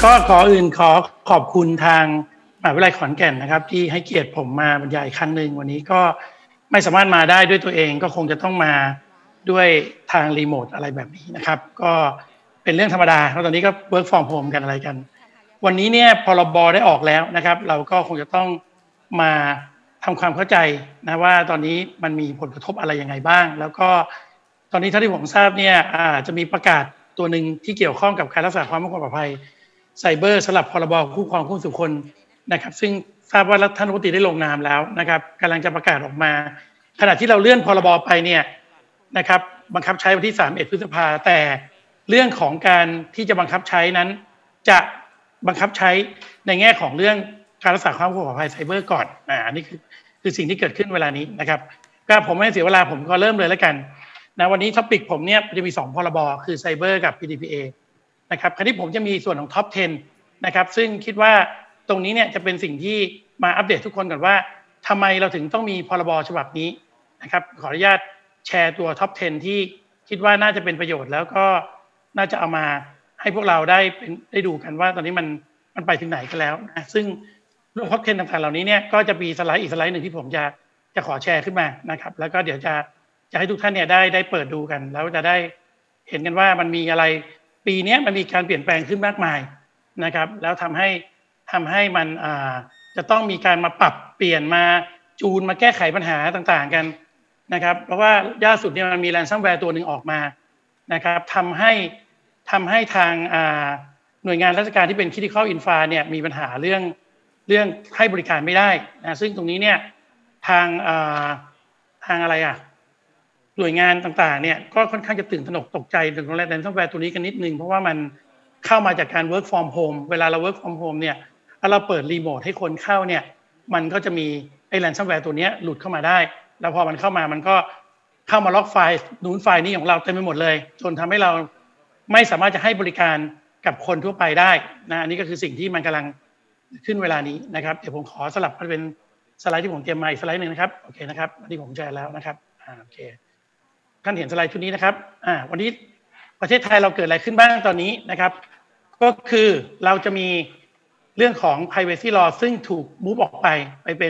ก็ขออื่นขอขอบคุณทางมหาวิทยาลัยขอนแก่นนะครับที่ให้เกียรติผมมาบรรยายครั้งหนึ่งวันนี้ก็ไม่สามารถมาได้ด้วยตัวเองก็คงจะต้องมาด้วยทางรีโมทอะไรแบบนี้นะครับก็เป็นเรื่องธรรมดาเพราะตอนนี้ก็ work from home กันอะไรกันวันนี้เนี่ยพรบได้ออกแล้วนะครับเราก็คงจะต้องมาทำความเข้าใจนะว่าตอนนี้มันมีผลกระทบอะไรยังไงบ้างแล้วก็ตอนนี้เท่าที่ผมทราบเนี่ยจะมีประกาศตัวหนึ่งที่เกี่ยวข้องกับการรักษาความมั่นคงปลอดภัยไซเบอร์สำหรับพรบคุ้มครองผู้ส่วนบุคคลนะครับซึ่งทราบว่าท่านรัฐมนตรีได้ลงนามแล้วนะครับกำลังจะประกาศออกมาขณะที่เราเลื่อนพรบไปเนี่ยนะครับบังคับใช้วันที่31 พฤษภาแต่เรื่องของการที่จะบังคับใช้นั้นจะบังคับใช้ในแง่ของเรื่องการรักษาความปลอดภัยไซเบอร์ก่อนอันนี้คือสิ่งที่เกิดขึ้นเวลานี้นะครับก็ผมไม่เสียเวลาผมก็เริ่มเลยแล้วกันนะวันนี้ท็อปิกผมเนี่ยจะมี2พรบคือไซเบอร์กับ PDPA นะครับคราวนี้ผมจะมีส่วนของท็อป 10 นะครับซึ่งคิดว่าตรงนี้เนี่ยจะเป็นสิ่งที่มาอัปเดตทุกคนก่อนว่าทำไมเราถึงต้องมีพรบฉบับนี้นะครับขออนุญาตแชร์ตัวท็อป 10 ที่คิดว่าน่าจะเป็นประโยชน์แล้วก็น่าจะเอามาให้พวกเราได้ดูกันว่าตอนนี้มันไปถึงไหนกันแล้วนะซึ่งเรื่องท็อป 10 ต่างๆเหล่านี้เนี่ยก็จะมีสไลด์อีกสไลด์หนึ่งที่ผมจะขอแชร์ขึ้นมานะครับแล้วก็เดี๋ยวจะให้ทุกท่านเนี่ยได้เปิดดูกันแล้วจะได้เห็นกันว่ามันมีอะไรปีนี้มันมีการเปลี่ยนแปลงขึ้นมากมายนะครับแล้วทำให้มันจะต้องมีการมาปรับเปลี่ยนมาจูนมาแก้ไขปัญหาต่างๆกันนะครับเพราะว่าล่าสุดเนี่ยมันมีแรนซัมแวร์ตัวหนึ่งออกมานะครับทำให้ทางหน่วยงานราชการที่เป็น critical infra เนี่ยมีปัญหาเรื่องให้บริการไม่ได้นะซึ่งตรงนี้เนี่ยทางอะไรหน่วยงานต่างๆเนี่ยก็ค่อนข้างจะตื่นตระหนกตกใจถึงแรนซัมแวร์ตัวนี้กันนิดนึงเพราะว่ามันเข้ามาจากการ work from home เวลาเรา work from home เนี่ยถ้าเราเปิดรีโมทให้คนเข้าเนี่ยมันก็จะมีไอ้แรนซัมแวร์ตัวนี้หลุดเข้ามาได้แล้วพอมันเข้ามามันก็เข้ามาล็อกไฟล์นู้นไฟล์นี้ของเราเต็มไปหมดเลยจนทำให้เราไม่สามารถจะให้บริการกับคนทั่วไปได้นะอันนี้ก็คือสิ่งที่มันกำลังขึ้นเวลานี้นะครับเดี๋ยวผมขอสลับมาเป็นสไลด์ที่ผมเตรียมมาอีกสไลด์หนึ่งนะครับโอเคนะครับอันนี้ผมแชร์แล้วนะครับโอเคท่านเห็นสไลด์ชุดนี้นะครับวันนี้ประเทศไทยเราเกิดอะไรขึ้นบ้างตอนนี้นะครับก็คือเราจะมีเรื่องของ privacy law ซึ่งถูกมูฟออกไปเป็น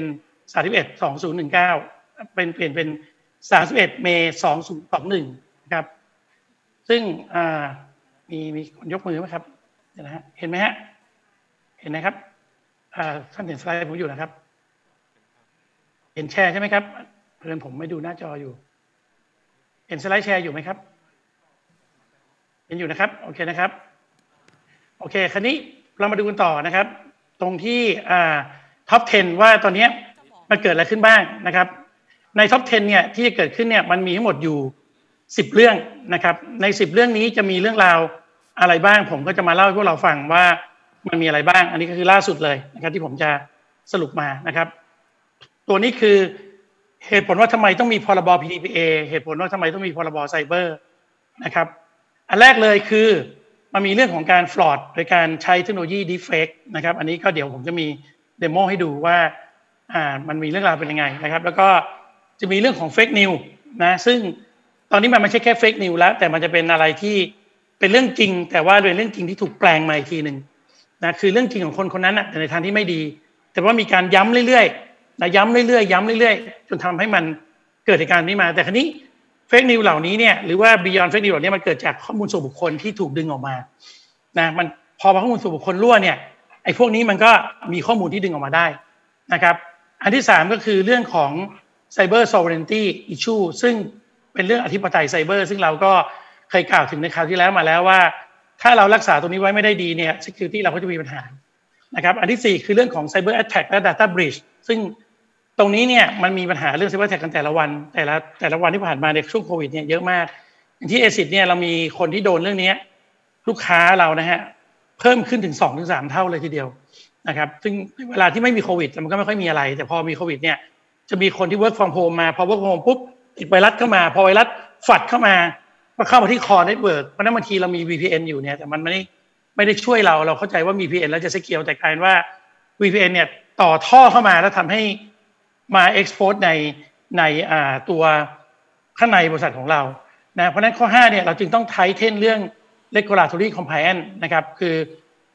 31/2019เปลี่ยนเป็น31 เมษายน 2021นะครับซึ่งมีคนยกมือไหมครับเห็นไหมฮะเห็นนะครับท่านเห็นสไลด์ผมอยู่นะครับเห็นแชร์ใช่ไหมครับเพื่อนผมไม่ดูหน้าจออยู่เห็นสไลด์แชร์อยู่ไหมครับเห็นอยู่นะครับโอเคนะครับโอเคคราวนี้เรามาดูกันต่อนะครับตรงที่ท็อป 10 ว่าตอนนี้มันเกิดอะไรขึ้นบ้างนะครับในท็อป 10 เนี่ยที่จะเกิดขึ้นเนี่ยมันมีทั้งหมดอยู่10เรื่องนะครับใน10เรื่องนี้จะมีเรื่องราวอะไรบ้างผมก็จะมาเล่าให้พวกเราฟังว่ามันมีอะไรบ้างอันนี้ก็คือล่าสุดเลยนะครับที่ผมจะสรุปมานะครับตัวนี้คือเหตุผลว่าทำไมต้องมีพรบ PDPA เหตุผลว่าทำไมต้องมีพรบไซเบอร์นะครับอันแรกเลยคือมันมีเรื่องของการฟลอดโดยการใช้เทคโนโลยี Deepfake นะครับอันนี้ก็เดี๋ยวผมจะมีเดโมให้ดูว่ามันมีเรื่องราวเป็นยังไงนะครับแล้วก็จะมีเรื่องของ Fake News นะซึ่งตอนนี้มันไม่ใช่แค่ Fake News แล้วแต่มันจะเป็นอะไรที่เป็นเรื่องจริงแต่ว่าเป็นเรื่องจริงที่ถูกแปลงมาอีกทีนึงนะคือเรื่องจริงของคนคนนั้นแต่ในทางที่ไม่ดีแต่ว่ามีการย้ำเรื่อยๆนะย้ำเรื่อยๆจนทำให้มันเกิดเหตุการณ์นี้มาแต่คราวนี้เฟกนิวเหล่านี้เนี่ยหรือว่า beyond fake news เหล่านี้มันเกิดจากข้อมูลส่วนบุคคลที่ถูกดึงออกมานะมันพอข้อมูลส่วนบุคคลรั่วเนี่ยไอ้พวกนี้มันก็มีข้อมูลที่ดึงออกมาได้นะครับอันที่3ก็คือเรื่องของ cyber sovereignty issue ซึ่งเป็นเรื่องอธิปไตยไซเบอร์ซึ่งเราก็เคยกล่าวถึงในคราวที่แล้วมาแล้วว่าถ้าเรารักษาตรงนี้ไว้ไม่ได้ดีเนี่ย security เราก็จะมีปัญหานะครับอันที่4คือเรื่องของ cyber attack และ data breach ซึ่งตรงนี้เนี่ยมันมีปัญหาเรื่อง cyber attack กันแต่ละวันที่ผ่านมาในช่วงโควิดเนี่ยเยอะมากอย่างที่ ASIC เนี่ยเรามีคนที่โดนเรื่องนี้ลูกค้าเรานะฮะเพิ่มขึ้นถึง 2-3 เท่าเลยทีเดียวนะครับซึ่งเวลาที่ไม่มีโควิดมันก็ไม่ค่อยมีอะไรแต่พอมีโควิดเนี่ยจะมีคนที่ work from home มาพอ work from home ปุ๊บติดไวรัสเข้ามาพอไวรัสฝัดเข้ามาที่ core network เพราะนั้นบางทีเรามี VPN อยู่เนี่ยแต่มันไม่ได้ช่วยเราเข้าใจว่ามี VPN แล้วจะ secure แต่กลายเป็นว่า VPN เนี่ยต่อท่อเข้ามาแล้วทำให้มา expose ในตัวข้างในบริษัทของเรานะเพราะนั้นข้อ5เนี่ยเราจึงต้องไทเทนเรื่อง regulatory compliance นะครับคือ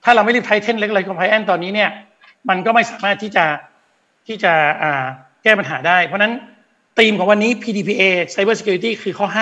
ถ้าเราไม่รีบไทเทนเล็กเลยคอมไพแอนตอนนี้เนี่ยมันก็ไม่สามารถที่จะแก้ปัญหาได้เพราะนั้นธีมของวันนี้ PDPA Cyber Security คือข้อ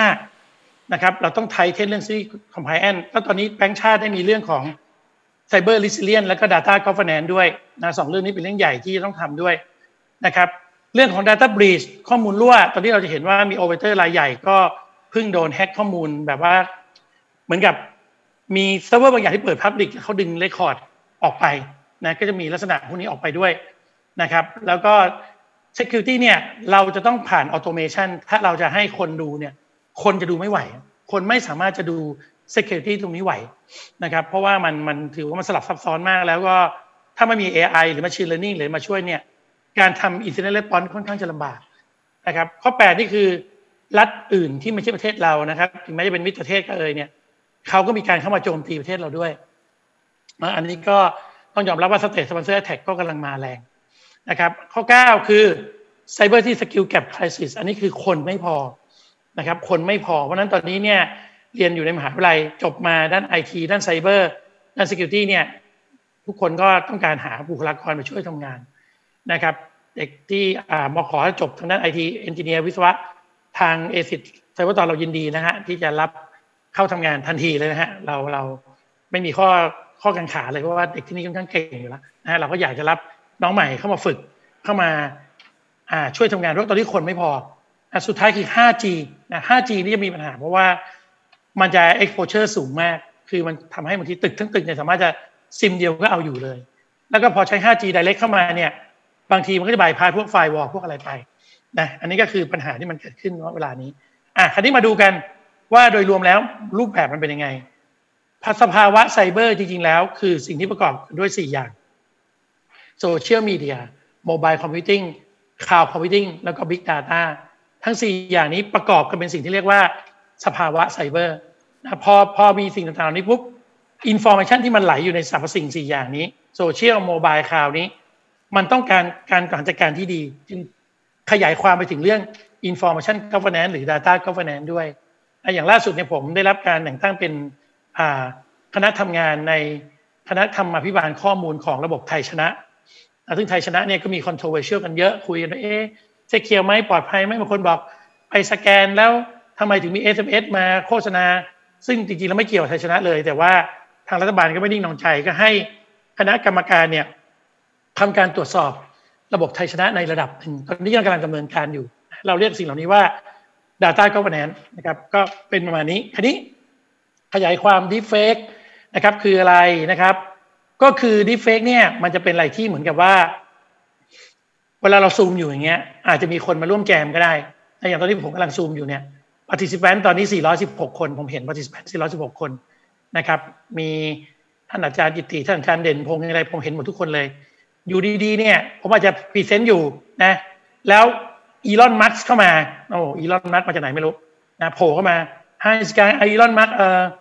5นะครับเราต้องไทเทนเรื่อง Security Compliance แล้วตอนนี้แบงก์ชาติได้มีเรื่องของ Cyber Resilience และก็ Data Governance ด้วยนะ2เรื่องนี้เป็นเรื่องใหญ่ที่ต้องทำด้วยนะครับเรื่องของ Data Breach ข้อมูลรั่วตอนนี้เราจะเห็นว่ามี Operator รายใหญ่ก็เพิ่งโดนแฮ็กข้อมูลแบบว่าเหมือนกับมีเซิร์ฟเวอร์บางอย่างที่เปิด Public เขาดึงเรคคอร์ดออกไปนะก็จะมีลักษณะพวกนี้ออกไปด้วยนะครับแล้วก็ Security เนี่ยเราจะต้องผ่าน Automation ถ้าเราจะให้คนดูเนี่ยคนจะดูไม่ไหวคนไม่สามารถจะดู Security ตรงนี้ไหวนะครับเพราะว่ามันถือว่ามันสลับซับซ้อนมากแล้วก็ถ้าไม่มี AI หรือ Machine Learning หรือมาช่วยเนี่ยการทำ Incident Response ค่อนข้างจะลำบากนะครับข้อ8นี่คือรัฐอื่นที่ไม่ใช่ประเทศเรานะครับถึงแม้จะเป็นมิตรประเทศก็เนี่ยเขาก็มีการเข้ามาโจมตีประเทศเราด้วยอันนี้ก็ต้องยอมรับว่า State Sponsor Attack ก็กำลังมาแรงนะครับข้อ9คือ Cyber Skill Gap Crisis อันนี้คือคนไม่พอนะครับคนไม่พอเพราะนั้นตอนนี้เนี่ยเรียนอยู่ในมหาวิทยาลัยจบมาด้าน IT ด้าน Cyber ด้าน Security เนี่ยทุกคนก็ต้องการหาบุคลากรมาช่วยทำงานนะครับเด็กที่มขจบทางด้าน IT Engineer วิศวะทาง ASIC Cyber ตอนเรายินดีนะฮะที่จะรับเข้าทำงานทันทีเลยนะฮะเราไม่มีข้อกังขาเลยเพราะว่าเด็กที่นี่ค่อนข้างเก่งอยู่แล้วนะฮะเราก็อยากจะรับน้องใหม่เข้ามาฝึกเข้ามาช่วยทำงานเพราะตอนนี้คนไม่พอสุดท้ายคือ 5G นะ 5G นี่จะมีปัญหาเพราะว่ามันจะ exposure สูงมากคือมันทำให้บางทีตึกทั้งตึกเนี่ยสามารถจะซิมเดียวก็เอาอยู่เลยแล้วก็พอใช้ 5G direct เข้ามาเนี่ยบางทีมันก็จะบายพาสพวกไฟวอลพวกอะไรไปนะอันนี้ก็คือปัญหาที่มันเกิดขึ้นเวลานี้คราวนี้มาดูกันว่าโดยรวมแล้วรูปแบบมันเป็นยังไงสภาวะไซเบอร์จริงๆแล้วคือสิ่งที่ประกอบด้วย4อย่างโซเชียลมีเดียโมบายคอมพิวติ้งคลาวด์คอมพิวติ้งแล้วก็บิ๊ก Data ทั้ง4อย่างนี้ประกอบกันเป็นสิ่งที่เรียกว่าสภาวะไซเบอร์นะพอมีสิ่งต่างๆนี้ปุ๊บอินฟอร์เมชันที่มันไหลอยู่ในสรรพสิ่ง4อย่างนี้โซเชียลโมบายคลาวด์นี้มันต้องการจัดการที่ดีจึงขยายความไปถึงเรื่อง Information Governance หรือ Data Governance ด้วยอย่างล่าสุดเนี่ยผมได้รับการแต่งตั้งเป็นคณะทำงานในคณะธรรมาภิบาลข้อมูลของระบบไทยชนะซึ่งไทยชนะเนี่ยก็มี controversial กันเยอะคุยกันว่าเซ็กเคียวไหมปลอดภัยไหมบางคนบอกไปสแกนแล้วทำไมถึงมี SMS มาโฆษณาซึ่งจริงๆแล้วไม่เกี่ยวกับไทยชนะเลยแต่ว่าทางรัฐบาลก็ไม่นิ่งนอนใจก็ให้คณะกรรมการเนี่ยทำการตรวจสอบระบบไทยชนะในระดับหนึ่งตอนนี้กำลังดำเนินการอยู่เราเรียกสิ่งเหล่านี้ว่า Data Governance นะครับก็เป็นประมาณนี้คราวนี้ขยายความ Deepfake นะครับคืออะไรนะครับก็คือ Deepfake เนี่ยมันจะเป็นอะไรที่เหมือนกับว่าเวลาเราซูมอยู่อย่างเงี้ยอาจจะมีคนมาร่วมแจมก็ได้อย่างตอนนี้ผมกำลังซูมอยู่เนี่ย Participant ตอนนี้416คนผมเห็น Participant 416คนนะครับมีท่านอาจารย์กิตติท่านอาจารย์เด่นพงษ์อะไรผมเห็นหมดทุกคนเลยอยู่ดีๆเนี่ยผมอาจจะพรีเซนต์อยู่นะแล้วอีลอนมัสก์เข้ามาอีลอนมัสก์มาจากไหนไม่รู้นะโผล่เข้ามา Hi Sky อีลอนมัสก์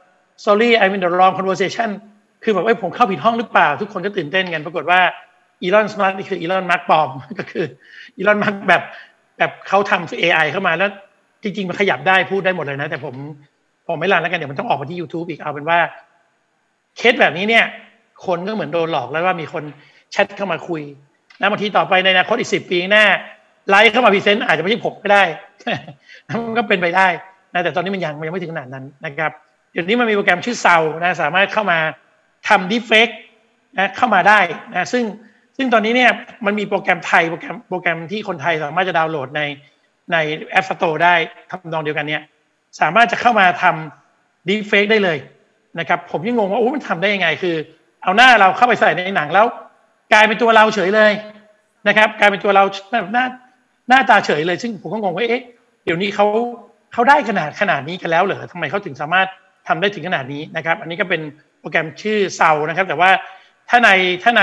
sorry I'm in the wrong conversation คือแบบผมเข้าผิดห้องหรือเปล่าทุกคนก็ตื่นเต้นกันปรากฏว่าอีลอนมัสก์นี่คืออีลอนมัสก์ปลอมก็คืออีลอนมัสก์แบบเขาทำ AI เข้ามาแล้วจริงๆมันขยับได้พูดได้หมดเลยนะแต่ผมไม่รันแล้วกันเดี๋ยวมันต้องออกมาที่ YouTube อีกเอาเป็นว่าเคสแบบนี้เนี่ยคนก็เหมือนโดนหลอกแล้วว่ามีคนแชทเข้ามาคุยแล้วบางทีต่อไปในอนาคตอีก10 ปีหน้าไลฟ์เข้ามาพรีเซนต์อาจจะไม่ใช่ผมก็ได้มันก็เป็นไปได้นะแต่ตอนนี้มันยังไม่ถึงขนาดนั้นนะครับเดี๋ยวนี้มันมีโปรแกรมชื่อเซานะสามารถเข้ามาทำดีเฟกนะเข้ามาได้นะซึ่งตอนนี้เนี่ยมันมีโปรแกรมไทยโปรแกรมที่คนไทยสามารถจะดาวน์โหลดใน App Store ได้ทำนองเดียวกันเนี่ยสามารถจะเข้ามาทำดีเฟกได้เลยนะครับผมยังงงว่ามันทำได้ยังไงคือเอาหน้าเราเข้าไปใส่ในหนังแล้วกลายเป็นตัวเราเฉยเลยนะครับกลายเป็นตัวเราแบบหน้าตาเฉยเลยซึ่งผมก็งงว่าเดี๋ยวนี้เขาได้ขนาดนี้กันแล้วเหรอทำไมเขาถึงสามารถทำได้ถึงขนาดนี้นะครับอันนี้ก็เป็นโปรแกรมชื่อเซานะครับแต่ว่าถ้าใน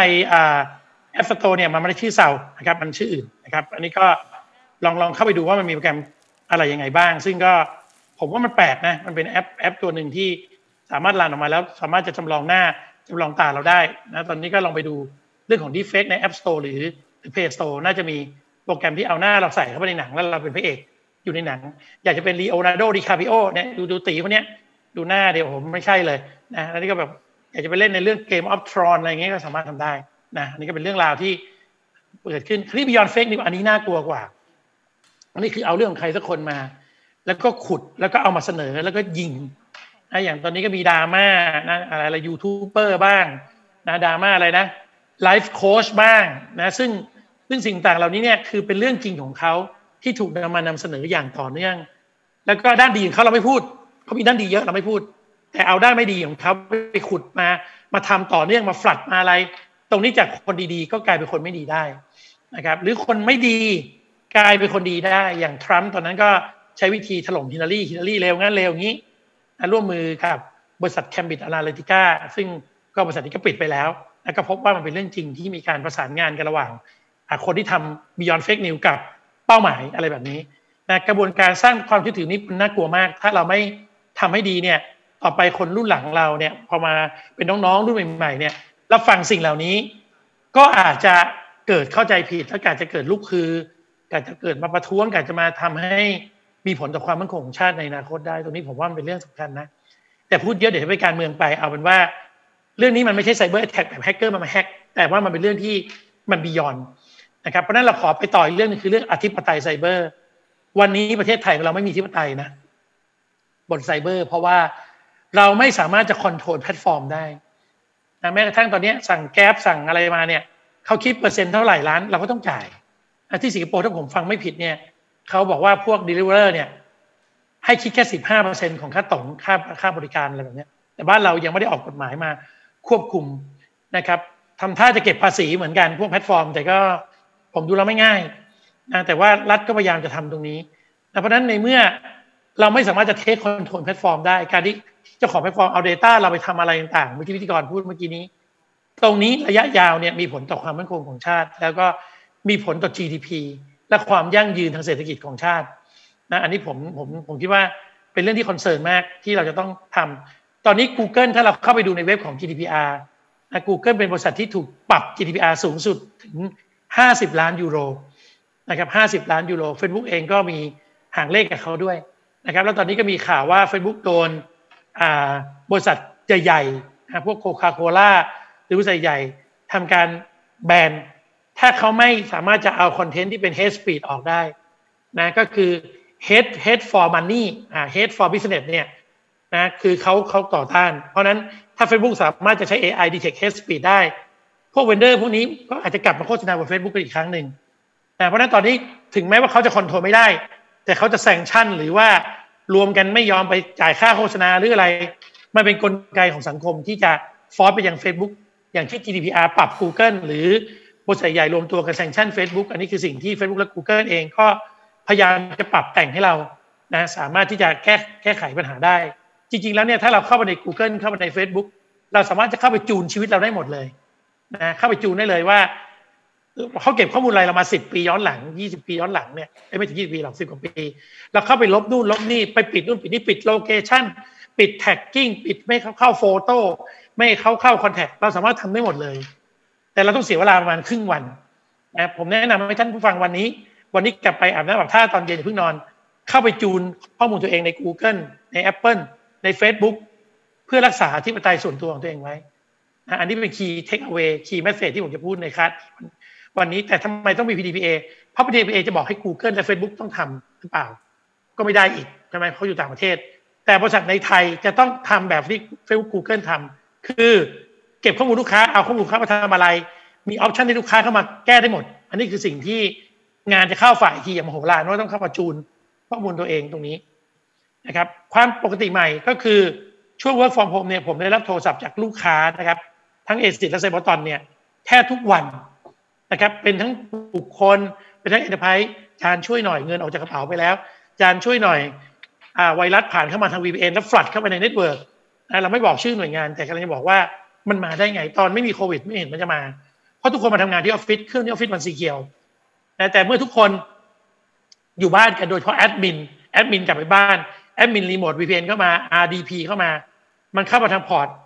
App Store เนี่ยมันไม่ได้ชื่อเซานะครับมันชื่ออื่นนะครับอันนี้ก็ลองเข้าไปดูว่ามันมีโปรแกรมอะไรยังไงบ้างซึ่งก็ผมว่ามันแปลกนะมันเป็นแอปตัวหนึ่งที่สามารถรันออกมาแล้วสามารถจะจำลองหน้าจำลองตาเราได้นะตอนนี้ก็ลองไปดูเรื่องของ Deepfake ใน App Store หรือ Play Store น่าจะมีโปรแกรมที่เอาหน้าเราใส่เข้าไปในหนังแล้วเราเป็นพระเอกอยู่ในหนังอยากจะเป็นลีโอนาร์โด ดิคาปิโอเนี่ยดูตีคนเนี้ยดูหน้าเดี๋ยวผมไม่ใช่เลยนะแล้วนี่ก็แบบอยากจะไปเล่นในเรื่อง Game of Thrones อะไรเงี้ยก็สามารถทำได้นะอันนี้ก็เป็นเรื่องราวที่เกิดขึ้นที่ Beyond Fake News อันนี้น่ากลัวกว่าอันนี้คือเอาเรื่องของใครสักคนมาแล้วก็ขุดแล้วก็เอามาเสนอแล้วก็ยิงนะอย่างตอนนี้ก็มีดราม่านะอะไรยูทูบเบอร์บ้างนะดราม่าอะไรนะไลฟ์โค้ชบ้างนะซึ่งสิ่งต่างเหล่านี้เนี่ยคือเป็นเรื่องจริงของเขาที่ถูกนำเสนออย่างต่อเนื่องแล้วก็ด้านดีของเขาเราไม่พูดเขามีด้านดีเยอะเราไม่พูดแต่เอาด้านไม่ดีของเขาไปขุดมาทำต่อเนื่องมาฟลัดมาอะไรตรงนี้จากคนดีๆก็กลายเป็นคนไม่ดีได้นะครับหรือคนไม่ดีกลายเป็นคนดีได้อย่างทรัมป์ตอนนั้นก็ใช้วิธีถล่มฮิลลารีเลวงั้นเลวงี้ร่วมมือกับบริษัท Cambridge Analytica ซึ่งก็บริษัทนี้ก็ปิดไปแล้วแล้วก็พบว่ามันเป็นเรื่องจริงที่มีการประสานงานกันระหว่างคนที่ทำ Beyond Fake News กับเป้าหมายอะไรแบบนี้นะกระบวนการสร้างความเชื่อถือนี้น่ากลัวมากถ้าเราไม่ทำให้ดีเนี่ยต่อไปคนรุ่นหลังเราเนี่ยพอมาเป็นน้องๆรุ่นใหม่ๆเนี่ยรับฟังสิ่งเหล่านี้ก็อาจจะเกิดเข้าใจผิดแล้วอาจจะเกิดลุกคืออาจจะเกิดมาประท้วงอาจจะมาทำให้มีผลต่อความมั่นคงของชาติในอนาคตได้ตรงนี้ผมว่ามันเป็นเรื่องสำคัญนะแต่พูดเยอะเดี๋ยวจะไปการเมืองไปเอาเป็นว่าเรื่องนี้มันไม่ใช่ไซเบอร์แอทแทกแบบแฮกเกอร์มาแฮกแต่ว่ามันเป็นเรื่องที่มันบียอนนะครับเพราะนั้นเราขอไปต่ออีกเรื่องนึงคือเรื่องอธิปไตยไซเบอร์วันนี้ประเทศไทยเราไม่มีอธิปไตยนะบนไซเบอร์เพราะว่าเราไม่สามารถจะคอนโทรลแพลตฟอร์มได้นะแม้กระทั่งตอนนี้สั่งแก๊ปสั่งอะไรมาเนี่ยเขาคิดเปอร์เซ็นต์เท่าไหร่ล้านเราก็ต้องจ่ายที่สิงคโปร์ถ้าผมฟังไม่ผิดเนี่ยเขาบอกว่าพวก deliverer เนี่ยให้คิดแค่ 15% ของค่าต่งค่าบริการอะไรแบบนี้แต่บ้านเรายังไม่ได้ออกกฎหมายมาควบคุมนะครับทำท่าจะเก็บภาษีเหมือนกันพวกแพลตฟอร์มแต่ก็ผมดูแล้วไม่ง่ายนะแต่ว่ารัฐก็พยายามจะทำตรงนี้เพราะฉะนั้นในเมื่อเราไม่สามารถจะเทคคอนโทรลแพลตฟอร์มได้การที่เจ้าของแพลตฟอร์มเอา data เราไปทำอะไรต่างๆเมื่อกี้พิธีกรพูดเมื่อกี้นี้ตรงนี้ระยะยาวเนี่ยมีผลต่อความมั่นคงของชาติแล้วก็มีผลต่อ GDP และความยั่งยืนทางเศรษฐกิจของชาตินะอันนี้ผมคิดว่าเป็นเรื่องที่คอนเซิร์นมากที่เราจะต้องทำตอนนี้ Google ถ้าเราเข้าไปดูในเว็บของ GDPR นะ Google เป็นบริษัทที่ถูกปรับ GDPR สูงสุดถึง50 ล้านยูโรนะครับ50 ล้านยูโร Facebook เองก็มีห่างเลขกับเขาด้วยนะครับแล้วตอนนี้ก็มีข่าวว่า Facebook โดนบริษัทใหญ่ๆพวกโคคาโคล่าหรือบริษัทใหญ่ทำการแบนถ้าเขาไม่สามารถจะเอาคอนเทนต์ที่เป็น hate speech ออกได้นะก็คือ hate for money hate for business เนี่ยนะคือเขาต่อต้านเพราะนั้นถ้า Facebook สามารถจะใช้ AI detect hate speech ได้พวกเวนเดอร์พวกนี้ก็อาจจะกลับมาโฆษณาบน Facebook กันอีกครั้งหนึ่งเพราะนั้นตอนนี้ถึงแม้ว่าเขาจะคอนโทรลไม่ได้แต่เขาจะแซงชั่นหรือว่ารวมกันไม่ยอมไปจ่ายค่าโฆษณาหรืออะไรมันเป็นกลไกของสังคมที่จะฟอร์สไปยัง Facebook อย่างที่ GDPR ปรับ Google หรือบริษัทใหญ่รวมตัวกันแซงชั่น Facebook อันนี้คือสิ่งที่ Facebook และ Google เองก็พยายามจะปรับแต่งให้เรานะสามารถที่จะแก้ไขปัญหาได้จริงๆแล้วเนี่ยถ้าเราเข้าไปใน Google เข้าไปใน Facebook เราสามารถจะเข้าไปจูนชีวิตเราได้หมดเลยนะเข้าไปจูนได้เลยว่าเขาเก็บข้อมูลอะไรเรามา10 ปีย้อนหลัง20 ปีย้อนหลังเนี่ยไม่ถึง20 ปีหรอก10 กว่าปีเราเข้าไปลบนู่นลบนี่ไปปิดนู่นปิดนี่ปิดโลเคชั่นปิดแท็กกิ้งปิดไม่เข้าโฟโต้ไม่เข้าคอนแทคเราสามารถทำได้หมดเลยแต่เราต้องเสียเวลาประมาณครึ่งวันนะผมแนะนำให้ท่านผู้ฟังวันนี้กลับไปอาบน้ำอาบท่าตอนเย็นอย่าเพิ่งนอนเข้าไปจูนข้อมูลตัวเองใน Google ใน Apple ใน Facebook เพื่อรักษาอธิปไตยส่วนตัวของตัวเองไว้อันนี้เป็น key take away key message ที่ผมจะพูดในคลาสวันนี้แต่ทำไมต้องมี PDPA เพราะ PDPA จะบอกให้ Google และ Facebook ต้องทำหรือเปล่าก็ไม่ได้อีกทำไมเขาอยู่ต่างประเทศแต่บริษัทในไทยจะต้องทำแบบที่ Facebook Google ทำคือเก็บข้อมูลลูกค้าเอาข้อมูลลูกค้ามาทำอะไรมีออปชันให้ลูกค้าเข้ามาแก้ได้หมดอันนี้คือสิ่งที่งานจะเข้าฝ่ายทีอย่างมโหฬารว่าต้องเข้ามาจูนข้อมูลตัวเองตรงนี้นะครับความปกติใหม่ก็คือช่วง work from home เนี่ยผมได้รับโทรศัพท์จากลูกค้านะครับทั้งเอซิสและไซบอตอนเนี่ยแทบทุกวันนะครับเป็นทั้งบุคคลเป็นทั้งเอ็นเตอร์ไพรส์จานช่วยหน่อยเงินออกจากกระเป๋าไปแล้วจานช่วยหน่อยไวรัสผ่านเข้ามาทาง VPN แล้วฟลัดเข้าไปในเน็ตเวิร์กเราไม่บอกชื่อหน่วยงานแต่กำลังจะบอกว่ามันมาได้ไงตอนไม่มีโควิดไม่เห็นมันจะมาเพราะทุกคนมาทำงานที่ออฟฟิศเครื่องที่ออฟฟิศมันสีเขียวแต่เมื่อทุกคนอยู่บ้านกันโดยเฉพาะแอดมินกลับไปบ้านแอดมินรีโมท VPN เข้ามา RDP เข้ามามันเข้ามาทางพอร์ต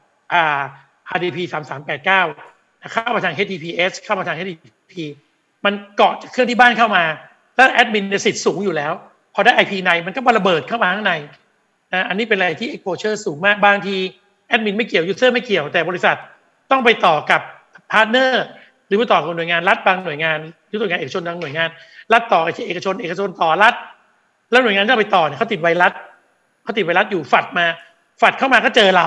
RDP 3389เข้ามาทาง HTTPS เข้ามาทาง HTTP มันเกาะจากเครื่องที่บ้านเข้ามาแล้วแอดมินในสิทธิ์สูงอยู่แล้วพอได้ IP ในมันก็มาระเบิดเข้ามาข้างในอันนี้เป็นอะไรที่ exposure สูงมากบางทีแอดมินไม่เกี่ยวยูเซอร์ไม่เกี่ยวแต่บริษัทต้องไปต่อกับพาร์ทเนอร์หรือไปต่อกับหน่วยงานรัฐบางหน่วยงานหรือหน่วยงานเอกชนบางหน่วยงานรัฐต่อเอกชนต่อรัฐแล้วหน่วยงานที่ไปต่อเนี่ยเขาติดไวรัสอยู่ฝัดเข้ามาก็เจอเรา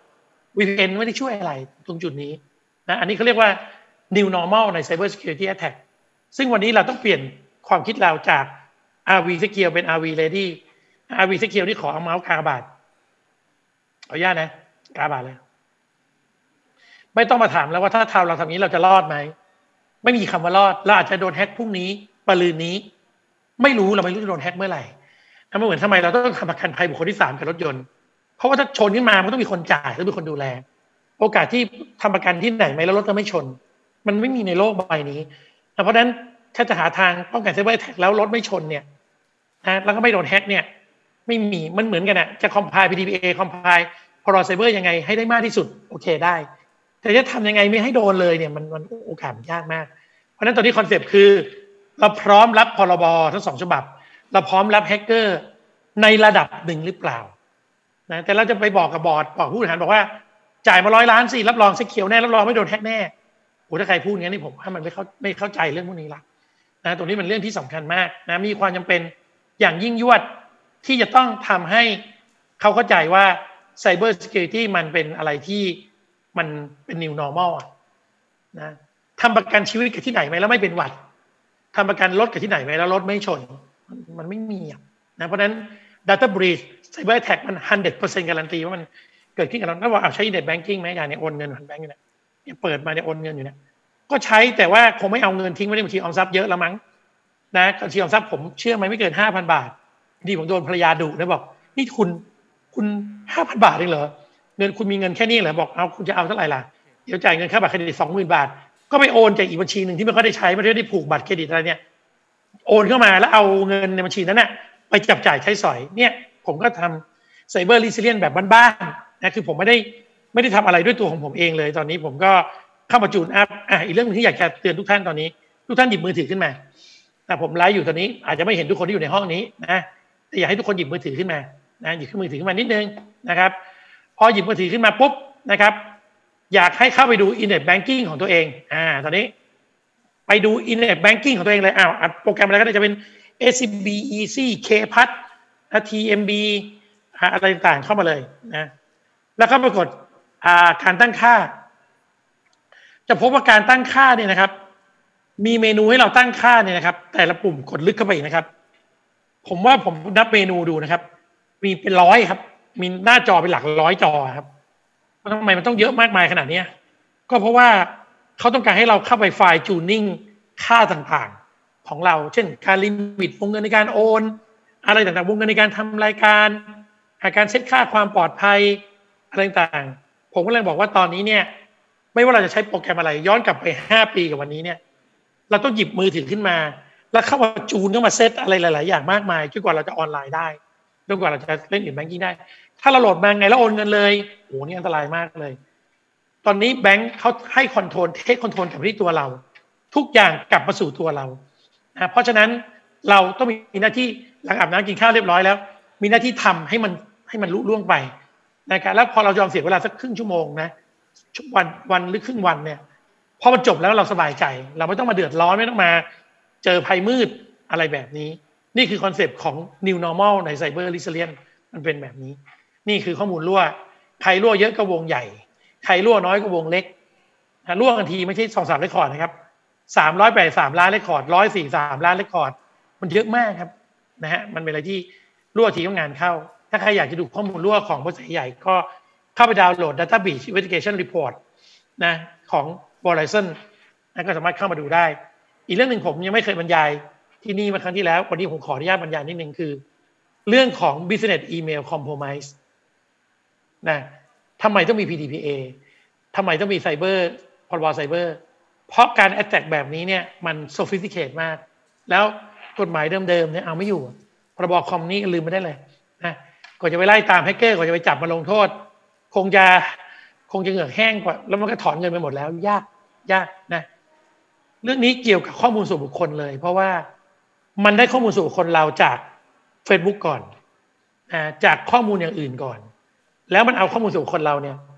VPN ไม่ได้ช่วยอะไรตรงจุดนี้นะอันนี้เขาเรียกว่า new normal ใน cyber security attack ซึ่งวันนี้เราต้องเปลี่ยนความคิดเราจาก RV secure เป็น RV ready RV secure นี่ขอเอาเมาส์กากบาทขออนุญาตนะกากบาทเลยไม่ต้องมาถามแล้วว่าถ้าเราทำนี้เราจะรอดไหมไม่มีคำว่ารอดเราอาจจะโดนแฮ็กพรุ่งนี้ปรืนนี้เราไม่รู้จะโดนแฮ็กเมื่อไหร่นั่นเหมือนทำไมเราต้องทำประกันภัยบุคคลที่3กับรถยนต์เพราะว่าถ้าชนขึ้นมามันต้องมีคนจ่ายต้องมีคนดูแลโอกาสที่ทำประกันที่ไหนไหมแล้วรถจะไม่ชนมันไม่มีในโลกใบนี้เพราะฉะนั้นถ้าจะหาทางป้องกันไซเบอร์แท็กแล้วรถไม่ชนเนี่ยนะแล้วก็ไม่โดนแฮ็กเนี่ยไม่มีมันเหมือนกันอะจะคอมไพล์ PDPA คอมไพล์พรไซเบอร์ยังไงให้ได้มากที่สุดโอเคได้แต่จะทำยังไงไม่ให้โดนเลยเนี่ยมันโอกาสมันยากมากเพราะฉะนั้นตอนนี้คอนเซปต์คือเราพร้อมรับพรบทั้ง2ฉบับเราพร้อมรับแฮกเกอร์ในระดับหนึ่งหรือเปล่านะแต่เราจะไปบอกกับบอร์ดบอกผู้บริหารบอกว่าจ่ายมา100 ล้านสิรับรองเซ็กเขียวแน่รับรองไม่โดนแฮกแน่โอ้ถ้าใครพูดงั้นนี่ผมว่ามันไม่เข้าใจเรื่องพวกนี้ละนะตรงนี้เป็นเรื่องที่สำคัญมากนะมีความจำเป็นอย่างยิ่งยวดที่จะต้องทำให้เขาเข้าใจว่า Cyber Security มันเป็นอะไรที่มันเป็น new normal นะทำประกันชีวิตกับที่ไหนไหมแล้วไม่เป็นหวัดทำประกันรถกับที่ไหนไหมแล้วรถไม่ชนมันไม่มีนะเพราะฉะนั้น data breach cyber attack มัน 100% การันตีว่ามันเกิดขึ้นกับเราถ้าว่าเอาใช้ internet banking ไหมอย่างเนี่ยโอนเงินผ่านแบงก์อยู่เนี่ยเปิดมาเนี่ยโอนเงินอยู่เนี่ยก็ใช้แต่ว่าคงไม่เอาเงินทิ้งไว้ในบัญชีออมทรัพย์เยอะแล้วมั้งนะบัญชีออมทรัพย์ผมเชื่อไหมไม่เกิน 5,000 บาทดีผมโดนภรรยาดุนะบอกนี่คุณ 5,000 บาทเองเหรอเงินคุณมีเงินแค่นี้เหรอบอกเอาคุณจะเอาเท่าไหร่ล่ะเดี๋ยวจ่ายเงินค่าบัตรเครดิต 20,000 บาทก็ไปโอนจากอีกบัญชีนึงที่ไม่ค่อยได้ใช้ไม่ได้ผูกบัตรเครดิตอะไรเนี่ยโอนเข้ามาแล้วเอาเงินในบัญชีนั้นน่ะไปจับจ่ายใช้สอยเนี่ยผมก็ทำ Cyber Resilience แบบบ้านๆนะคือผมไม่ได้ทำอะไรด้วยตัวของผมเองเลยตอนนี้ผมก็เข้ามาจูนอัพอีกเรื่องนึงที่อยากจะเตือนทุกท่านตอนนี้ทุกท่านหยิบมือถือขึ้นมาผมไลฟ์อยู่ตอนนี้อาจจะไม่เห็นทุกคนที่อยู่ในห้องนี้นะแต่อยากให้ทุกคนหยิบมือถือขึ้นมานะหยิบมือถือขึ้นมานิดนึงนะครับพอหยิบมือถือขึ้นมาปุ๊บนะครับอยากให้เข้าไปดู Internet Banking ของตัวเองตอนนี้ไปดู Internet Banking ของตัวเองเลยโปรแกรมอะไรก็ได้จะเป็น SCB Easy KPass TMB อะไรต่างๆเข้ามาเลยนะแล้วก็ปรากฏการตั้งค่าจะพบว่าการตั้งค่าเนี่ยนะครับมีเมนูให้เราตั้งค่าเนี่ยนะครับแต่ละปุ่มกดลึกเข้าไปอีกนะครับผมว่าผมนับเมนูดูนะครับมีเป็น100ครับมีหน้าจอเป็นหลัก100จอครับทำไมมันต้องเยอะมากมายขนาดนี้ก็เพราะว่าเขาต้องการให้เราเข้าไปไฟล์จูนนิ่งค่าต่างๆของเราเช่นการลิมิตวงเงินในการโอนอะไรต่างๆวงเงินในการทำรายการการเซตค่าความปลอดภัยอะไรต่างๆผมก็เลยบอกว่าตอนนี้เนี่ยไม่ว่าเราจะใช้โปรแกรมอะไรย้อนกลับไป5 ปีกับวันนี้เนี่ยเราต้องหยิบมือถือขึ้นมาแล้วเข้ามาจูนเข้ามาเซตอะไรหลายๆอย่างมากมายจนกว่าเราจะออนไลน์ได้จนกว่าเราจะเล่นอินแบงกิ้งได้ถ้าเราโหลดมาไงแล้วโอนเงินเลยโอ้นี่อันตรายมากเลยตอนนี้แบงค์เขาให้คอนโทรลเทคคอนโทรลกลับที่ตัวเราทุกอย่างกลับมาสู่ตัวเราเพราะฉะนั้นเราต้องมีหน้าที่หลังอาบน้ำกินข้าวเรียบร้อยแล้วมีหน้าที่ทำให้มันลุล่วงไปนะครับแล้วพอเรายอมเสียเวลาสักครึ่งชั่วโมงนะวันหรือครึ่งวันเนี่ยพอมันจบแล้วเราสบายใจเราไม่ต้องมาเดือดร้อนไม่ต้องมาเจอภัยมืดอะไรแบบนี้นี่คือคอนเซปต์ของ New Normal ใน Cyber Resilience มันเป็นแบบนี้นี่คือข้อมูลรั่วใครรั่วเยอะก็วงใหญ่ใครรั่วน้อยก็วงเล็กรั่วกันทีไม่ใช่2-3 เรคคอร์ดนะครับ383 ล้านเรคคอร์ด143 ล้านเรคคอร์ดมันเยอะมากครับนะฮะมันเป็นอะไรที่รั่วทีก็งานเข้าถ้าใครอยากจะดูข้อมูลรั่วของบริษัทใหญ่ก็เข้าไปดาวน์โหลด Data Breach Investigation Report นะของ Verizon ก็สามารถเข้ามาดูได้อีกเรื่องหนึ่งผมยังไม่เคยบรรยายที่นี่มาครั้งที่แล้ววันนี้ผมขออนุญาตบรรยายนิดนึงคือเรื่องของ Business Email Compromise นะทำไมต้องมี PDPA ทำไมต้องมีไซเบอร์พรบไซเบอร์เพราะการ attack แบบนี้เนี่ยมัน sophisticated มากแล้วกฎหมายเดิมๆเนี่ยเอาไม่อยู่พรบคอมนี้ลืมไม่ได้เลยนะก่อนจะไปไล่ตามแฮกเกอร์ก่อนจะไปจับมาลงโทษคงจะเหงือกแห้งกว่าแล้วมันก็ถอนเงินไปหมดแล้วยากนะเรื่องนี้เกี่ยวกับข้อมูลส่วนบุคคลเลยเพราะว่ามันได้ข้อมูลส่วนบุคคลเราจาก Facebook ก่อนจากข้อมูลอย่างอื่นก่อนแล้วมันเอาข้อมูลส่วนบุคคลเราเนี่ย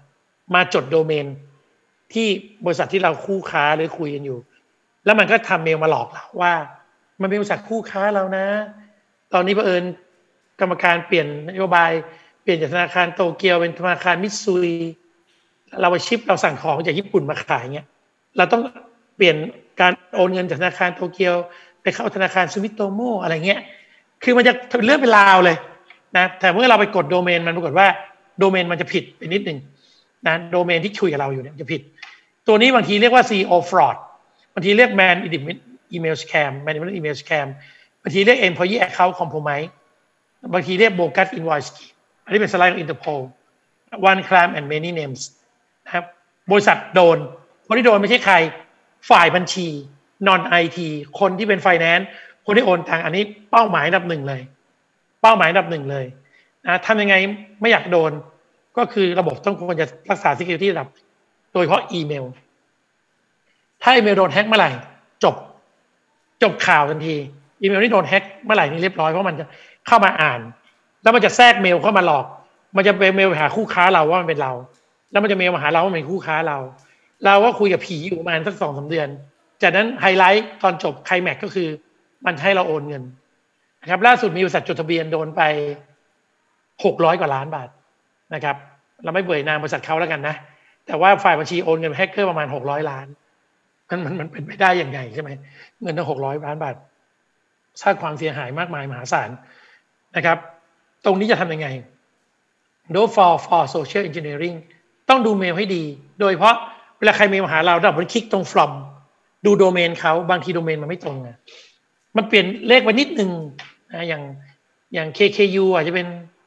มาจดโดเมนที่บริษัทที่เราคู่ค้าหรือคุยกันอยู่แล้วมันก็ทำเมลมาหลอกเราว่ามันเป็นบริษัทคู่ค้าเรานะตอนนี้เผอิญกรรมการเปลี่ยนนโยบายเปลี่ยนจากธนาคารโตเกียวเป็นธนาคารมิตซุยเราไปชิปเราสั่งของจากญี่ปุ่นมาขายเงี้ยเราต้องเปลี่ยนการโอนเงินจากธนาคารโตเกียวไปเข้าธนาคารซูมิโตโมอะไรเงี้ยคือมันจะเรื่องเป็นราวเลยนะแต่เมื่อเราไปกดโดเมนมันปรากฏว่าโดเมนมันจะผิดไปนิดนึงนะโดเมนที่คุยกับเราอยู่เนี่ยจะผิดตัวนี้บางทีเรียกว่า CEO fraud บางทีเรียก man email scam management email scam บางทีเรียก employee account compromise บางทีเรียก bogus invoice scheme อันนี้เป็นสไลด์ของ Interpol one crime and many names นะครับบริษัทโดนคนที่โดนไม่ใช่ใครฝ่ายบัญชี non IT คนที่เป็น finance คนที่โอนตังค์อันนี้เป้าหมายอันดับหนึ่งเลยเป้าหมายอันดับหนึ่งเลยนะทำยังไงไม่อยากโดนก็คือระบบต้องควรจะรักษา security ระดับโดยเฉพาะอีเมลถ้าอีเมลโดนแฮ็กเมื่อไหร่จบข่าวทันทีอีเมลที่โดนแฮ็กเมื่อไหร่นี่เรียบร้อยเพราะมันจะเข้ามาอ่านแล้วมันจะแทรกเมลเข้ามาหลอกมันจะเป็นเมลหาคู่ค้าเราว่ามันเป็นเราแล้วมันจะเมลมาหาเราว่าเป็นคู่ค้าเราก็คุยกับผีอยู่ประมาณสัก 2-3 เดือนจากนั้นไฮไลท์ตอนจบไคลแม็กซ์ก็คือมันให้เราโอนเงินนะครับล่าสุดมีบริษัทจดทะเบียนโดนไป600 กว่าล้านบาทนะครับเราไม่เอ่ยนามบริษัทเขาแล้วกันนะแต่ว่าฝ่ายบัญชีโอนเงินแฮกเกอร์ประมาณ600 ล้านมันเป็นไปได้อย่างไรใช่ไหมเงินตั้ง600 ล้านบาทสร้างความเสียหายมากมายมหาศาลนะครับตรงนี้จะทำยังไง do for social engineering ต้องดูเมลให้ดีโดยเฉพาะเวลาใครเมลมาหาเราเราคลิกตรง from ดูโดเมนเขาบางทีโดเมนมันไม่ตรงไงมันเปลี่ยนเลขไปนิดนึงนะอย่าง KKU อาจจะเป็น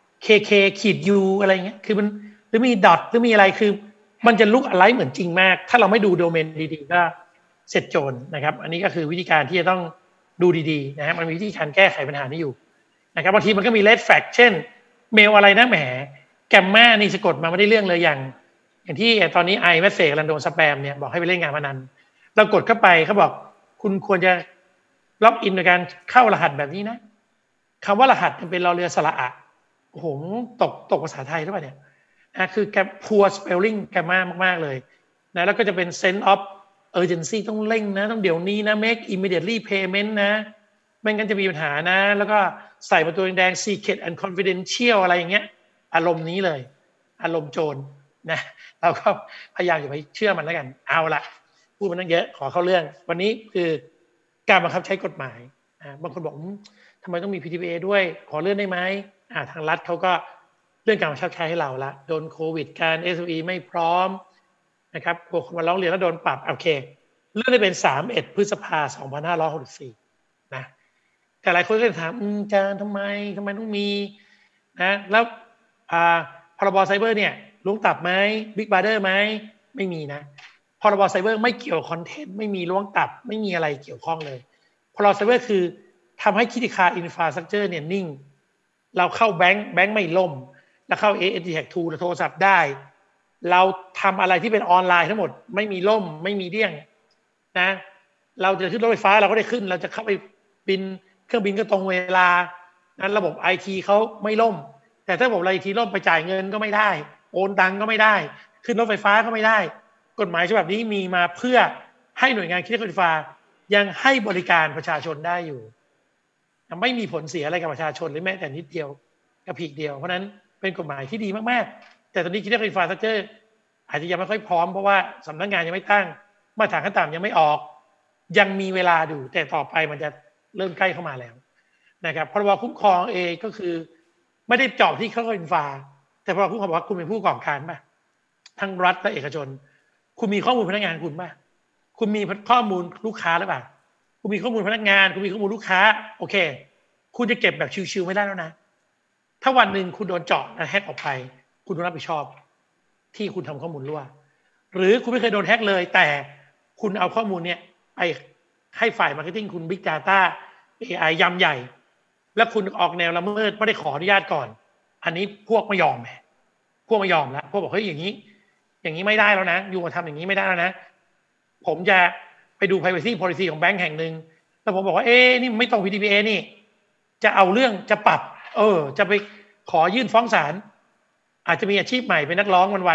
KK-U อะไรเงี้ยคือมันหรือมีดอทหรือมีอะไรคือมันจะลุกอะไรเหมือนจริงมากถ้าเราไม่ดูโดเมนดีๆก็เสร็จโจรนะครับอันนี้ก็คือวิธีการที่จะต้องดูดีๆนะฮะมันมีวิธีการแก้ไขปัญหานี้อยู่นะครับบางทีมันก็มี red flag เช่นเมลอะไรนะแหมแกมมานี่สะกดมาไม่ได้เรื่องเลยอย่างที่ตอนนี้ไอแมสเซจกำลังโดนสแปมเนี่ยบอกให้ไปเล่นงานพนันเรากดเข้าไปเขาบอกคุณควรจะล็อกอินโดยการเข้ารหัสแบบนี้นะคำว่ารหัสเป็นรอเรือสระอะโอ้โหตกภาษาไทยหรือเปล่าเนี่ยนะคือแก poor spelling แกมามากๆเลยนะแล้วก็จะเป็น sense of urgency ต้องเร่งนะต้องเดี๋ยวนี้นะ make immediately payment นะไม่งั้นจะมีปัญหานะแล้วก็ใส่ประตูแดง secret and confidential อะไรอย่างเงี้ยอารมณ์นี้เลยอารมณ์โจรนะเราก็พยายามอย่าไปเชื่อมันแล้วกันเอาละพูดมันตั้งเยอะขอเข้าเรื่องวันนี้คือการบังคับใช้กฎหมายบางคนบอกทำไมต้องมี PDPA ด้วยขอเลื่อนได้ไหมทางรัฐเขาก็เรื่องการบังคับใช้ให้เราละโดนโควิดการ SOE ไม่พร้อมนะครับพวกคนมาร้องเรียนแล้วโดนปรับโอเคเลื่อนได้เป็น31 พฤษภาคม 2564นะแต่หลายคนก็ถามอาจารย์ทำไมต้องมีนะแล้วพรบไซเบอร์เนี่ยล้วงตับไหมบิ๊กบราเดอร์ไหมไม่มีนะพรบไซเบอร์ไม่เกี่ยวคอนเทนต์ไม่มีล้วงตับไม่มีอะไรเกี่ยวข้องเลยพรบไซเบอร์คือทำให้คิดค่าอินฟราสตรัคเจอร์เนี่ยนิ่งเราเข้าแบงค์ไม่ล่มแล้วเข้า ASD-Hack Tool โทรศัพท์ได้เราทำอะไรที่เป็นออนไลน์ทั้งหมดไม่มีล่มไม่มีเดี้ยงนะเราจะขึ้นรถไฟฟ้าเราก็ได้ขึ้นเราจะเข้าไปบินเครื่องบินก็ตรงเวลานั้นระบบ IT เขาไม่ล่มแต่ถ้าระบบ IT ล่มไปจ่ายเงินก็ไม่ได้โอนตังก็ไม่ได้ขึ้นรถไฟฟ้าก็ไม่ได้กฎหมายฉบับนี้มีมาเพื่อให้หน่วยงานคิดค่าไฟฟ้ายังให้บริการประชาชนได้อยู่ไม่มีผลเสียอะไรกับประชาชนหรือแม้แต่นิดเดียวกระพีกเดียวเพราะนั้นเป็นกฎหมายที่ดีมากๆแต่ตอนนี้คิดค่าไฟฟ้าเจออาจจะยังไม่ค่อยพร้อมเพราะว่าสำนักงานยังไม่ตั้งมาตรฐานขั้นต่ำยังไม่ออกยังมีเวลาดูแต่ต่อไปมันจะเริ่มใกล้เข้ามาแล้วนะครับพรบคุ้มครองเองก็คือไม่ได้เจาะที่ค่าไฟฟ้าแต่พรบคุ้มครองบอกว่าคุณเป็นผู้ประกอบการป่ะทั้งรัฐและเอกชนคุณมีข้อมูลพนักงานคุณป่ะคุณมีข้อมูลลูกค้าหรือเปล่าคุณมีข้อมูลพนักงานคุณมีข้อมูลลูกค้าโอเคคุณจะเก็บแบบชิวๆไม่ได้แล้วนะถ้าวันหนึ่งคุณโดนเจาะและแฮกออกไปคุณต้องรับผิดชอบที่คุณทำข้อมูลรั่วหรือคุณไม่เคยโดนแฮกเลยแต่คุณเอาข้อมูลเนี่ยไปให้ฝ่ายมาร์เก็ตติ้งคุณ Big Data AI ยำใหญ่แล้วคุณออกแนวละเมิดไม่ได้ขออนุญาตก่อนอันนี้พวกไม่ยอมพวกไม่ยอมแล้วพวกบอกเฮ้ยอย่างนี้ไม่ได้แล้วนะอยู่มาทำอย่างนี้ไม่ได้แล้วนะผมจะไปดู privacy policy ของแบงก์แห่งหนึ่งแล้วผมบอกว่านี่ไม่ตรง PDPA นี่จะเอาเรื่องจะปรับจะไปขอยื่นฟ้องศาลอาจจะมีอาชีพใหม่เป็นนักร้องวัน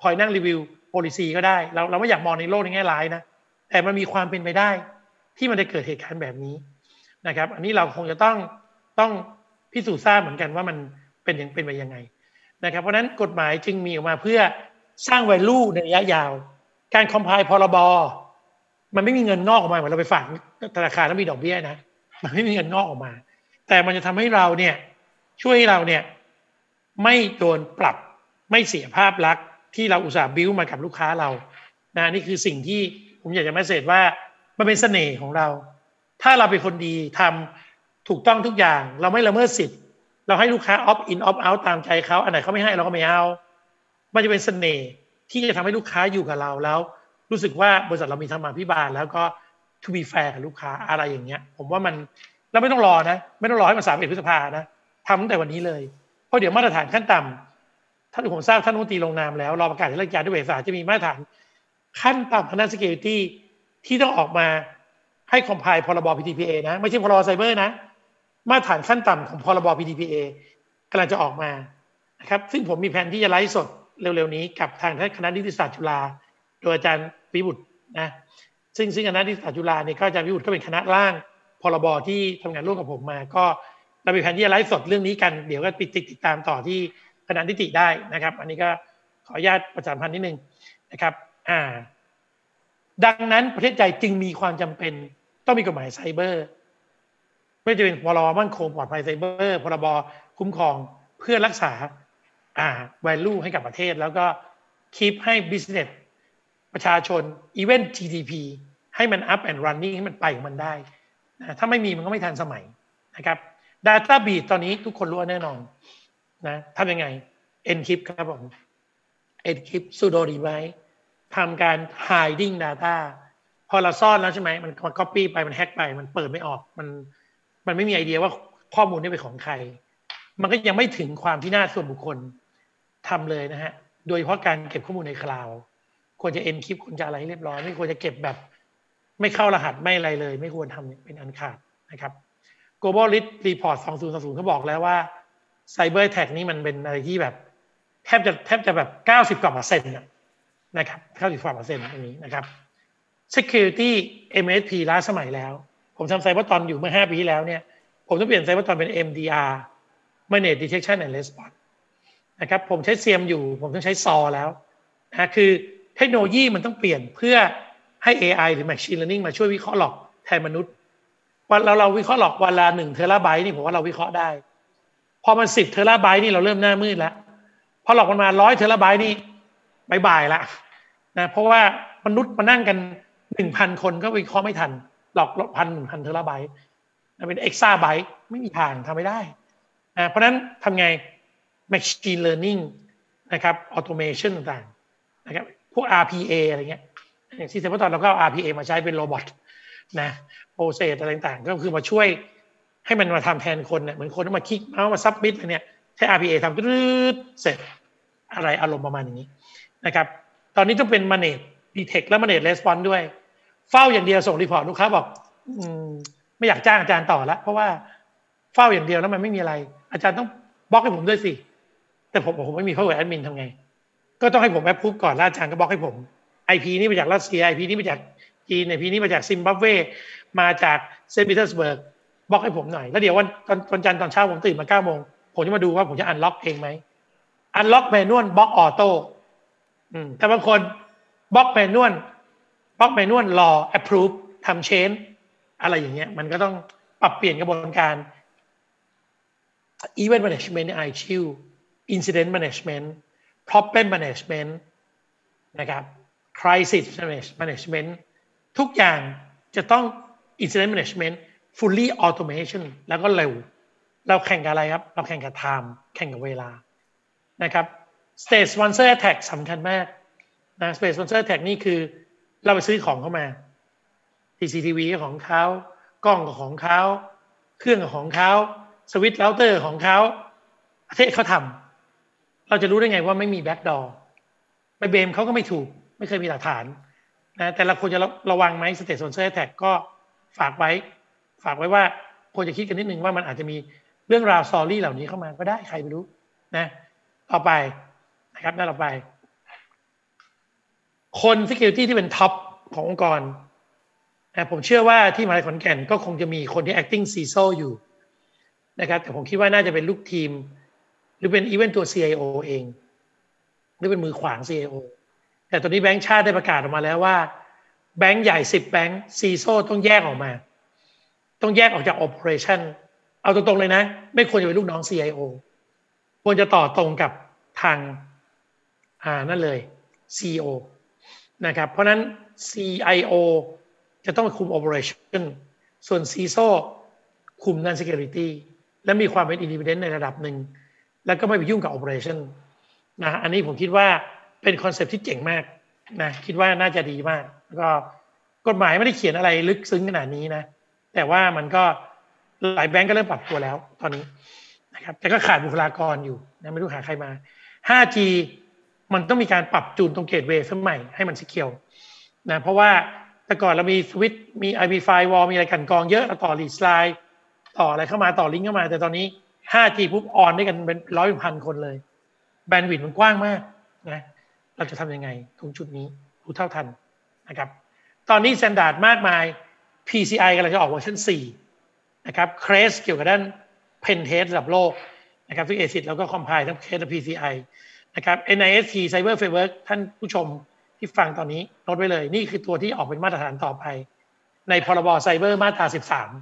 คอยนั่งรีวิว policy ก็ได้เราไม่อยากมองในโลกในแง่ร้ายนะแต่มันมีความเป็นไปได้ที่มันจะเกิดเหตุการณ์แบบนี้นะครับอันนี้เราคงจะต้องพิสูจน์ทราบเหมือนกันว่ามันเป็นไปยังไงนะครับเพราะนั้นกฎหมายจึงมีออกมาเพื่อสร้าง value ในระยะยาวการคอมไพล์พรบมันไม่มีเงินงอกออกมาเหมือนเราไปฝากธนาคารแล้วมีดอกเบี้ยนะมันไม่มีเงินงอกออกมาแต่มันจะทำให้เราเนี่ยช่วยให้เราเนี่ยไม่โดนปรับไม่เสียภาพลักษณ์ที่เราอุตส่าห์บิ้วมากับลูกค้าเรานะนี่คือสิ่งที่ผมอยากจะมาเสดว่ามันเป็นเสน่ห์ของเราถ้าเราเป็นคนดีทำถูกต้องทุกอย่างเราไม่ละเมิดสิทธิ์เราให้ลูกค้า opt in opt out ตามใจเขาอันไหนเขาไม่ให้เราก็ไม่เอามันจะเป็นเสน่ห์ที่จะทำให้ลูกค้าอยู่กับเราแล้วรู้สึกว่าบริษัทเรามีธรรมาภิบาลแล้วก็ to be fair กับลูกค้าอะไรอย่างเงี้ยผมว่ามันเราไม่ต้องรอนะไม่ต้องรอให้มัน31 พฤษภานะทำตั้งแต่วันนี้เลยเพราะเดี๋ยวมาตรฐานขั้นต่ำถ้าผมทราบท่านรัฐมนตรีลงนามแล้วรอประกาศในราชกิจจานุเบกษาจะมีมาตรฐานขั้นต่ำทางด้าน security ที่ต้องออกมาให้คอมไพล์พรบ PDPA นะไม่ใช่พรบไซเบอร์นะมาตรฐานขั้นต่ำของพรบ PDPA กำลังจะออกมานะครับซึ่งผมมีแผนที่จะไลฟ์สดเร็วๆนี้กับทางคณะนิติศาสตร์จุฬาโดยอาจารย์วิบุตรนะซึ่งคณะนิติศาสตร์จุฬาเนี่ยก็อาจารย์วิบุตรก็เป็นคณะร่างพรบที่ทำงานร่วมกับผมมาก็เรามีแผนที่จะไลฟ์สดเรื่องนี้กันเดี๋ยวก็ติดตามต่อที่คณะนิติได้นะครับอันนี้ก็ขออนุญาตประชาสัมพันธ์นิดนึงนะครับดังนั้นประเทศไทยจึงมีความจำเป็นต้องมีกฎหมายไซเบอร์ไม่ว่าจะเป็นพรบมั่นคงปลอดภัยไซเบอร์พรบคุ้มครองเพื่อรักษาvalue ให้กับประเทศแล้วก็คีปให้ business ประชาชน even GDP ให้มัน up and running ให้มันไปของมันได้นะถ้าไม่มีมันก็ไม่ทันสมัยนะครับ Data Breach ตอนนี้ทุกคนรู้แน่นอนนะทำยังไง Encrypt ครับผม Encrypt pseudo device ทำการ hiding data พอเราซ่อนแล้วใช่ไหมมัน copy ไปมันแฮกไปมันเปิดไม่ออกมันไม่มีไอเดียว่าข้อมูลนี้เป็นของใครมันก็ยังไม่ถึงความพินาศส่วนบุคคลทำเลยนะฮะโดยเฉพาะการเก็บข้อมูลในคลาวด์ควรจะ encrypt ควรจะอะไรให้เรียบร้อยไม่ควรจะเก็บแบบไม่เข้ารหัสไม่อะไรเลยไม่ควรทำเป็นอันขาดนะครับ Global Risk Report 2020เขาบอกแล้วว่า Cyber Attack นี่มันเป็นอะไรที่แบบแทบจะแบบ90 กว่า%นะครับ90 กว่า%ตรงนี้นะครับ Security MSP ล้าสมัยแล้วผมทำไซเบอร์ตอนอยู่เมื่อ5 ปีที่แล้วเนี่ยผมต้องเปลี่ยนไซเบอร์ตอนเป็น MDR Managed Detection and Response นะครับผมใช้ CM อยู่ผมต้องใช้ SAW แล้วนะคือเทคโนโลยีมันต้องเปลี่ยนเพื่อให้ AI หรือ Machine Learning มาช่วยวิเคราะห์หลอกแทนมนุษย์วันเราวิเคราะห์หลอกวันละ1 เทราไบต์นี่ผมว่าเราวิเคราะห์ได้พอมัน10 เทราไบต์นี่เราเริ่มหน้ามืดแล้วพอหลอกมันมา100 เทราไบต์นี่บ่ายๆละนะเพราะว่ามนุษย์มานั่งกัน 1,000 คนก็วิเคราะห์ไม่ทันหลอก 1,000 เทราไบต์เป็น Exabyte ไม่มีทางทำไม่ได้เพราะนั้นทำไง Machine Learning นะครับ Automation ต่างๆนะครับพวก RPA อะไรเงี้ยที่สมมติตอนเราก็เอา RPA มาใช้เป็นโรบอทนะโปรเซสอะไรต่างๆก็คือมาช่วยให้มันมาทำแทนคนเนี่ยเหมือนคนที่มาคลิกเมาส์มาซับมิดอะไรเนี่ยใช้ RPA ทำตืดเสร็จอะไรอารมณ์ประมาณอย่างนี้นะครับตอนนี้ต้องเป็น Manage Detect และ Manage Response ด้วยเฝ้าอย่างเดียวส่งรีพอร์ตลูกค้าบอกไม่อยากจ้างอาจารย์ต่อแล้วเพราะว่าเฝ้าอย่างเดียวแล้วมันไม่มีอะไรอาจารย์ต้องบล็อกให้ผมด้วยสิแต่ผมไม่มี Power Admin ทำไงก็ต้องให้ผมแอปพูฟก่อนแล้วอาจารย์ก็บล็อกให้ผม IP นี่มาจากรัสเซีย IP นี่มาจากจีน IP นี่มาจากซิมบับเวมาจากเซนต์ปีเตอร์สเบิร์กบล็อกให้ผมหน่อยแล้วเดี๋ยววันจันทร์ตอนเช้าผมตื่นมา9 โมงผมจะมาดูว่าผมจะอันล็อกเองไหมอันล็อกแมนนวลบล็อกออโต้แต่บางคนบล็อกแมนนวลรอ approve ทำ change อะไรอย่างเงี้ยมันก็ต้องปรับเปลี่ยนกระบวนการ event management IQ incident management problem management นะครับ crisis management ทุกอย่างจะต้อง incident management fully automation แล้วก็เร็วเราแข่งกับอะไรครับเราแข่งกับ time แข่งกับเวลานะครับ state sponsor attack สำคัญมากนะ state sponsor attack นี่คือเราไปซื้อของเข้ามา CCTV ของเขากล้องของเขาเครื่องของเขาสวิตช์เราเตอร์ของเขาประเทศเขาทำเราจะรู้ได้ไงว่าไม่มีแบ็กดอร์ไปเบมเขาก็ไม่ถูกไม่เคยมีหลักฐานนะแต่เราควรจะระวังไหม state sponsor attack ก็ฝากไว้ว่าควรจะคิดกันนิดนึงว่ามันอาจจะมีเรื่องราวซอรี่เหล่านี้เข้ามาก็ได้ใครไม่รู้นะต่อไปนะครับหน้าต่อไปคน security ที่เป็นท็อปขององค์กรผมเชื่อว่าที่มหาวิทยาลัยขอนแก่นก็คงจะมีคนที่ acting CISO อยู่นะครับแต่ผมคิดว่าน่าจะเป็นลูกทีมหรือเป็นอีเวนต์ตัว CIO เองหรือเป็นมือขวาง CIO แต่ตอนนี้แบงก์ชาติได้ประกาศออกมาแล้วว่าแบงก์ใหญ่10แบงก์ CISO ต้องแยกออกมาต้องแยกออกจาก operation เอาตรงๆเลยนะไม่ควรจะเป็นลูกน้อง CIO ควรจะต่อตรงกับทางนั่นเลย CEO นะครับเพราะนั้น CIO จะต้องคุม operation ส่วน CISO คุมด้าน security และมีความเป็น independent ในระดับหนึ่งแล้วก็ไม่ไปยุ่งกับ operation นะอันนี้ผมคิดว่าเป็นคอนเซ็ปต์ที่เจ๋งมากนะคิดว่าน่าจะดีมากก็กฎหมายไม่ได้เขียนอะไรลึกซึ้งขนาดนี้นะแต่ว่ามันก็หลายแบงก์ก็เริ่มปรับตัวแล้วตอนนี้นะครับแต่ก็ขาดบุคลากรอยู่นะไม่รู้หาใครมา 5G มันต้องมีการปรับจูนตรงเกตเวย์ใหม่ให้มันsecureนะเพราะว่าแต่ก่อนเรามีสวิตช์มี IP firewall มีอะไรกันกองเยอะเราต่อลีดสไลด์ต่ออะไรเข้ามาต่อลิงก์เข้ามาแต่ตอนนี้ 5G ปุ๊บออนได้กันเป็นร้อยเป็นพันคนเลยแบนด์วิดต์มันกว้างมากนะเราจะทำยังไงตรงจุดนี้รู้เท่าทันนะครับตอนนี้สแตนดาร์ดมากมาย PCI กำลังจะออกเวอร์ชัน4นะครับเครสเกี่ยวกับด้าน Pen Test ระดับโลกนะครับซึ่ง ASIC เราก็คอมไพล์ทั้งเคสและ PCI นะครับ NIST Cyber Framework ท่านผู้ชมที่ฟังตอนนี้โน้ตไว้เลยนี่คือตัวที่ออกเป็นมาตรฐานต่อไปในพรบไซเบอร์มาตรา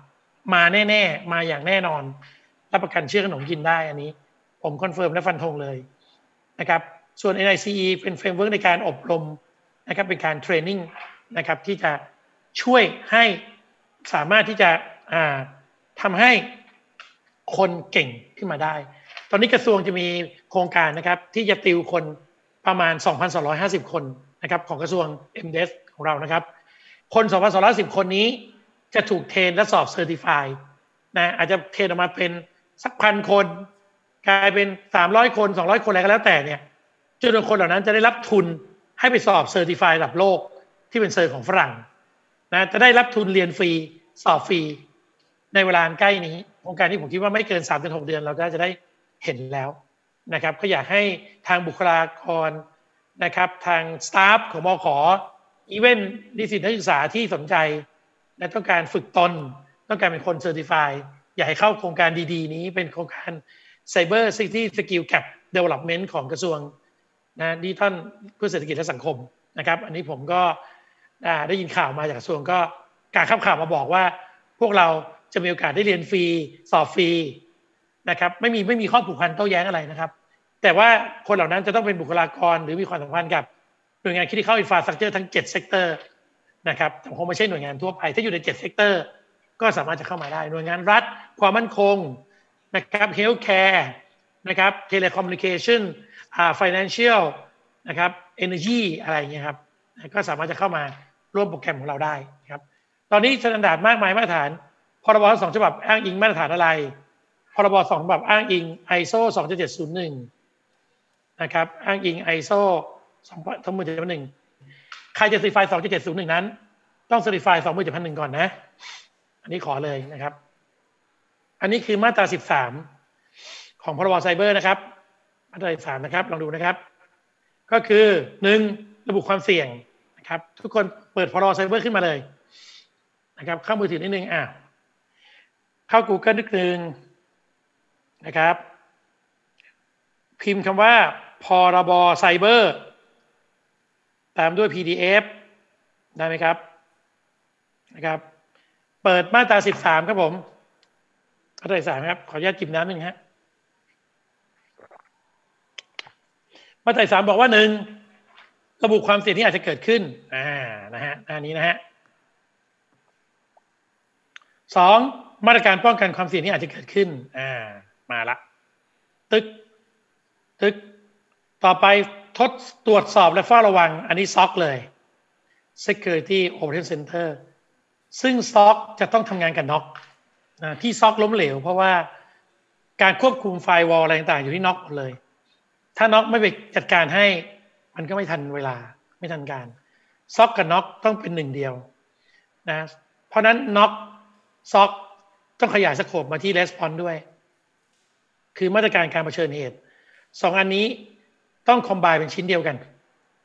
13มาแน่ๆมาอย่างแน่นอนรับประกันเชื่อขนมกินได้อันนี้ผมคอนเฟิร์มและฟันธงเลยนะครับส่วน NICE เป็นเฟรมเวิร์กในการอบรมนะครับเป็นการเทรนนิ่งนะครับที่จะช่วยให้สามารถที่จะทำให้คนเก่งขึ้นมาได้ตอนนี้กระทรวงจะมีโครงการนะครับที่จะติวคนประมาณ 2,250 คนนะครับของกระทรวง MDES ของเรานะครับคน 2,250 คนนี้จะถูกเทรนและสอบเซอร์ติฟายนะอาจจะเทรนออกมาเป็นสักพันคนกลายเป็น300คน200คนอะไรก็แล้วแต่เนี่ยจำนวนคนเหล่านั้นจะได้รับทุนให้ไปสอบเซอร์ติฟายระดับโลกที่เป็นเซอร์ของฝรั่งนะจะได้รับทุนเรียนฟรีสอบฟรีในเวลาใกล้นี้โครงการนี้ผมคิดว่าไม่เกิน 3-6 เดือนเราจะได้เห็นแล้วนะครับก็อยากให้ทางบุคลากรนะครับทางสตาฟของมข.อีเวนต์นิสิตนักศึกษาที่สนใจและต้องการฝึกตนต้องการเป็นคนเซอร์ติฟายอยากให้เข้าโครงการดีๆนี้เป็นโครงการ Cyber Security Skill Gap Development ของกระทรวงนะดิจิทัลเพื่อเศรษฐกิจและสังคมนะครับอันนี้ผมก็ได้ยินข่าวมาจากกระทรวงก็การขับข่าวมาบอกว่าพวกเราจะมีโอกาสได้เรียนฟรีสอบฟรีนะครับไม่มีข้อผูกพันโต้แย้งอะไรนะครับแต่ว่าคนเหล่านั้นจะต้องเป็นบุคลากรหรือมีความสัมพันธ์กับหน่วยงาน Critical Infrastructure ทั้ง7 sector นะครับคงไม่ใช่หน่วยงานทั่วไปถ้าอยู่ใน7 sector ก็สามารถจะเข้ามาได้หน่วยงานรัฐความมั่นคงนะครับ Healthcare นะครับ Telecommunication Financial นะครับ Energy อะไรอย่างเงี้ยครับก็สามารถจะเข้ามาร่วมโปรแกรมของเราได้ครับตอนนี้สแตนดาร์ดมากมายมาตรฐานพรบ2ฉบับอ้างอิงมาตรฐานอะไรพรบ2ฉบับอ้างอิง ISO 27701นะครับอ้างอิง ISO 27001ใครจะ certify 27701นั้นต้อง certify 27001ก่อนนะอันนี้ขอเลยนะครับอันนี้คือมาตรา13ของพรบไซเบอร์นะครับมาตรา13นะครับลองดูนะครับก็คือ1ระบุความเสี่ยงนะครับทุกคนเปิดพรบไซเบอร์ขึ้นมาเลยนะครับเข้ามือถือนิดนึงเข้า Google นิดนึงนะครับพิมพ์คำว่าพรบไซเบอร์ตามด้วย PDF ได้ไหมครับนะครับเปิดมาตรา13ครับผมมาตรา13ครับขออนุญาตจิบน้ำนึงฮะมาตรา13บอกว่า1ระบุความเสี่ยงที่อาจจะเกิดขึ้นนะฮะอันนี้นะฮะ2มาตรการป้องกันความเสี่ยงที่อาจจะเกิดขึ้นมาละตึกต่อไปตรวจสอบและเฝ้าระวังอันนี้ซ็อกเลย Security Operation Center ซึ่งซ็อกจะต้องทำงานกับน็อกที่ซ็อกล้มเหลวเพราะว่าการควบคุมไฟวอลอะไรต่างๆอยู่ที่น็อกหมดเลยถ้าน็อกไม่ไปจัดการให้มันก็ไม่ทันเวลาไม่ทันการซ็อกกับน็อกต้องเป็นหนึ่งเดียวนะเพราะนั้นน็อกซ็อกต้องขยายสโคปมาที่ Response ด้วยคือมาตรการการเผชิญเหตุ2อันนี้ต้องคอมไบน์เป็นชิ้นเดียวกัน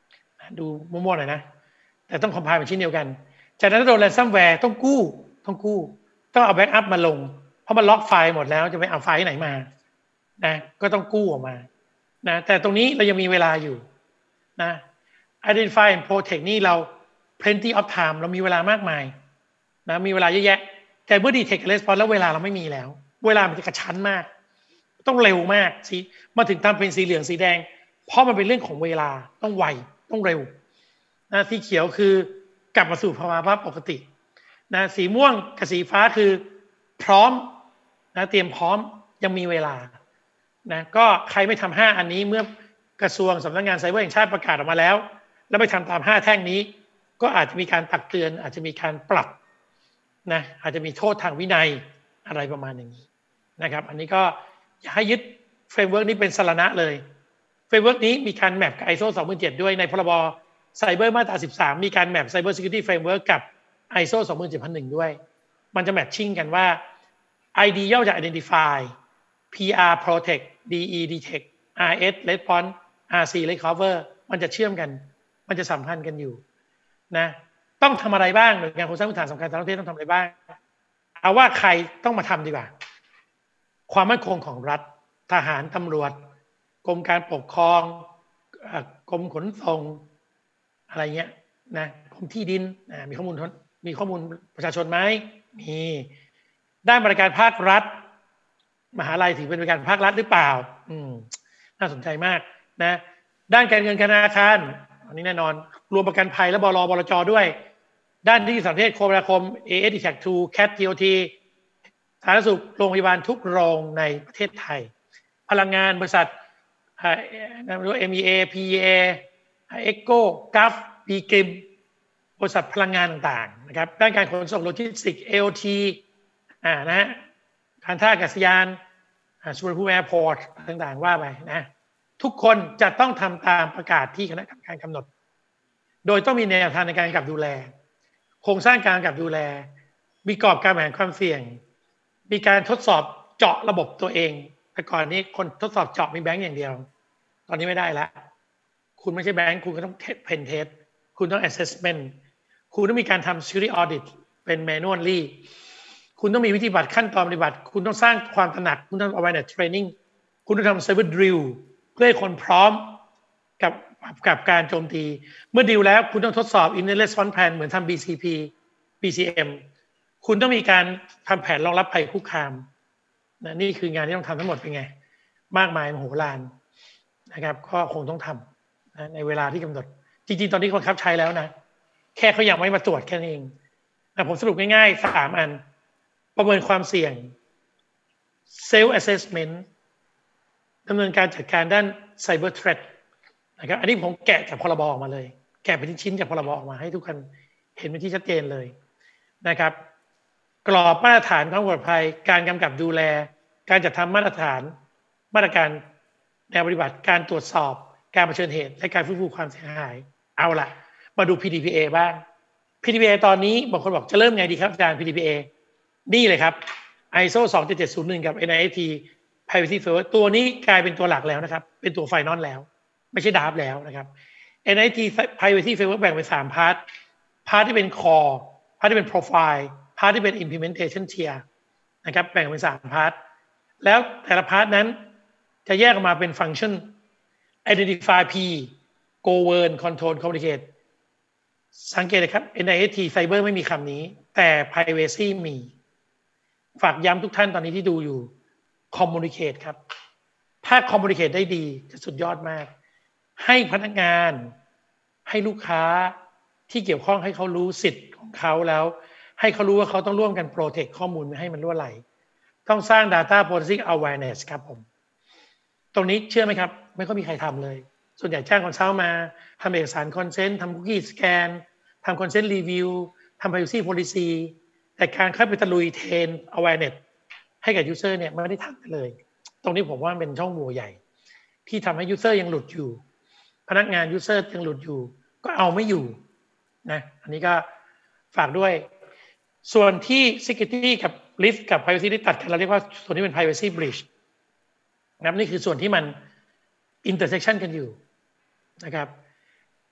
ดูมั่วๆหน่อยนะแต่ต้องคอมไพล์เป็นชิ้นเดียวกันจากนั้นถ้าโดนแรนซัมแวร์ต้องกู้ต้องเอาแบ็กอัพมาลงเพราะมันล็อกไฟล์หมดแล้วจะไปเอาไฟล์ไหนมานะก็ต้องกู้ออกมานะแต่ตรงนี้เรายังมีเวลาอยู่นะ Identify and Protect นี่เรา plenty of time เรามีเวลามากมายนะมีเวลาเยอะแยะแต่เมื่อ Detect Response แล้วเวลาเราไม่มีแล้วเวลามันจะกระชั้นมากต้องเร็วมากสิมาถึงทำเป็นสีเหลืองสีแดงเพราะมันเป็นเรื่องของเวลาต้องไวต้องเร็วนะสีเขียวคือกลับมาสู่ภาวะปกตินะสีม่วงกับสีฟ้าคือพร้อมนะเตรียมพร้อมยังมีเวลานะก็ใครไม่ทำ5อันนี้เมื่อกระทรวงสำนักงานไซเบอร์แห่งชาติประกาศออกมาแล้วไปทำตาม5แท่งนี้ก็อาจจะมีการตักเตือนอาจจะมีการปรับนะอาจจะมีโทษทางวินัยอะไรประมาณอย่างนี้นะครับอันนี้ก็อยากให้ยึดเฟรมเวิร์กนี้เป็นสรณะเลยเฟรมเวิร์กนี้มีการแมปกับ ISO 2007ด้วยในพรบไซเบอร์มาตรา13มีการแมป Cyber Security Framework กับ ISO 27001ด้วยมันจะแมทชิ่งกันว่า ID ย่อจาก Identify PR Protect DE Detect RS Response RC Recover มันจะเชื่อมกันมันจะสัมพันธ์กันอยู่นะต้องทำอะไรบ้างหน่วยงานโครงสร้างพื้นฐานสำคัญทางประเทศต้องทำอะไรบ้างเอาว่าใครต้องมาทำดีกว่าความมั่นคงของรัฐทหารตำรวจกรมการปกครองกรมขนส่งอะไรเงี้ยนะกรมที่ดินมีข้อมูลประชาชนไหมมีด้านบริการภาครัฐมหาลัยถือเป็นบริการภาครัฐหรือเปล่าน่าสนใจมากนะด้านการเงินธนาคารอันนี้แน่นอนรวมประกันภัยและบลจด้วยด้านที่สัมพันธ์โคมนาคม AS Detect 2 CAT TOT สาธารณสุขโรงพยาบาลทุกโรงในประเทศไทยพลังงานบริษัทMEA PEA ECO GAF BGIM บริษัทพลังงานต่างๆนะครับด้านการขนส่งโลจิสติกส์ AOT นะฮะการท่าอากาศยานสุวรรณภูมิแอร์พอร์ตต่างๆว่าไปนะทุกคนจะต้องทำตามประกาศที่คณะกรรมการกำหนดโดยต้องมีแนวทางในการกำกับดูแลโครงสร้างการกำกับดูแลมีกรอบการบริหารความเสี่ยงมีการทดสอบเจาะระบบตัวเองแต่ก่อนนี้คนทดสอบเจาะมีแบงก์อย่างเดียวตอนนี้ไม่ได้แล้วคุณไม่ใช่แบงก์คุณก็ต้องเพนเทสคุณต้อง assessment คุณต้องมีการทำ security audit เป็น manually คุณต้องมีวิธีปฏิบัติขั้นตอนปฏิบัติคุณต้องสร้างความตระหนักคุณต้อง awareness training คุณต้องทำ cyber drill เพื่อให้คนพร้อมกับการโจมตีเมื่อดีลแล้วคุณต้องทดสอบ incident response plan เหมือนทำ BCP BCM คุณต้องมีการทำแผนรองรับภัยคุกคามนะนี่คืองานที่ต้องทำทั้งหมดเป็นไงมากมายมโหฬารนะครับก็คงต้องทำนะในเวลาที่กำหนดจริงๆตอนนี้บังคับใช้แล้วนะแค่เขายังไม่มาตรวจแค่นั้นเองนะผมสรุปง่ายๆ3อันประเมินความเสี่ยง self assessment ดำเนินการจัดการด้าน cyber threat นะครับอันนี้ผมแกะจากพรบออกมาเลยแกะเป็นชิ้นๆจากพรบออกมาให้ทุกคนเห็นเป็นที่ชัดเจนเลยนะครับกรอบมาตรฐานความปลอดภัยการกำกับดูแลการจัดทำมาตรฐานมาตรการแนวปฏิบัติการตรวจสอบการเผชิญเหตุและการฟื้นฟูความเสียหายเอาล่ะมาดู PDPA บ้าง PDPA ตอนนี้บางคนบอกจะเริ่มไงดีครับอาจารย์ PDPA นี่เลยครับ ISO 27701 กับ NIST Privacy Framework ตัวนี้กลายเป็นตัวหลักแล้วนะครับเป็นตัวไฟนอลแล้วไม่ใช่ดราฟแล้วนะครับ NIST Privacy Framework แบ่งเป็น3พาร์ทที่เป็น core พาร์ทที่เป็น profile พาร์ทที่เป็น implementation tier นะครับแบ่งเป็น3พาร์ทแล้วแต่ละพาร์ทนั้นจะแยกออกมาเป็นฟังก์ชัน identify P govern control communicate สังเกตเลยครับ NIST Cyber ไม่มีคำนี้แต่ privacy มีฝากย้ำทุกท่านตอนนี้ที่ดูอยู่ communicate ครับถ้า communicate ได้ดีจะสุดยอดมากให้พนักงานให้ลูกค้าที่เกี่ยวข้องให้เขารู้สิทธิ์ของเขาแล้วให้เขารู้ว่าเขาต้องร่วมกัน protect ข้อมูลไม่ให้มันรั่วไหลต้องสร้าง data policy awareness ครับผมตรงนี้เชื่อไหมครับไม่ค่อยมีใครทำเลยส่วนใหญ่จ้างคอนซัลท์มาทำเอกสารคอนเซนต์ทำคุกกี้สแกนทำคอนเซนต์รีวิวทำ privacy policy แต่การเข้าไปตะลุยเทรน awareness ให้กับ user เนี่ยไม่ได้ทำเลยตรงนี้ผมว่าเป็นช่องโหว่ใหญ่ที่ทำให้ user ยังหลุดอยู่พนักงาน user ยังหลุดอยู่ก็เอาไม่อยู่นะอันนี้ก็ฝากด้วยส่วนที่ security กับ risk กับ privacy ที่ตัดกันเราเรียกว่าส่วนที่เป็น privacy breach นะครับนี่คือส่วนที่มัน intersection กันอยู่นะครับ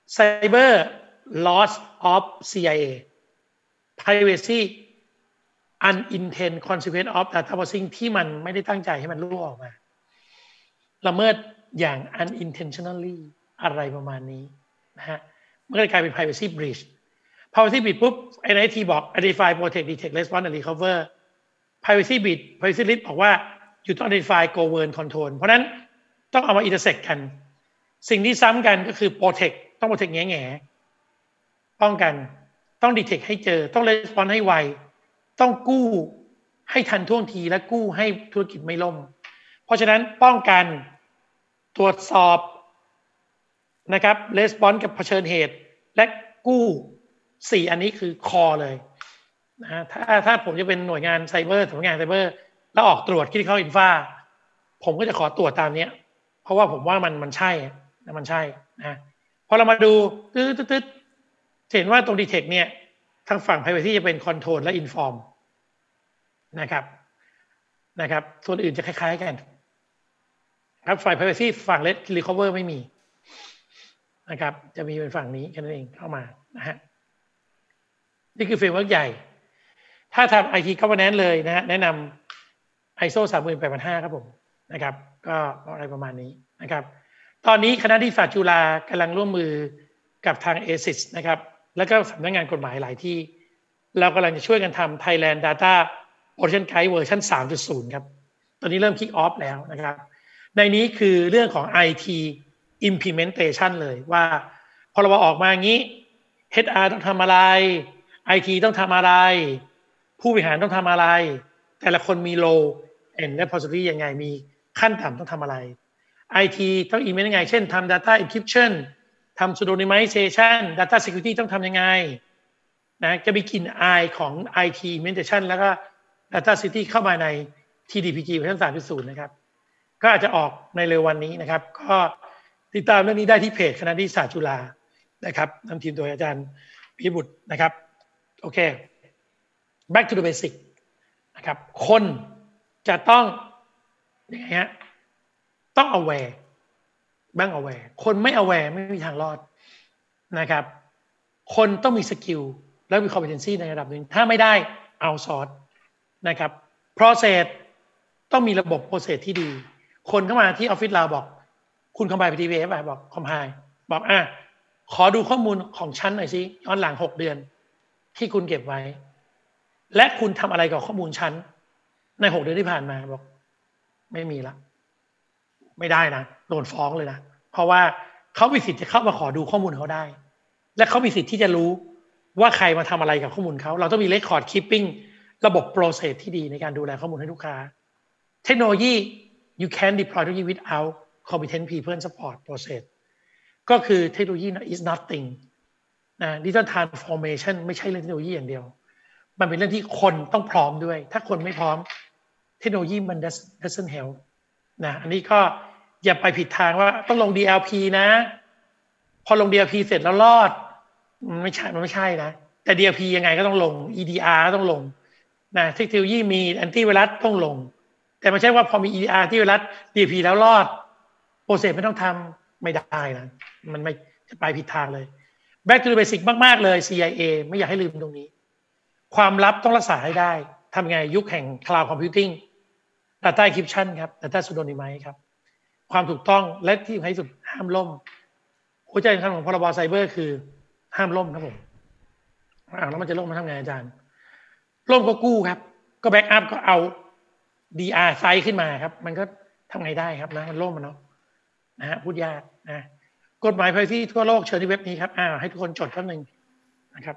Cyber Loss of CIA Privacy Unintended Consequence of Data Processing ที่มันไม่ได้ตั้งใจให้มันรั่วออกมาละเมิดอย่าง unintentionally อะไรประมาณนี้นะฮะมันก็เลยกลายเป็น privacy breach privacy breach ปุ๊บ NIST บอก identify protect detect respond and recover privacy breach privacy risk บอกว่าอยู่ต้อง identify govern control เพราะนั้นต้องเอามา intersect กันสิ่งที่ซ้ำกันก็คือ protect ต้อง protect แง่ป้องกันต้อง detect ให้เจอต้อง respond ให้ไวต้องกู้ให้ทันท่วงทีและกู้ให้ธุรกิจไม่ล่มเพราะฉะนั้นป้องกันตรวจสอบนะครับ response กับเผชิญเหตุและกู้4อันนี้คือคอเลยนะถ้าผมจะเป็นหน่วยงานไซเบอร์สำนักงานไซเบอร์แล้วออกตรวจคิดเข้าอินฟาผมก็จะขอตรวจตามนี้เพราะว่าผมว่ามันใช่นะมันใช่นะพอเรามาดูตึ๊ดเห็นว่าตรง detect เนี่ยทางฝั่ง privacy จะเป็น control และ inform นะครับส่วนอื่นจะคล้ายๆกันครับฝ่าย privacy ฝั่ง recover ไม่มีนะครับจะมีเป็นฝั่งนี้แค่นั้นเองเข้ามานะฮะนี่คือเฟรมเวิร์กใหญ่ถ้าทำ IT governance เลยนะฮะแนะนำ ISO 38005ครับผมนะครับก็อะไรประมาณนี้นะครับตอนนี้คณะนิติศาสตร์จุฬากำลังร่วมมือกับทาง ASIS นะครับแล้วก็สำนักงานกฎหมายหลายที่เรากำลังจะช่วยกันทำ Thailand Data Protection Guide เวอร์ชัน 3.0 ครับตอนนี้เริ่ม kick off แล้วนะครับในนี้คือเรื่องของ IT implementation เลยว่าพอเราออกมาอย่างนี้ HR ต้องทำอะไร IT ต้องทำอะไรผู้บริหารต้องทำอะไรแต่ละคนมี role and responsibility ยังไงมีขั้นต่ำต้องทำอะไร IT ต้อง implement ยังไงเช่นทำ data encryption ทำ pseudonymization data security ต้องทำยังไงนะจะมีกลิ่นอายของ IT implementation แล้วก็ data security เข้ามาใน TDPG เวอร์ชัน 3.0 นะครับก็อาจจะออกในเร็ววันนี้นะครับก็ติดตามเรื่องนี้ได้ที่เพจคณะนิติศาสตร์จุฬานะครับนำทีมโดยอาจารย์พิบุตรนะครับโอเค back to the basic นะครับคนจะต้องยังไงฮะต้อง aware บ้าง aware คนไม่ aware ไม่มีทางรอดนะครับคนต้องมีสกิลแล้วมี competency ในระดับหนึ่งถ้าไม่ได้ outsource นะครับ process ต้องมีระบบ process ที่ดีคนเข้ามาที่ออฟฟิศเราบอกคุณคอมไพล์ PTVF บอกคอมไพล์บอกขอดูข้อมูลของฉันหน่อยสิย้อนหลัง6 เดือนที่คุณเก็บไว้และคุณทำอะไรกับข้อมูลฉันใน6 เดือนที่ผ่านมาบอกไม่มีละไม่ได้นะโดนฟ้องเลยนะเพราะว่าเขามีสิทธิ์จะเข้ามาขอดูข้อมูลเขาได้และเขามีสิทธิ์ที่จะรู้ว่าใครมาทำอะไรกับข้อมูลเขาเราต้องมี record keeping ระบบ process ที่ดีในการดูแลข้อมูลให้ลูกค้าเทคโนโลยี you can deploy technology without competent people support process ก็คือเทคโนโลยี is nothing นะ digital transformation ไม่ใช่เรื่องเทคโนโลยีอย่างเดียวมันเป็นเรื่องที่คนต้องพร้อมด้วยถ้าคนไม่พร้อมเทคโนโลยีมัน doesn't help นะอันนี้ก็อย่าไปผิดทางว่าต้องลง DLP นะพอลง DLP เสร็จแล้วรอดมันไม่ใช่นะแต่ DLP ยังไงก็ต้องลง EDR ต้องลงนะเทคโนโลยีมีแอนตี้ไวรัสต้องลงแต่ไม่ใช่ว่าพอมี EDR ที่ไวรัส DLP แล้วรอดโปรเซสไม่ต้องทำไม่ได้นะมันไม่จะไปผิดทางเลย back to the basic มากๆเลย CIA ไม่อยากให้ลืมตรงนี้ความลับต้องรักษาให้ได้ทำไงยุคแห่ง cloud computing data encryption ครับ data pseudonymize ครับความถูกต้องและที่ให้สุดห้ามล่มหัวใจสำคัญของพรบไซเบอร์คือห้ามล่มครับผมแล้วมันจะล่มมาทำไงอาจารย์ล่มก็กู้ครับก็แบ็กอัพก็เอา DR ไซส์ขึ้นมาครับมันก็ทำไงได้ครับนะมันล่มมันเนาะนะฮะพูดยากนะกฎหมาย privacy ทั่วโลกเชิญที่เว็บนี้ครับให้ทุกคนจดแป๊บนึงนะครับ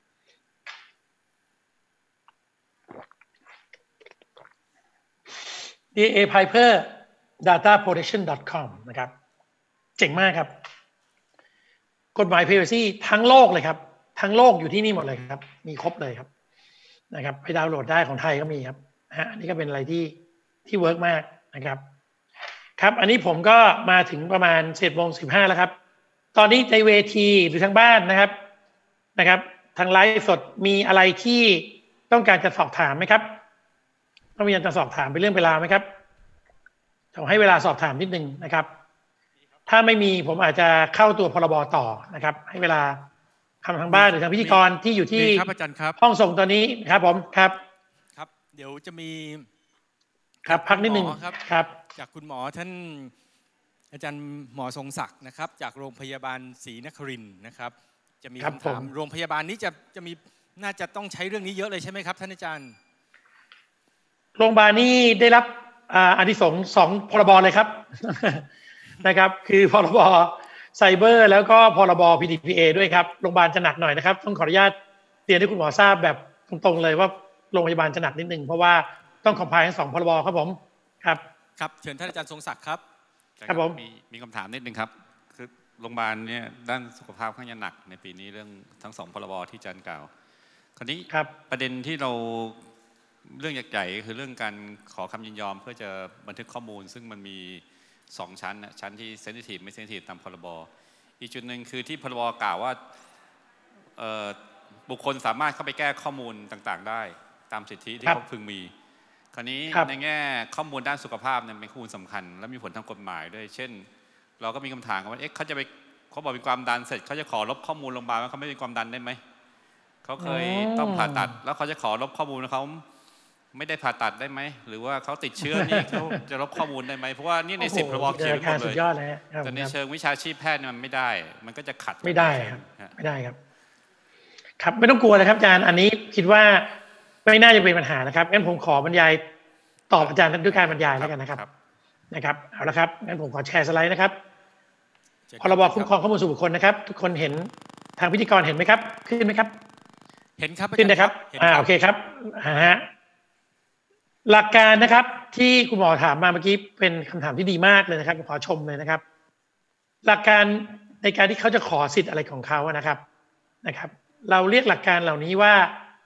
DA Piper dataprotection.com นะครับเจ๋งมากครับกฎหมาย privacy ทั้งโลกเลยครับทั้งโลกอยู่ที่นี่หมดเลยครับมีครบเลยครับนะครับไปดาวน์โหลดได้ของไทยก็มีครับอันนี้ก็เป็นอะไรที่เวิร์กมากนะครับครับอันนี้ผมก็มาถึงประมาณ7:15แล้วครับตอนนี้ในเวทีหรือทางบ้านนะครับทางไลฟ์สดมีอะไรที่ต้องการจะสอบถามไหมครับต้องมีการจะสอบถามเป็นเรื่องเวลาไหมครับจะให้เวลาสอบถามนิดนึงนะครับถ้าไม่มีผมอาจจะเข้าตัวพรบต่อนะครับให้เวลาทำทางบ้านหรือทางพิธีกรที่อยู่ที่ครับอาจารย์ครับห้องส่งตอนนี้ครับผมครับเดี๋ยวจะมีครับพักนิดนึงครับจากคุณหมอท่านอาจารย์หมอทรงศักดิ์นะครับจากโรงพยาบาลศรีนครินทร์นะครับจะมีคำถามโรงพยาบาลนี้จะมีน่าจะต้องใช้เรื่องนี้เยอะเลยใช่ไหมครับท่านอาจารย์โรงพยาบาลนี้ได้รับอานิสงส์2 พรบเลยครับนะครับคือพรบไซเบอร์แล้วก็พรบ PDPA ด้วยครับโรงพยาบาลจะหนักหน่อยนะครับต้องขออนุญาตเรียนให้คุณหมอทราบแบบตรงๆเลยว่าโรงพยาบาลจะหนักนิดนึงเพราะว่าต้องคอมไพล์ทั้ง2 พรบครับผมครับเชิญท่านอาจารย์ทรงศักดิ์ครับครับผมมีคำถามนิดนึงครับคือโรงพยาบาลเนี่ยด้านสุขภาพค่อนข้างหนักในปีนี้เรื่องทั้ง2 พรบที่อาจารย์กล่าวคราวนี้ประเด็นที่เราเรื่องใหญ่ๆคือเรื่องการขอคำยินยอมเพื่อจะบันทึกข้อมูลซึ่งมันมี2 ชั้นนะชั้นที่เซนซิทีฟไม่เซนซิทีฟตามพรบอีกจุดหนึ่งคือที่พรบกล่าวว่าบุคคลสามารถเข้าไปแก้ข้อมูลต่างๆได้ตามสิทธิที่เขาพึงมีคราวนี้ในแง่ข้อมูลด้านสุขภาพเนี่ยเป็นข้อมูลสำคัญและมีผลทางกฎหมายด้วยเช่นเราก็มีคำถามว่าเขาบอกมีความดันเสร็จเขาจะขอลบข้อมูลโรงพยาบาลว่าเขาไม่มีความดันได้ไหมเขาเคยต้องผ่าตัดแล้วเขาจะขอลบข้อมูลเขาไม่ได้ผ่าตัดได้ไหมหรือว่าเขาติดเชื้อนี่เขาจะลบข้อมูลได้ไหมเพราะว่านี่ใน10 พรบเขียนไว้หมดเลยแต่ในเชิงวิชาชีพแพทย์มันไม่ได้มันก็จะขัดไม่ได้ครับไม่ได้ครับครับไม่ต้องกลัวนะครับอาจารย์อันนี้คิดว่าไม่น่าจะเป็นปัญหานะครับงั้นผมขอบรรยายตอบอาจารย์ด้วยการบรรยายแล้วกันนะครับเอาละครับงั้นผมขอแชร์สไลด์นะครับพรบคุ้มครองข้อมูลส่วนบุคคลนะครับทุกคนเห็นทางพิธีกรเห็นไหมครับขึ้นไหมครับเห็นครับขึ้นนะครับโอเคครับหลักการนะครับที่คุณหมอถามมาเมื่อกี้เป็นคำถามที่ดีมากเลยนะครับขอชมเลยนะครับหลักการในการที่เขาจะขอสิทธิ์อะไรของเขานะครับเราเรียกหลักการเหล่านี้ว่า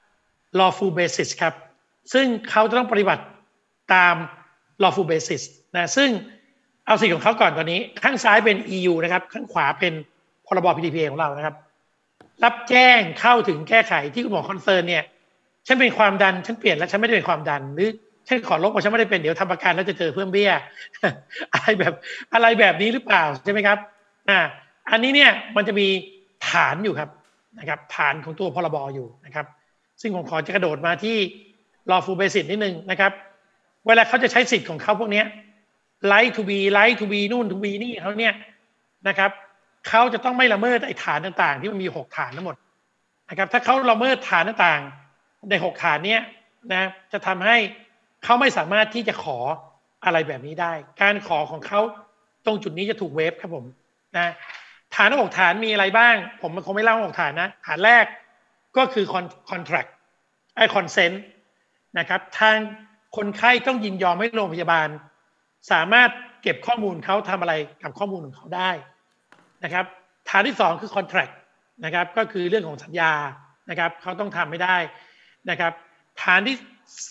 lawful basis ครับซึ่งเขาจะต้องปฏิบัติตาม lawful basis นะซึ่งเอาสิทธิ์ของเขาก่อนตอนนี้ข้างซ้ายเป็น EU นะครับข้างขวาเป็นพรบ PDPA ของเรานะครับรับแจ้งเข้าถึงแก้ไขที่คุณหมอคอนเซิร์นเนี่ยฉันเป็นความดันฉันเปลี่ยนแล้วฉันไม่ได้เป็นความดันหรือฉันขอลบว่าฉันไม่ได้เป็นเดี๋ยวทำประกันแล้วจะเจอเพิ่มเบี้ย อะไรแบบนี้หรือเปล่าใช่ไหมครับอันนี้เนี่ยมันจะมีฐานอยู่ครับนะครับฐานของตัวพรบอยู่นะครับซึ่งผมขอจะกระโดดมาที่ lawful basis นิดนึงนะครับเวลาเขาจะใช้สิทธิ์ของเขาพวกนี้ right to be นู่น to be นี่เขาเนี่ยนะครับเขาจะต้องไม่ละเมิดไอ้ฐานต่างๆที่มันมี6 ฐานทั้งหมดนะครับถ้าเขาละเมิดฐานต่างๆใน6 ฐานเนี้ยนะจะทำให้เขาไม่สามารถที่จะขออะไรแบบนี้ได้การขอของเขาตรงจุดนี้จะถูกเวฟครับผมนะฐานทั้ง6 ฐานมีอะไรบ้างผมคงไม่เล่า6 ฐานนะฐานแรกก็คือ contract consent นะครับทางคนไข้ต้องยินยอมให้โรงพยาบาลสามารถเก็บข้อมูลเขาทำอะไรกับข้อมูลของเขาได้นะครับฐานที่2คือ contract นะครับก็คือเรื่องของสัญญานะครับเขาต้องทำไม่ได้นะครับฐานที่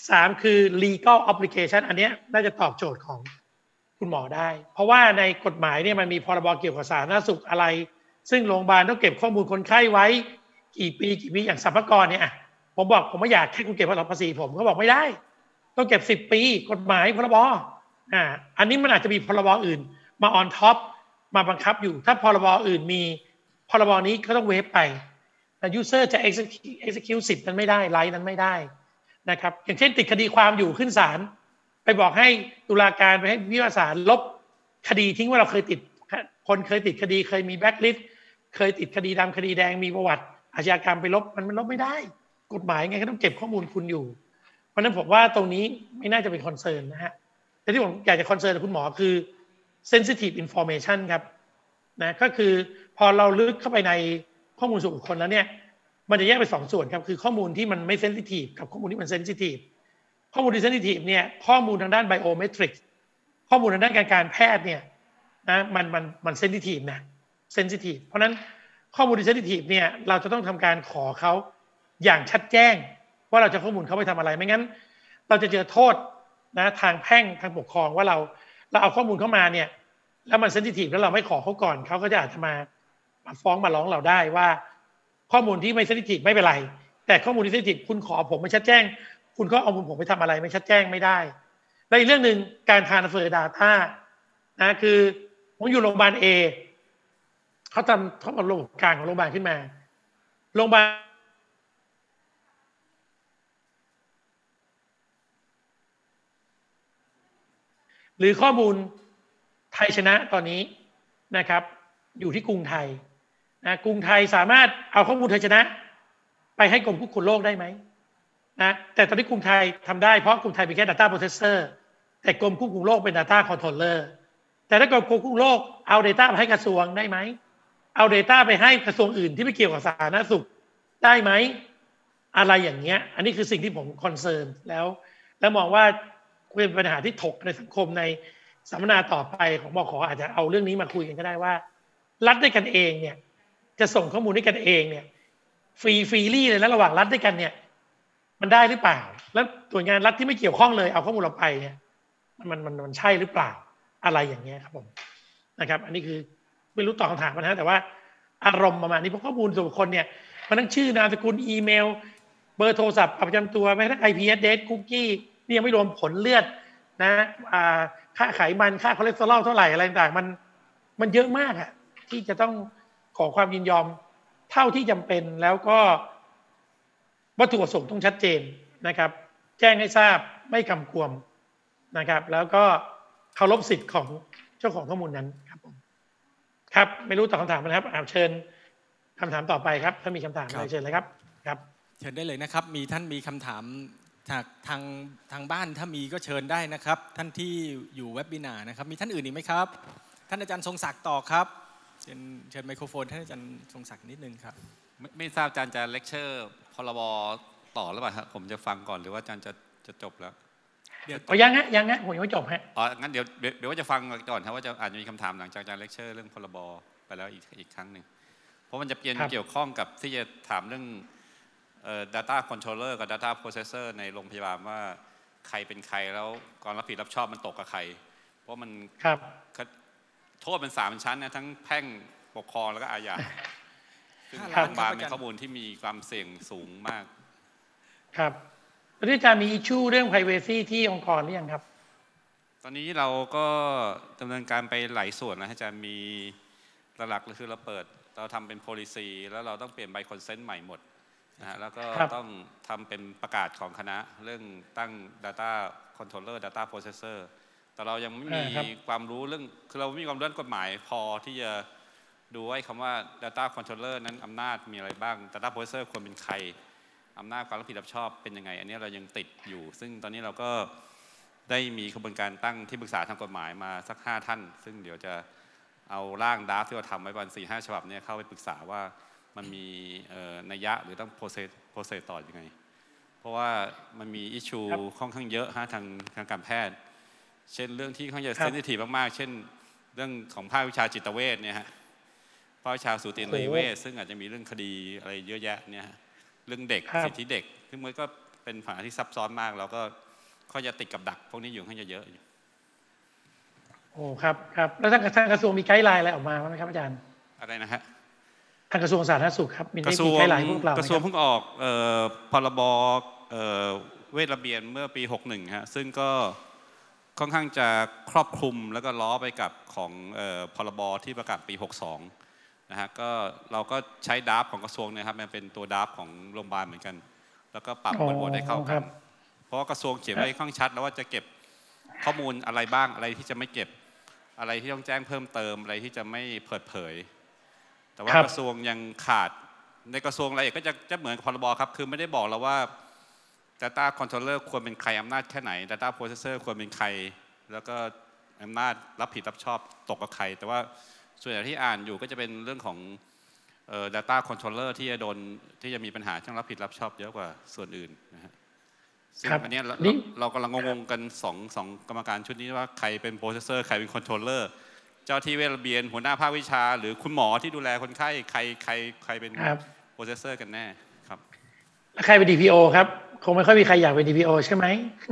3คือ legal obligation อันนี้น่าจะตอบโจทย์ของคุณหมอได้เพราะว่าในกฎหมายเนี่ยมันมีพรบเกี่ยวกับสาธารณสุขอะไรซึ่งโรงพยาบาลต้องเก็บข้อมูลคนไข้ไว้กี่ปีอย่างสรรพากรเนี่ยผมบอกผมไม่อยากให้คุณเก็บภาษีผมเขาบอกไม่ได้ต้องเก็บ10 ปีกฎหมายพรบอันนี้มันอาจจะมีพรบอื่นมาออนท็อปมาบังคับอยู่ถ้าพรบอื่นมีพรบนี้ก็ต้องเวฟไปแต่ user จะ execute สิทธิ์นั้นไม่ได้ไลท์นั้นไม่ได้นะครับอย่างเช่นติดคดีความอยู่ขึ้นศาลไปบอกให้ตุลาการไปให้พิพากษาลบคดีทิ้งว่าเราเคยติดคนเคยติดคดีเคยมีแบ็คลิสต์เคยติดคดีดำคดีแดงมีประวัติอาชญากรรมไปลบมันลบไม่ได้กฎหมายไงก็ต้องเก็บข้อมูลคุณอยู่เพราะฉะนั้นผมว่าตรงนี้ไม่น่าจะเป็นคอนเซิร์นนะฮะแต่ที่ผมอยากจะคอนเซิร์นกับคุณหมอคือ sensitive information ครับนะก็คือพอเราลึกเข้าไปในข้อมูลส่วนบุคคลแล้วเนี่ยมันจะแยกเป็น2 ส่วนครับคือข้อมูลที่มันไม่เซนซิทีฟกับข้อมูลที่มันเซนซิทีฟข้อมูลที่เซนซิทีฟเนี่ยข้อมูลทางด้านไบโอเมตริกข้อมูลทางด้านการแพทย์เนี่ยนะมันเซนซิทีฟนะเซนซิทีฟเพราะนั้นข้อมูลที่เซนซิทีฟเนี่ยเราจะต้องทำการขอเขาอย่างชัดแจ้งว่าเราจะข้อมูลเขาไปทำอะไรไม่งั้นเราจะเจอโทษนะทางแพ่งทางปกครองว่าเราเอาข้อมูลเข้ามาเนี่ยแล้วมันเซนซิทีฟแล้วเราไม่ขอเขาก่อนเขาก็จะอาจจะมาฟ้องมาร้องเราได้ว่าข้อมูลที่ไม่เซนซิทีฟไม่เป็นไรแต่ข้อมูลที่เซนซิทีฟคุณขอผมไม่ชัดแจ้งคุณก็เอามูลผมไปทำอะไรไม่ชัดแจ้งไม่ได้และอีกเรื่องนึงการ transfer data นะคือผผมอยู่โรงพยาบาล A เขาเอาระบบกลางของโรงพยาบาลขึ้นมาโรงพยาบาลหรือข้อมูลไทยชนะตอนนี้นะครับอยู่ที่กรุงไทยนะกรุงไทยสามารถเอาข้อมูลไทยชนะไปให้กรมควบคุมโรคได้ไหมนะแต่ตอนนี้กรุงไทยทำได้เพราะกรุงไทยเป็นแค่ Data Processor แต่กรมควบคุมโรคเป็น Data Controller แต่ถ้ากรมควบคุมโรคเอา Data ไปให้กระทรวงได้ไหมเอา Data ไปให้กระทรวงอื่นที่ไม่เกี่ยวกับสาธารณสุขได้ไหมอะไรอย่างเงี้ยอันนี้คือสิ่งที่ผมคอนเซิร์นแล้วมองว่าเป็นปัญหาที่ถกในสังคมในสัมมนาต่อไปของบข.อาจจะเอาเรื่องนี้มาคุยกันก็ได้ว่ารัฐด้วยกันเองเนี่ยจะส่งข้อมูลด้วยกันเองเนี่ยฟรีลี่เลยแล้วระหว่างรัฐด้วยกันเนี่ยมันได้หรือเปล่าแล้วหน่วยงานรัฐที่ไม่เกี่ยวข้องเลยเอาข้อมูลเราไปเนี่ยมันใช่หรือเปล่าอะไรอย่างเงี้ยครับผมนะครับอันนี้คือไม่รู้ตอบคำถามนะแต่ว่าอารมณ์ประมาณนี้เพราะข้อมูลส่วนบุคคลเนี่ยมันทั้งชื่อนามสกุลอีเมลเบอร์โทรศัพท์ประจำตัวแม้กระทั่ง IP address คุกกี้นี่ยังไม่รวมผลเลือดนะค่าไขมันค่าคอเลสเตอรอลเท่าไหร่อะไรต่างๆมันเยอะมากอะที่จะต้องขอความยินยอมเท่าที่จำเป็นแล้วก็วัตถุประสงค์ต้องชัดเจนนะครับแจ้งให้ทราบไม่กำกวมนะครับแล้วก็เคารพสิทธิ์ของเจ้าของข้อมูลนั้นครับผมครับไม่รู้ตอบคำถามนะครับเชิญคำถามต่อไปครับถ้ามีคำถามอะไรเชิญเลยครับครับเชิญได้เลยนะครับท่านมีคำถามจากทางบ้านถ้ามีก็เชิญได้นะครับท่านที่อยู่เว็บบินาร์นะครับมีท่านอื่นอีกไหมครับท่านอาจารย์ทรงศักดิ์ต่อครับเชิญไมโครโฟนท่านอาจารย์ทรงศักดิ์นิดนึงครับไม่ทราบอาจารย์จะเลคเชอร์พรบต่อหรือเปล่าครับผมจะฟังก่อนหรือว่าอาจารย์จะจบแล้วเดี๋ยวยังฮะผมยังไม่จบฮะงั้นเดี๋ยวว่าจะฟังก่อนครับว่าจะอาจจะมีคำถามหลังจากอาจารย์เลคเชอร์เรื่องพรบไปแล้วอีกครั้งหนึ่งเพราะมันจะเกี่ยวข้องกับที่จะถามเรื่องdata controller กับ data processor ในโรงพยาบาลว่าใครเป็นใครแล้วการรับผิดรับชอบมันตกกับใครเพราะมันโทษเป็น3ชั้นนะทั้งแพ่งปกครองแล้วก็อาญาซึ่งโรงพยาบาลเป็นข้อมูลที่มีความเสี่ยงสูงมากครับแล้วอาจารย์มีอิชชูเรื่อง privacy ที่องค์กรหรือยังครับตอนนี้เราก็ดำเนินการไปหลายส่วนนะอาจารย์มีหลักๆคือเราทำเป็น policy แล้วเราต้องเปลี่ยนใบ consent ใหม่หมดนะฮะแล้วก็ต้องทำเป็นประกาศของคณะเรื่องตั้ง data controller data processor แต่เรายังไม่มีความรู้เรื่องคือเราไม่มีความรู้เรื่องกฎหมายพอที่จะดูว่าคำว่า data controller นั้นอำนาจมีอะไรบ้าง data processor ควรเป็นใครอำนาจความรับผิดรับชอบเป็นยังไงอันนี้เรายังติดอยู่ซึ่งตอนนี้เราก็ได้มีกระบวนการตั้งที่ปรึกษาทางกฎหมายมาสัก5ท่านซึ่งเดี๋ยวจะเอาร่างดราฟที่เราทำไว้ประมาณ 4-5 ฉบับเนี่ยเข้าไปปรึกษาว่ามันมีนัยยะหรือต้องโปรเซสต่อยังไงเพราะว่ามันมีอิชชูค่อนข้างเยอะทางการแพทย์เช่นเรื่องที่ค่อนข้างจะเซนซิทีฟมากๆเช่นเรื่องของภาควิชาจิตเวชเนี่ยฮะภาควิชาสูตินรีเวชซึ่งอาจจะมีเรื่องคดีอะไรเยอะแยะเนี่ยเรื่องเด็กสิทธิเด็กซึ่งมันก็เป็นปัญหาที่ซับซ้อนมากแล้วก็ค่อยจะติดกับดักพวกนี้อยู่ค่อนข้างเยอะอยู่โอ้ครับแล้วทางกระทรวงมีไกด์ไลน์อะไรออกมาไหมครับอาจารย์อะไรนะฮะทางกระทรวงสาธารณสุขครับมีไกด์ไลน์พวกเรากระทรวงเพิ่งออกพรบเวชระเบียนเมื่อปี61ฮะซึ่งก็ค่อนข้างจะครอบคลุมแล้วก็ล้อไปกับของพรบที่ประกาศปี62นะฮะก็เราก็ใช้ดราฟของกระทรวงนะครับมันเป็นตัวดราฟของโรงพยาบาลเหมือนกันแล้วก็ปรับบทให้เข้ากันเพราะกระทรวงเขียนไว้ค่อนข้างชัดแล้วว่าจะเก็บข้อมูลอะไรบ้างอะไรที่จะไม่เก็บอะไรที่ต้องแจ้งเพิ่มเติมอะไรที่จะไม่เปิดเผยแต่ว่ากระทรวงยังขาดในกระทรวงอะไรก็จะเหมือนพรบครับคือไม่ได้บอกเราว่า data controller ควรเป็นใครอำนาจแค่ไหน data processor ควรเป็นใครแล้วก็อำนาจรับผิดรับชอบตกกับใครแต่ว่าส่วนใหญ่ที่อ่านอยู่ก็จะเป็นเรื่องของdata controller ที่จะมีปัญหาต้องรับผิดรับชอบเยอะกว่าส่วนอื่นนะฮะซึ่งอันนี้เรากำลังงงกันสองกรรมการชุดนี้ว่าใครเป็น processor ใครเป็น controller เจ้าที่เวชระเบียนหัวหน้าภาควิชาหรือคุณหมอที่ดูแลคนไข้ใครเป็น processor กันแน่ครับแล้วใครเป็น DPO ครับคงไม่ค่อยมีใครอยากเป็น DPO ใช่ไหม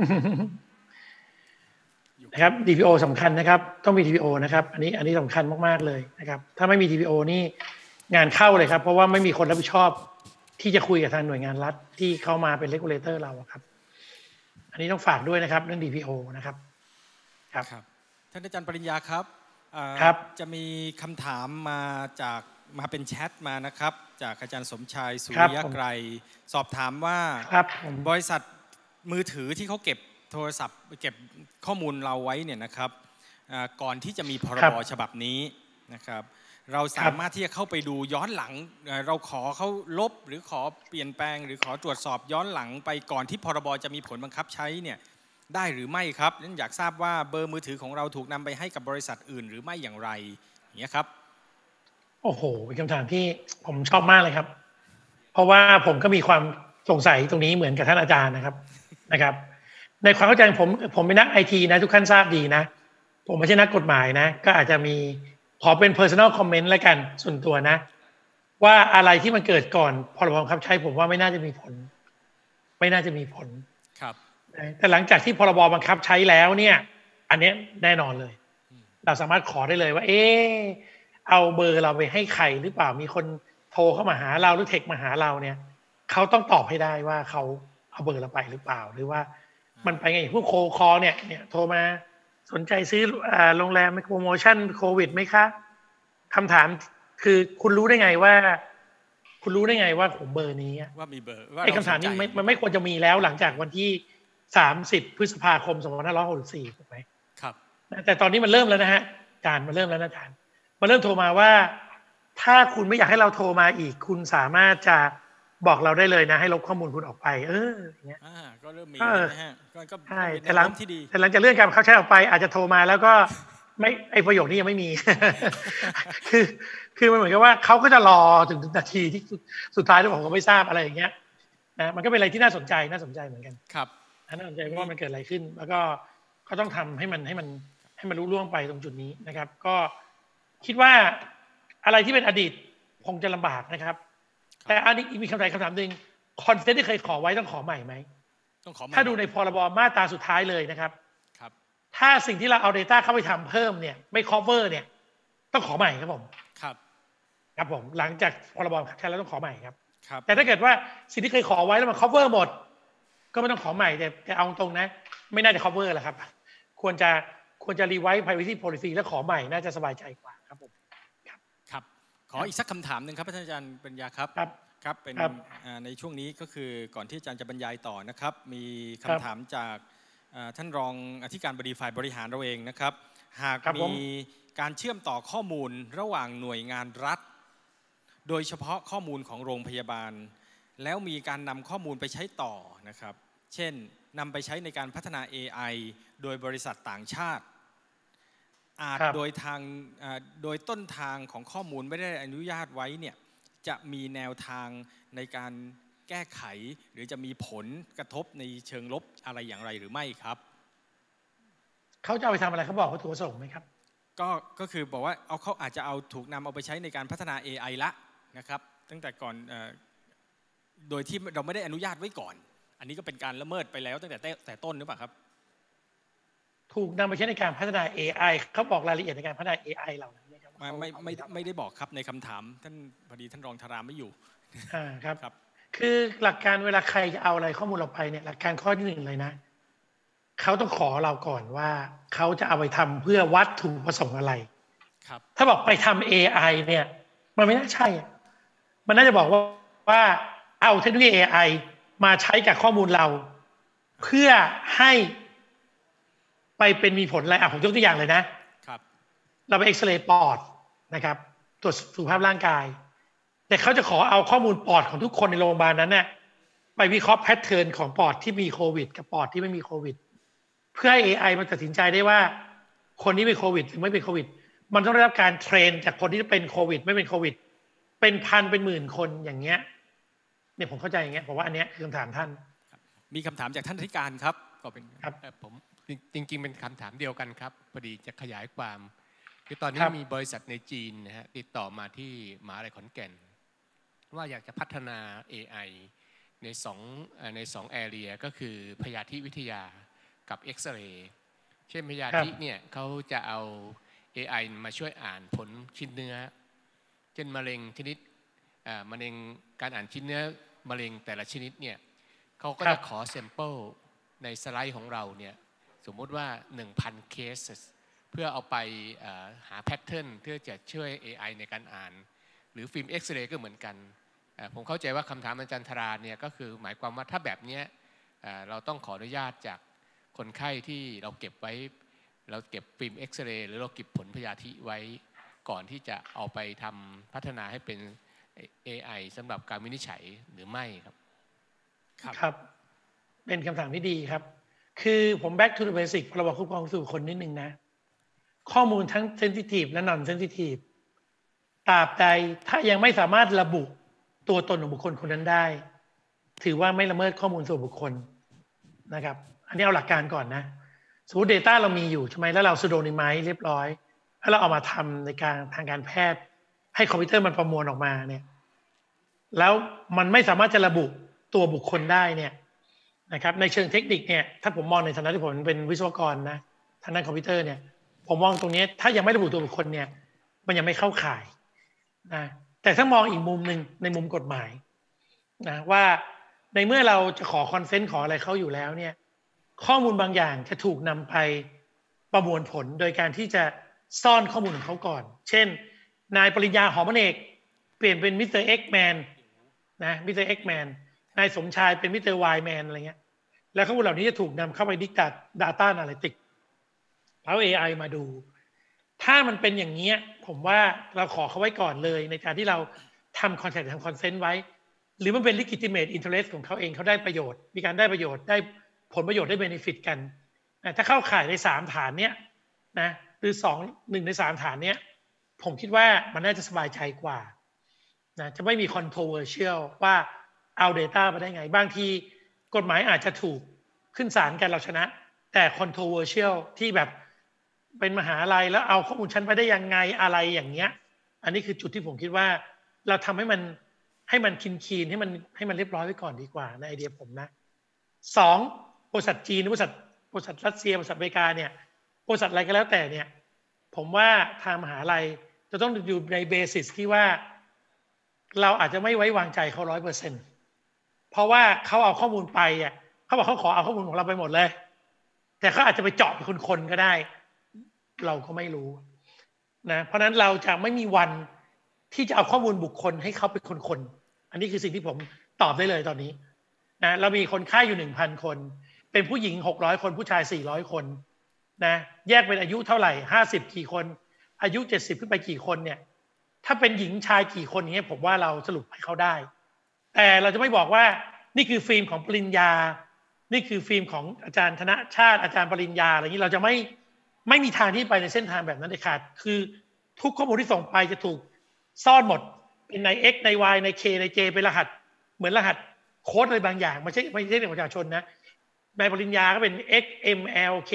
นะครับ DPO สำคัญนะครับต้องมี DPO นะครับอันนี้สำคัญมากๆเลยนะครับถ้าไม่มี DPO นี่งานเข้าเลยครับเพราะว่าไม่มีคนรับผิดชอบที่จะคุยกับทางหน่วยงานรัฐที่เข้ามาเป็น regulator เราครับอันนี้ต้องฝากด้วยนะครับเรื่อง DPO นะครับครับท่านอาจารย์ปริญญาครับครับจะมีคำถามมาเป็นแชทมานะครับจากอาจารย์สมชายสุริยไกรสอบถามว่าบริษัทมือถือที่เขาเก็บโทรศัพท์เก็บข้อมูลเราไว้เนี่ยนะครับก่อนที่จะมีพรบฉบับนี้นะครับเราสามารถที่จะเข้าไปดูย้อนหลังเราขอเขาลบหรือขอเปลี่ยนแปลงหรือขอตรวจสอบย้อนหลังไปก่อนที่พรบจะมีผลบังคับใช้เนี่ยได้หรือไม่ครับนั่นอยากทราบว่าเบอร์มือถือของเราถูกนำไปให้กับบริษัทอื่นหรือไม่อย่างไรอย่างนี้ครับโอ้โหเป็นคำถามที่ผมชอบมากเลยครับเพราะว่าผมก็มีความสงสัยตรงนี้เหมือนกับท่านอาจารย์นะครับในความเข้าใจผมเป็นนักไอทีนะทุกท่านทราบดีนะผมไม่ใช่นักกฎหมายนะก็อาจจะมีขอเป็น personal comment แล้วกันส่วนตัวนะว่าอะไรที่มันเกิดก่อนพรบบังคับใช้ผมว่าไม่น่าจะมีผลครับแต่หลังจากที่พรบบังคับใช้แล้วเนี่ยอันนี้แน่นอนเลยเราสามารถขอได้เลยว่าเอาเบอร์เราไปให้ใครหรือเปล่ามีคนโทรเข้ามาหาเราหรือเทคมาหาเราเนี่ยเขาต้องตอบให้ได้ว่าเขาเอาเบอร์เราไปหรือเปล่าหรือว่ามันไปไงพวกโคคอเนี่ยโทรมาสนใจซื้อโรงแรมโปรโมชั่นโควิดไหมคะคำถามคือคุณรู้ได้ไงว่าผมเบอร์นี้ว่ามีเบอร์ไอ้คำถามนี้มันไม่ควรจะมีแล้วหลังจากวันที่30 พฤษภาคม 2564ถูกไหมครับแต่ตอนนี้มันเริ่มแล้วนะฮะอาจารย์มันเริ่มแล้วนะอาจารย์มันเริ่มโทรมาว่าถ้าคุณไม่อยากให้เราโทรมาอีกคุณสามารถจะบอกเราได้เลยนะให้ลบข้อมูลคุณออกไปอย่างเงี้ยก็เริ่มมีนะฮะก็ใช่แต่หลังจากเรื่องการเข้าใช้ออกไปอาจจะโทรมาแล้วก็ไม่ไอประโยคนี้ยังไม่มี คือมันเหมือนกับว่าเขาก็จะรอถึงนาทีที่สุดท้ายที่ผมก็ไม่ทราบอะไรอย่างเงี้ยนะมันก็เป็นอะไรที่น่าสนใจเหมือนกันครับน่าสนใจว่ามันเกิดอะไรขึ้นแล้วก็ต้องทำให้มันรู้ล่วงไปตรงจุดนี้นะครับก็คิดว่าอะไรที่เป็นอดีตคงจะลำบากนะครับแต่อันนี้มีคำถามหนึ่งคอนเทนต์ที่เคยขอไว้ต้องขอใหม่ไหมต้องขอใหม่ถ้าดูในพรบมาตราสุดท้ายเลยนะครับถ้าสิ่งที่เราเอา Data เข้าไปทำเพิ่มเนี่ยไม่ cover เนี่ยต้องขอใหม่ครับผมหลังจากพรบใช้แล้วต้องขอใหม่ครับแต่ถ้าเกิดว่าสิ่งที่เคยขอไว้แล้วมัน cover หมดก็ไม่ต้องขอใหม่แต่เอาตรงนะไม่น่าจะ cover แหละครับควรจะ revise privacy policy แล้วขอใหม่น่าจะสบายใจกว่าครับผมครับขออีกสักคำถามหนึ่งครับอาจารย์ปัญญาครับครับเป็นในช่วงนี้ก็คือก่อนที่อาจารย์จะบรรยายต่อนะครับมีคำถามจากท่านรองอธิการบดีฝ่ายบริหารเราเองนะครับหากมีการเชื่อมต่อข้อมูลระหว่างหน่วยงานรัฐโดยเฉพาะข้อมูลของโรงพยาบาลแล้วมีการนำข้อมูลไปใช้ต่อนะครับเช่นนำไปใช้ในการพัฒนา AI โดยบริษัทต่างชาติอาจโดยต้นทางของข้อมูลไม่ได้อนุญาตไว้เนี่ยจะมีแนวทางในการแก้ไขหรือจะมีผลกระทบในเชิงลบอะไรอย่างไรหรือไม่ครับเขาจะเอาไปทำอะไรเขาบอกวัตถุประสงค์ไหมครับก็คือบอกว่าเขาอาจจะถูกนำเอาไปใช้ในการพัฒนา AI ละนะครับตั้งแต่ก่อนโดยที่เราไม่ได้อนุญาตไว้ก่อนอันนี้ก็เป็นการละเมิดไปแล้วตั้งแต่ต้นหรือเปล่าครับถูกนำไปใช้ในการพัฒนา AI เขาบอกรายละเอียดในการพัฒนา AI เหล่านั้นไหมครับไม่ได้บอกครับในคำถามท่านพอดีท่านรองธารามไม่อยู่ครับคือหลักการเวลาใครจะเอาอะไรข้อมูลเราไปเนี่ยหลักการข้อที่1เลยนะเขาต้องขอเราก่อนว่าเขาจะเอาไปทำเพื่อวัตถุประสงค์อะไรถ้าบอกไปทำ AI เนี่ยมันไม่น่าใช่มันน่าจะบอกว่าเอาเทคโนโลยี AI มาใช้กับข้อมูลเราเพื่อให้ไปเป็นมีผลอะไรผมยกตัวอย่างเลยนะเราไปเอ็กซเรย์ปอดนะครับตรวจสุขภาพร่างกายแต่เขาจะขอเอาข้อมูลปอดของทุกคนในโรงพยาบาลนั้นเนี่ยไปวิเคราะห์แพทเทิร์นของปอดที่มีโควิดกับปอดที่ไม่มีโควิดเพื่อให้ AI มันตัดสินใจได้ว่าคนนี้เป็นโควิดหรือไม่เป็นโควิดมันต้องได้รับการเทรนจากคนที่เป็นโควิดไม่เป็นโควิดเป็นพันเป็นหมื่นคนอย่างเงี้ยเนี่ยผมเข้าใจอย่างเงี้ยผมว่าอันเนี้ยคือคำถามท่านมีคำถามจากท่านอธิการครับก็เป็นครับผมจริงๆเป็นคำถามเดียวกันครับพอดีจะขยายความคือตอนนี้มีบริษัทในจีนนะฮะติดต่อมาที่มหาวิทยาลัยขอนแก่นว่าอยากจะพัฒนา AI ใน2 area ก็คือพยาธิวิทยากับเอ็กซเรย์เช่นพยาธิเนี่ยเขาจะเอา AI มาช่วยอ่านผลชิ้นเนื้อเช่นมะเร็งชนิดมะเร็งการอ่านชิ้นเนื้อมะเร็งแต่ละชนิดเนี่ยเขาก็จะขอแซมเปิลในสไลด์ของเราเนี่ยสมมติว่า 1,000 cases เพื่อเอาไปหาแพทเทิร์นเพื่อจะช่วย AI ในการอ่านหรือฟิล์มเอ็กซเรย์ก็เหมือนกันผมเข้าใจว่าคำถามอาจารย์ธราเนี่ยก็คือหมายความว่าถ้าแบบนี้เราต้องขออนุญาตจากคนไข้ที่เราเก็บไว้เราเก็บฟิล์มเอ็กซเรย์หรือเราเก็บผลพยาธิไว้ก่อนที่จะเอาไปทำพัฒนาให้เป็น AI สำหรับการวินิจฉัยหรือไม่ครับครับเป็นคำถามที่ดีครับคือผม back to the basic พรบคุ้มครองผู้คนนิดนึงนะข้อมูลทั้ง sensitive และ non sensitive ตราบใดถ้ายังไม่สามารถระบุตัวตนของบุคคลคนนั้นได้ถือว่าไม่ละเมิดข้อมูลส่วนบุคคลนะครับอันนี้เอาหลักการก่อนนะสมมติ Data เรามีอยู่ใช่ไหมแล้วเรา pseudonymize เรียบร้อยแล้วเราเอามาทำในการทางการแพทย์ให้คอมพิวเตอร์มันประมวลออกมาเนี่ยแล้วมันไม่สามารถจะระบุตัวบุคคลได้เนี่ยนะครับในเชิงเทคนิคเนี่ยถ้าผมมองในฐานะที่ผมเป็นวิศวกรนะทางด้านคอมพิวเตอร์เนี่ยผมมองตรงนี้ถ้ายังไม่ระบุตัวบุคคลเนี่ยมันยังไม่เข้าข่ายนะแต่ถ้ามองอีกมุมหนึ่งในมุมกฎหมายนะว่าในเมื่อเราจะขอคอนเซนต์ขออะไรเขาอยู่แล้วเนี่ยข้อมูลบางอย่างจะถูกนำไปประมวลผลโดยการที่จะซ่อนข้อมูลของเขาก่อนเช่นนายปริญญาหอมเอกเปลี่ยนเป็นมิสเตอร์เอ็กแมนนะมิสเตอร์เอ็กแมนนายสมชายเป็นมิสเตอร์วายแมนอะไรเงี้ยแล้วข้อมูลเหล่านี้จะถูกนำเข้าไปดิจิทัล Data Analytics แล้ว AI มาดูถ้ามันเป็นอย่างนี้ผมว่าเราขอเขาไว้ก่อนเลยในการที่เราทำคอนเซ็ปต์ทำคอนเซนต์ไว้หรือมันเป็น legitimate interest ของเขาเองเขาได้ประโยชน์มีการได้ประโยชน์ได้ผลประโยชน์ได้ benefit กันถ้าเข้าข่ายใน3ฐานเนี้ยนะหรือ1 ใน 3ฐานเนี้ยผมคิดว่ามันน่าจะสบายใจกว่านะจะไม่มี controversial ว่าเอา data มาได้ไงบางทีกฎหมายอาจจะถูกขึ้นศาลกันเราชนะแต่ controversial ที่แบบเป็นมหาลัยแล้วเอาข้อมูลชั้นไปได้ยังไงอะไรอย่างเงี้ยอันนี้คือจุดที่ผมคิดว่าเราทำให้มันคีนให้มันเรียบร้อยไว้ก่อนดีกว่าในไอเดียผมนะ2บริษัทจีนบริษัทรัสเซียบริษัทอเมริกาเนี่ยบริษัทอะไรก็แล้วแต่เนี่ยผมว่าทางมหาลัยจะต้องอยู่ในเบสิสที่ว่าเราอาจจะไม่ไว้วางใจเขา 100%เพราะว่าเขาเอาข้อมูลไปอ่ะเขาบอกเขาขอเอาข้อมูลของเราไปหมดเลยแต่เขาอาจจะไปเจาะเป็นคนๆก็ได้เราก็ไม่รู้นะเพราะนั้นเราจะไม่มีวันที่จะเอาข้อมูลบุคคลให้เขาเป็นคนๆอันนี้คือสิ่งที่ผมตอบได้เลยตอนนี้นะเรามีคนไข้อยู่ 1,000 คนเป็นผู้หญิง600คนผู้ชาย400คนนะแยกเป็นอายุเท่าไหร่50กี่คนอายุ70ขึ้นไปกี่คนเนี่ยถ้าเป็นหญิงชายกี่คนอย่างเงี้ยผมว่าเราสรุปให้เขาได้แต่เราจะไม่บอกว่านี่คือฟิล์มของปริญญานี่คือฟิล์มของอาจารย์ธนชาติอาจารย์ปริญญาอะไรอย่างนี้เราจะไม่มีทางที่ไปในเส้นทางแบบนั้นเลยค่ะคือทุกข้อมูลที่ส่งไปจะถูกซ่อนหมดเป็นใน X ใน Y ใน K ใน J เป็นรหัสเหมือนรหัสโค้ดอะไรบางอย่างไม่ใช่เรื่องของประชาชนนะในปริญญาก็เป็น X M L K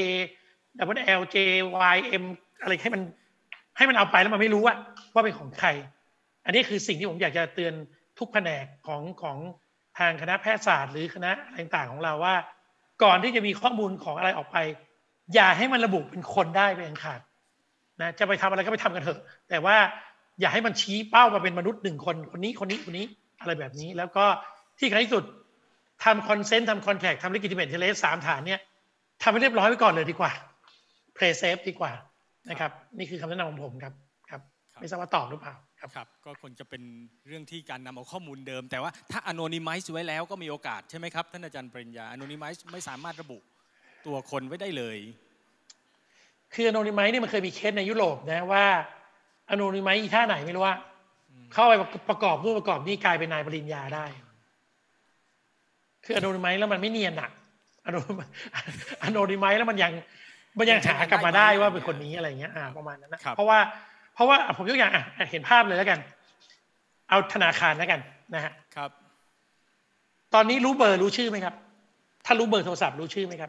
L J Y M อะไรให้มันเอาไปแล้วมันไม่รู้ว่าเป็นของใครอันนี้คือสิ่งที่ผมอยากจะเตือนทุกแผนกของทางคณะแพทยศาสตร์หรือคณะต่างๆของเราว่าก่อนที่จะมีข้อมูลของอะไรออกไปอย่าให้มันระบุเป็นคนได้เป็นอันขาดนะจะไปทำอะไรก็ไปทำกันเถอะแต่ว่าอย่าให้มันชี้เป้ามาเป็นมนุษย์1คนคนนี้อะไรแบบนี้แล้วก็ที่สำคัญที่สุดทำคอนเซนต์ทำคอนแทคทำลิกิติเมทเทเลส3ฐานเนี่ยทำให้เรียบร้อยไว้ก่อนเลยดีกว่าเพลย์เซฟดีกว่านะครับนี่คือคำแนะนำของผมครับไม่ทราบว่าตอบหรือเปล่าครับก็ควรจะเป็นเรื่องที่การนำเอาข้อมูลเดิมแต่ว่าถ้า anonymize ไว้แล้วก็มีโอกาสใช่ไหมครับท่านอาจารย์ปริญญา anonymize ไม่สามารถระบุตัวคนไว้ได้เลยคือ anonymize นี่มันเคยมีเคสในยุโรปนะว่า anonymize อีท่าไหนไม่รู้ว่าเข้าไปประกอบนู่นประกอบนี่กลายเป็นนายปริญญาได้คือ anonymize แล้วมันไม่เนียนอ่ะ anonymize แล้วมันยังหากลับมาได้ว่าเป็นคนนี้อะไรเงี้ยประมาณนั้นนะเพราะว่าผมยกอย่างเห็นภาพเลยแล้วกันเอาธนาคารแล้วกันนะฮะครับตอนนี้รู้เบอร์รู้ชื่อไหมครับถ้ารู้เบอร์โทรศัพท์รู้ชื่อไหมครับ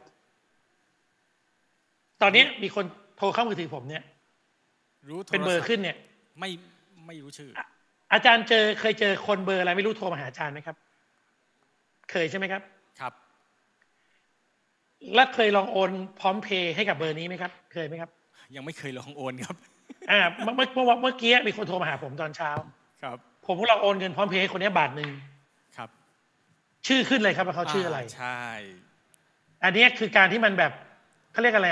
ตอนนี้มีคนโทรเข้ามือถือผมเนี่ยรู้เป็นเบอร์ขึ้นเนี่ยไม่รู้ชื่ออาจารย์เคยเจอคนเบอร์อะไรไม่รู้โทรมาหาอาจารย์ไหมครับเคยใช่ไหมครับครับแล้วเคยลองโอนพร้อมเพย์ให้กับเบอร์นี้ไหมครับเคยไหมครับยังไม่เคยลองโอนครับเมื่อกี้มีคนโทรมาหาผมตอนเช้าครับผมก็ลองโอนเงินพร้อมเพย์ให้คนนี้1 บาทครับชื่อขึ้นเลยครับว่าเขาชื่ออะไรใช่อันนี้คือการที่มันแบบเขาเรียกอะไร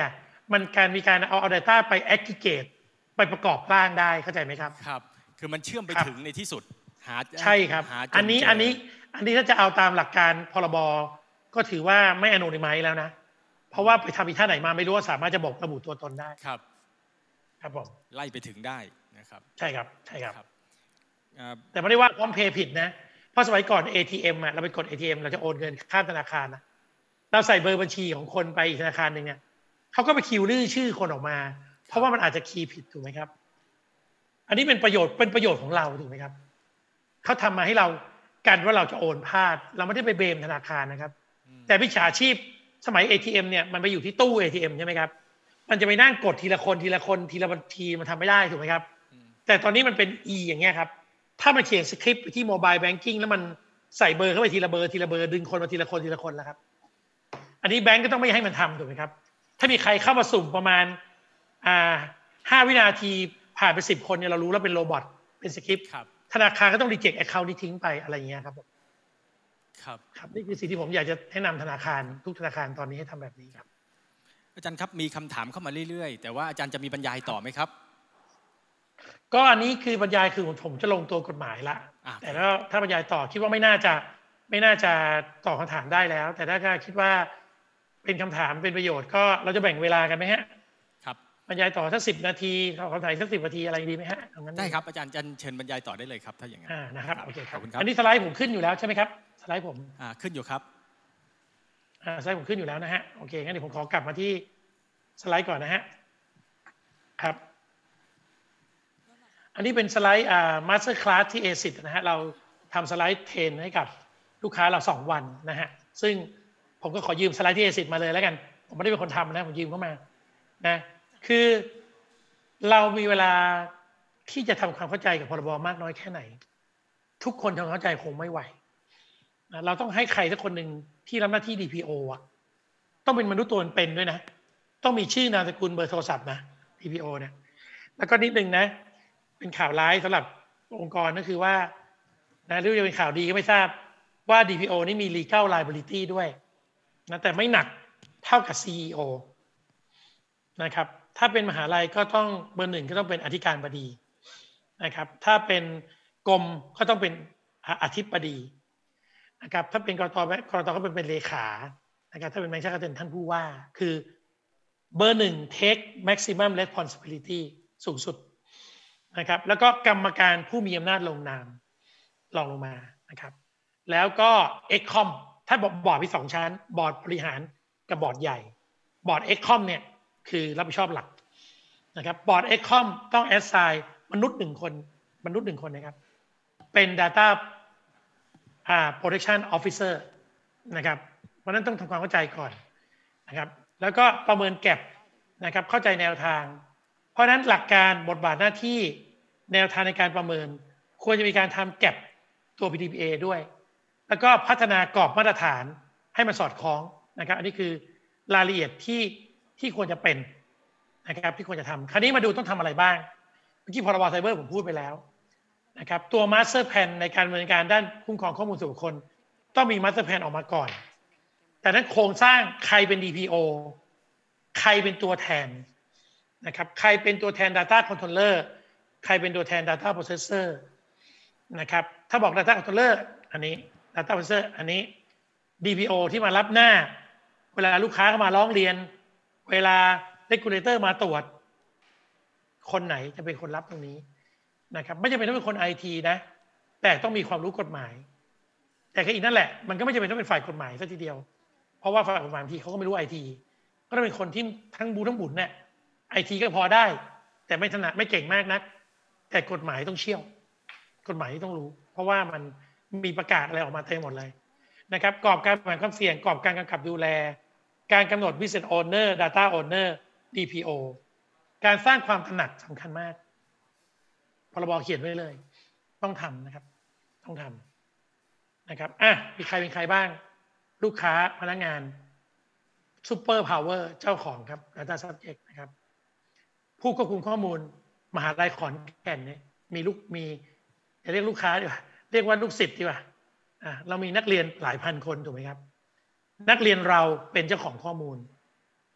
มันมีการเอา data ไป aggregate ไปประกอบร่างได้เข้าใจไหมครับครับคือมันเชื่อมไปถึงในที่สุดใช่ครับอันนี้ถ้าจะเอาตามหลักการพรบก็ถือว่าไม่อโนนิมัสแล้วนะเพราะว่าไปทำอีท่าไหนมาไม่รู้ว่าสามารถจะบอกระบุตัวตนได้ครับครับผมไล่ไปถึงได้นะครับใช่ครับแต่ไม่ได้ว่าพร้อมเพย์ผิดนะเพราะสมัยก่อน ATM เราไปกด ATM เราจะโอนเงินข้ามธนาคารนะเราใส่เบอร์บัญชีของคนไปอีกธนาคารหนึ่งเนี่ยเขาก็ไปคิวชื่อคนออกมาเพราะว่ามันอาจจะคีย์ผิดถูกไหมครับอันนี้เป็นประโยชน์ของเราถูกไหมครับเขาทำมาให้เรากันว่าเราจะโอนพลาดเราไม่ได้ไปเบมธนาคารนะครับแต่วิชาชีพสมัย ATM เนี่ยมันไปอยู่ที่ตู้ ATM ใช่ไหมครับมันจะไปนั่งกดทีละคนทีละบัญชีมันทำไม่ได้ถูกไหมครับแต่ตอนนี้มันเป็น E อย่างเงี้ยครับถ้ามันเขียนสคริปต์ไปที่โมบายแบงกิ้งแล้วมันใส่เบอร์เข้าไปทีละเบอร์ดึงคนมาทีละคนแล้วครับอันนี้แบงก์ก็ต้องไม่ให้มันทำถูกไหมครับถ้ามีใครเข้ามาสุ่มประมาณ5 วินาทีผ่านไป10 คนเนี่ยเรารู้แล้วเป็นโรบอทเป็นสคริปต์ธนาคารก็ต้องรีเจ็คแอคเคาท์นี้ทิ้งไปอะไรอย่างเงี้ยครับครับนี่คือสิ่งที่ผมอยากจะแนะนำธนาคารทุกธนาคารตอนนี้ให้ทำแบบนี้ครับอาจารย์ครับมีคำถามเข้ามาเรื่อยๆแต่ว่าอาจารย์จะมีบรรยายต่อไหมครับก็อันนี้คือบรรยายคือผมจะลงตัวกฎหมายละแต่แล้วถ้าบรรยายต่อคิดว่าไม่น่าจะตอบคำถามได้แล้วแต่ถ้าคิดว่าเป็นคำถามเป็นประโยชน์ก็เราจะแบ่งเวลากันไหมฮะครับบรรยายต่อสัก10 นาทีตอบคำถามสัก10 นาทีอะไรดีไหมฮะได้ครับอาจารย์เชิญบรรยายต่อได้เลยครับถ้าอย่างนั้นนะครับโอเคครับอันนี้สไลด์ผมขึ้นอยู่แล้วใช่ไหมครับสไลด์ผมขึ้นอยู่ครับสไลด์ผมขึ้นอยู่แล้วนะฮะโอเคงั้นเดี๋ยวผมขอกลับมาที่สไลด์ก่อนนะฮะครับอันนี้เป็นสไลด์มาสเตอร์คลาสที่ ASIC นะฮะเราทำสไลด์เทรนให้กับลูกค้าเรา2 วันนะฮะซึ่งผมก็ขอยืมสไลด์ที่ ASIC มาเลยแล้วกันผมไม่ได้เป็นคนทำนะผมยืมเข้ามานะคือเรามีเวลาที่จะทำความเข้าใจกับพรบมากน้อยแค่ไหนทุกคนทำความเข้าใจคงไม่ไหวนะเราต้องให้ใครสักคนหนึ่งที่รับหน้าที่ DPO อ่ะต้องเป็นมนุษย์ตัวเป็นด้วยนะต้องมีชื่อนามสกุลเบอร์โทรศัพท์นะ DPO เนี่ยแล้วก็นิดนึงนะเป็นข่าวร้ายสำหรับองค์กรก็คือว่านะหรือจะเป็นข่าวดีก็ไม่ทราบว่า DPO นี่มี legal liability ด้วยนะแต่ไม่หนักเท่ากับ CEO นะครับถ้าเป็นมหาลัยก็ต้องเบอร์ 1ก็ต้องเป็นอธิการบดีนะครับถ้าเป็นกรมก็ต้องเป็นอธิบดีนะครับถ้าเป็นกรตก็เป็นเลขานะครับถ้าเป็นแบงค์ชาติก็เป็นท่านผู้ว่าคือเบอร์ 1 take maximum responsibility สูงสุดนะครับแล้วก็กรรมการผู้มีอำนาจลงนามรองลงมานะครับแล้วก็ ExCom ถ้าบอร์ดมี2 ชั้นบอร์ดบริหารกับบอร์ดใหญ่บอร์ด ExCom เนี่ยคือรับผิดชอบหลักนะครับบอร์ด ExCom ต้อง assign มนุษย์1 คนนะครับเป็น data protection officer นะครับเพราะนั้นต้องทำความเข้าใจก่อนนะครับแล้วก็ประเมินแก็บนะครับเข้าใจแนวทางเพราะนั้นหลักการบทบาทหน้าที่แนวทางในการประเมินควรจะมีการทำแก็บตัว PDPA ด้วยแล้วก็พัฒนากรอบมาตรฐานให้มันสอดคล้องนะครับอันนี้คือรายละเอียดที่ควรจะเป็นนะครับที่ควรจะทำคราวนี้มาดูต้องทำอะไรบ้างเมื่อกี้พรบไซเบอร์ผมพูดไปแล้วนะครับตัว Master Plan ในการดำเนินการด้านคุ้มครองข้อมูลส่วนบุคคลต้องมี Master Plan ออกมาก่อนแต่นั้นโครงสร้างใครเป็น DPO ใครเป็นตัวแทนนะครับใครเป็นตัวแทน Data Controller ใครเป็นตัวแทน Data Processor นะครับถ้าบอก Data Controller อันนี้ Data Processor อันนี้ DPO ที่มารับหน้าเวลาลูกค้าเข้ามาร้องเรียนเวลา Regulator มาตรวจคนไหนจะเป็นคนรับตรงนี้นะครับไม่จำเป็นต้องเป็นคน IT นะแต่ต้องมีความรู้กฎหมายแต่ก็อีกนั่นแหละมันก็ไม่จำเป็นต้องเป็นฝ่ายกฎหมายซะทีเดียวเพราะว่าฝ่ายกฎหมายบางทีเขาก็ไม่รู้ IT ก็ต้องเป็นคนที่ทั้งบูทั้งบุญเนี่ย IT ก็พอได้แต่ไม่ถนัดไม่เก่งมากนักแต่กฎหมายต้องเชี่ยวกฎหมายต้องรู้เพราะว่ามันมีประกาศอะไรออกมาเต็มหมดเลยนะครับกรอบการบริหารความเสี่ยงกรอบการกำกับดูแลการกำหนด Business Owner Data Owner DPO การสร้างความตระหนักสำคัญมากพรบเขียนไว้เลยต้องทำนะครับต้องทำนะครับมีใครเป็นใครบ้างลูกค้าพนักงานซูเปอร์พาวเวอร์เจ้าของครับ Data Subject นะครับผู้ควบคุมข้อมูลมหาลัยขอนแก่นเนี่ยมีจะเรียกลูกค้าดีกว่าเรียกว่าลูกศิษย์ดีกว่าเรามีนักเรียนหลายพันคนถูกไหมครับนักเรียนเราเป็นเจ้าของข้อมูล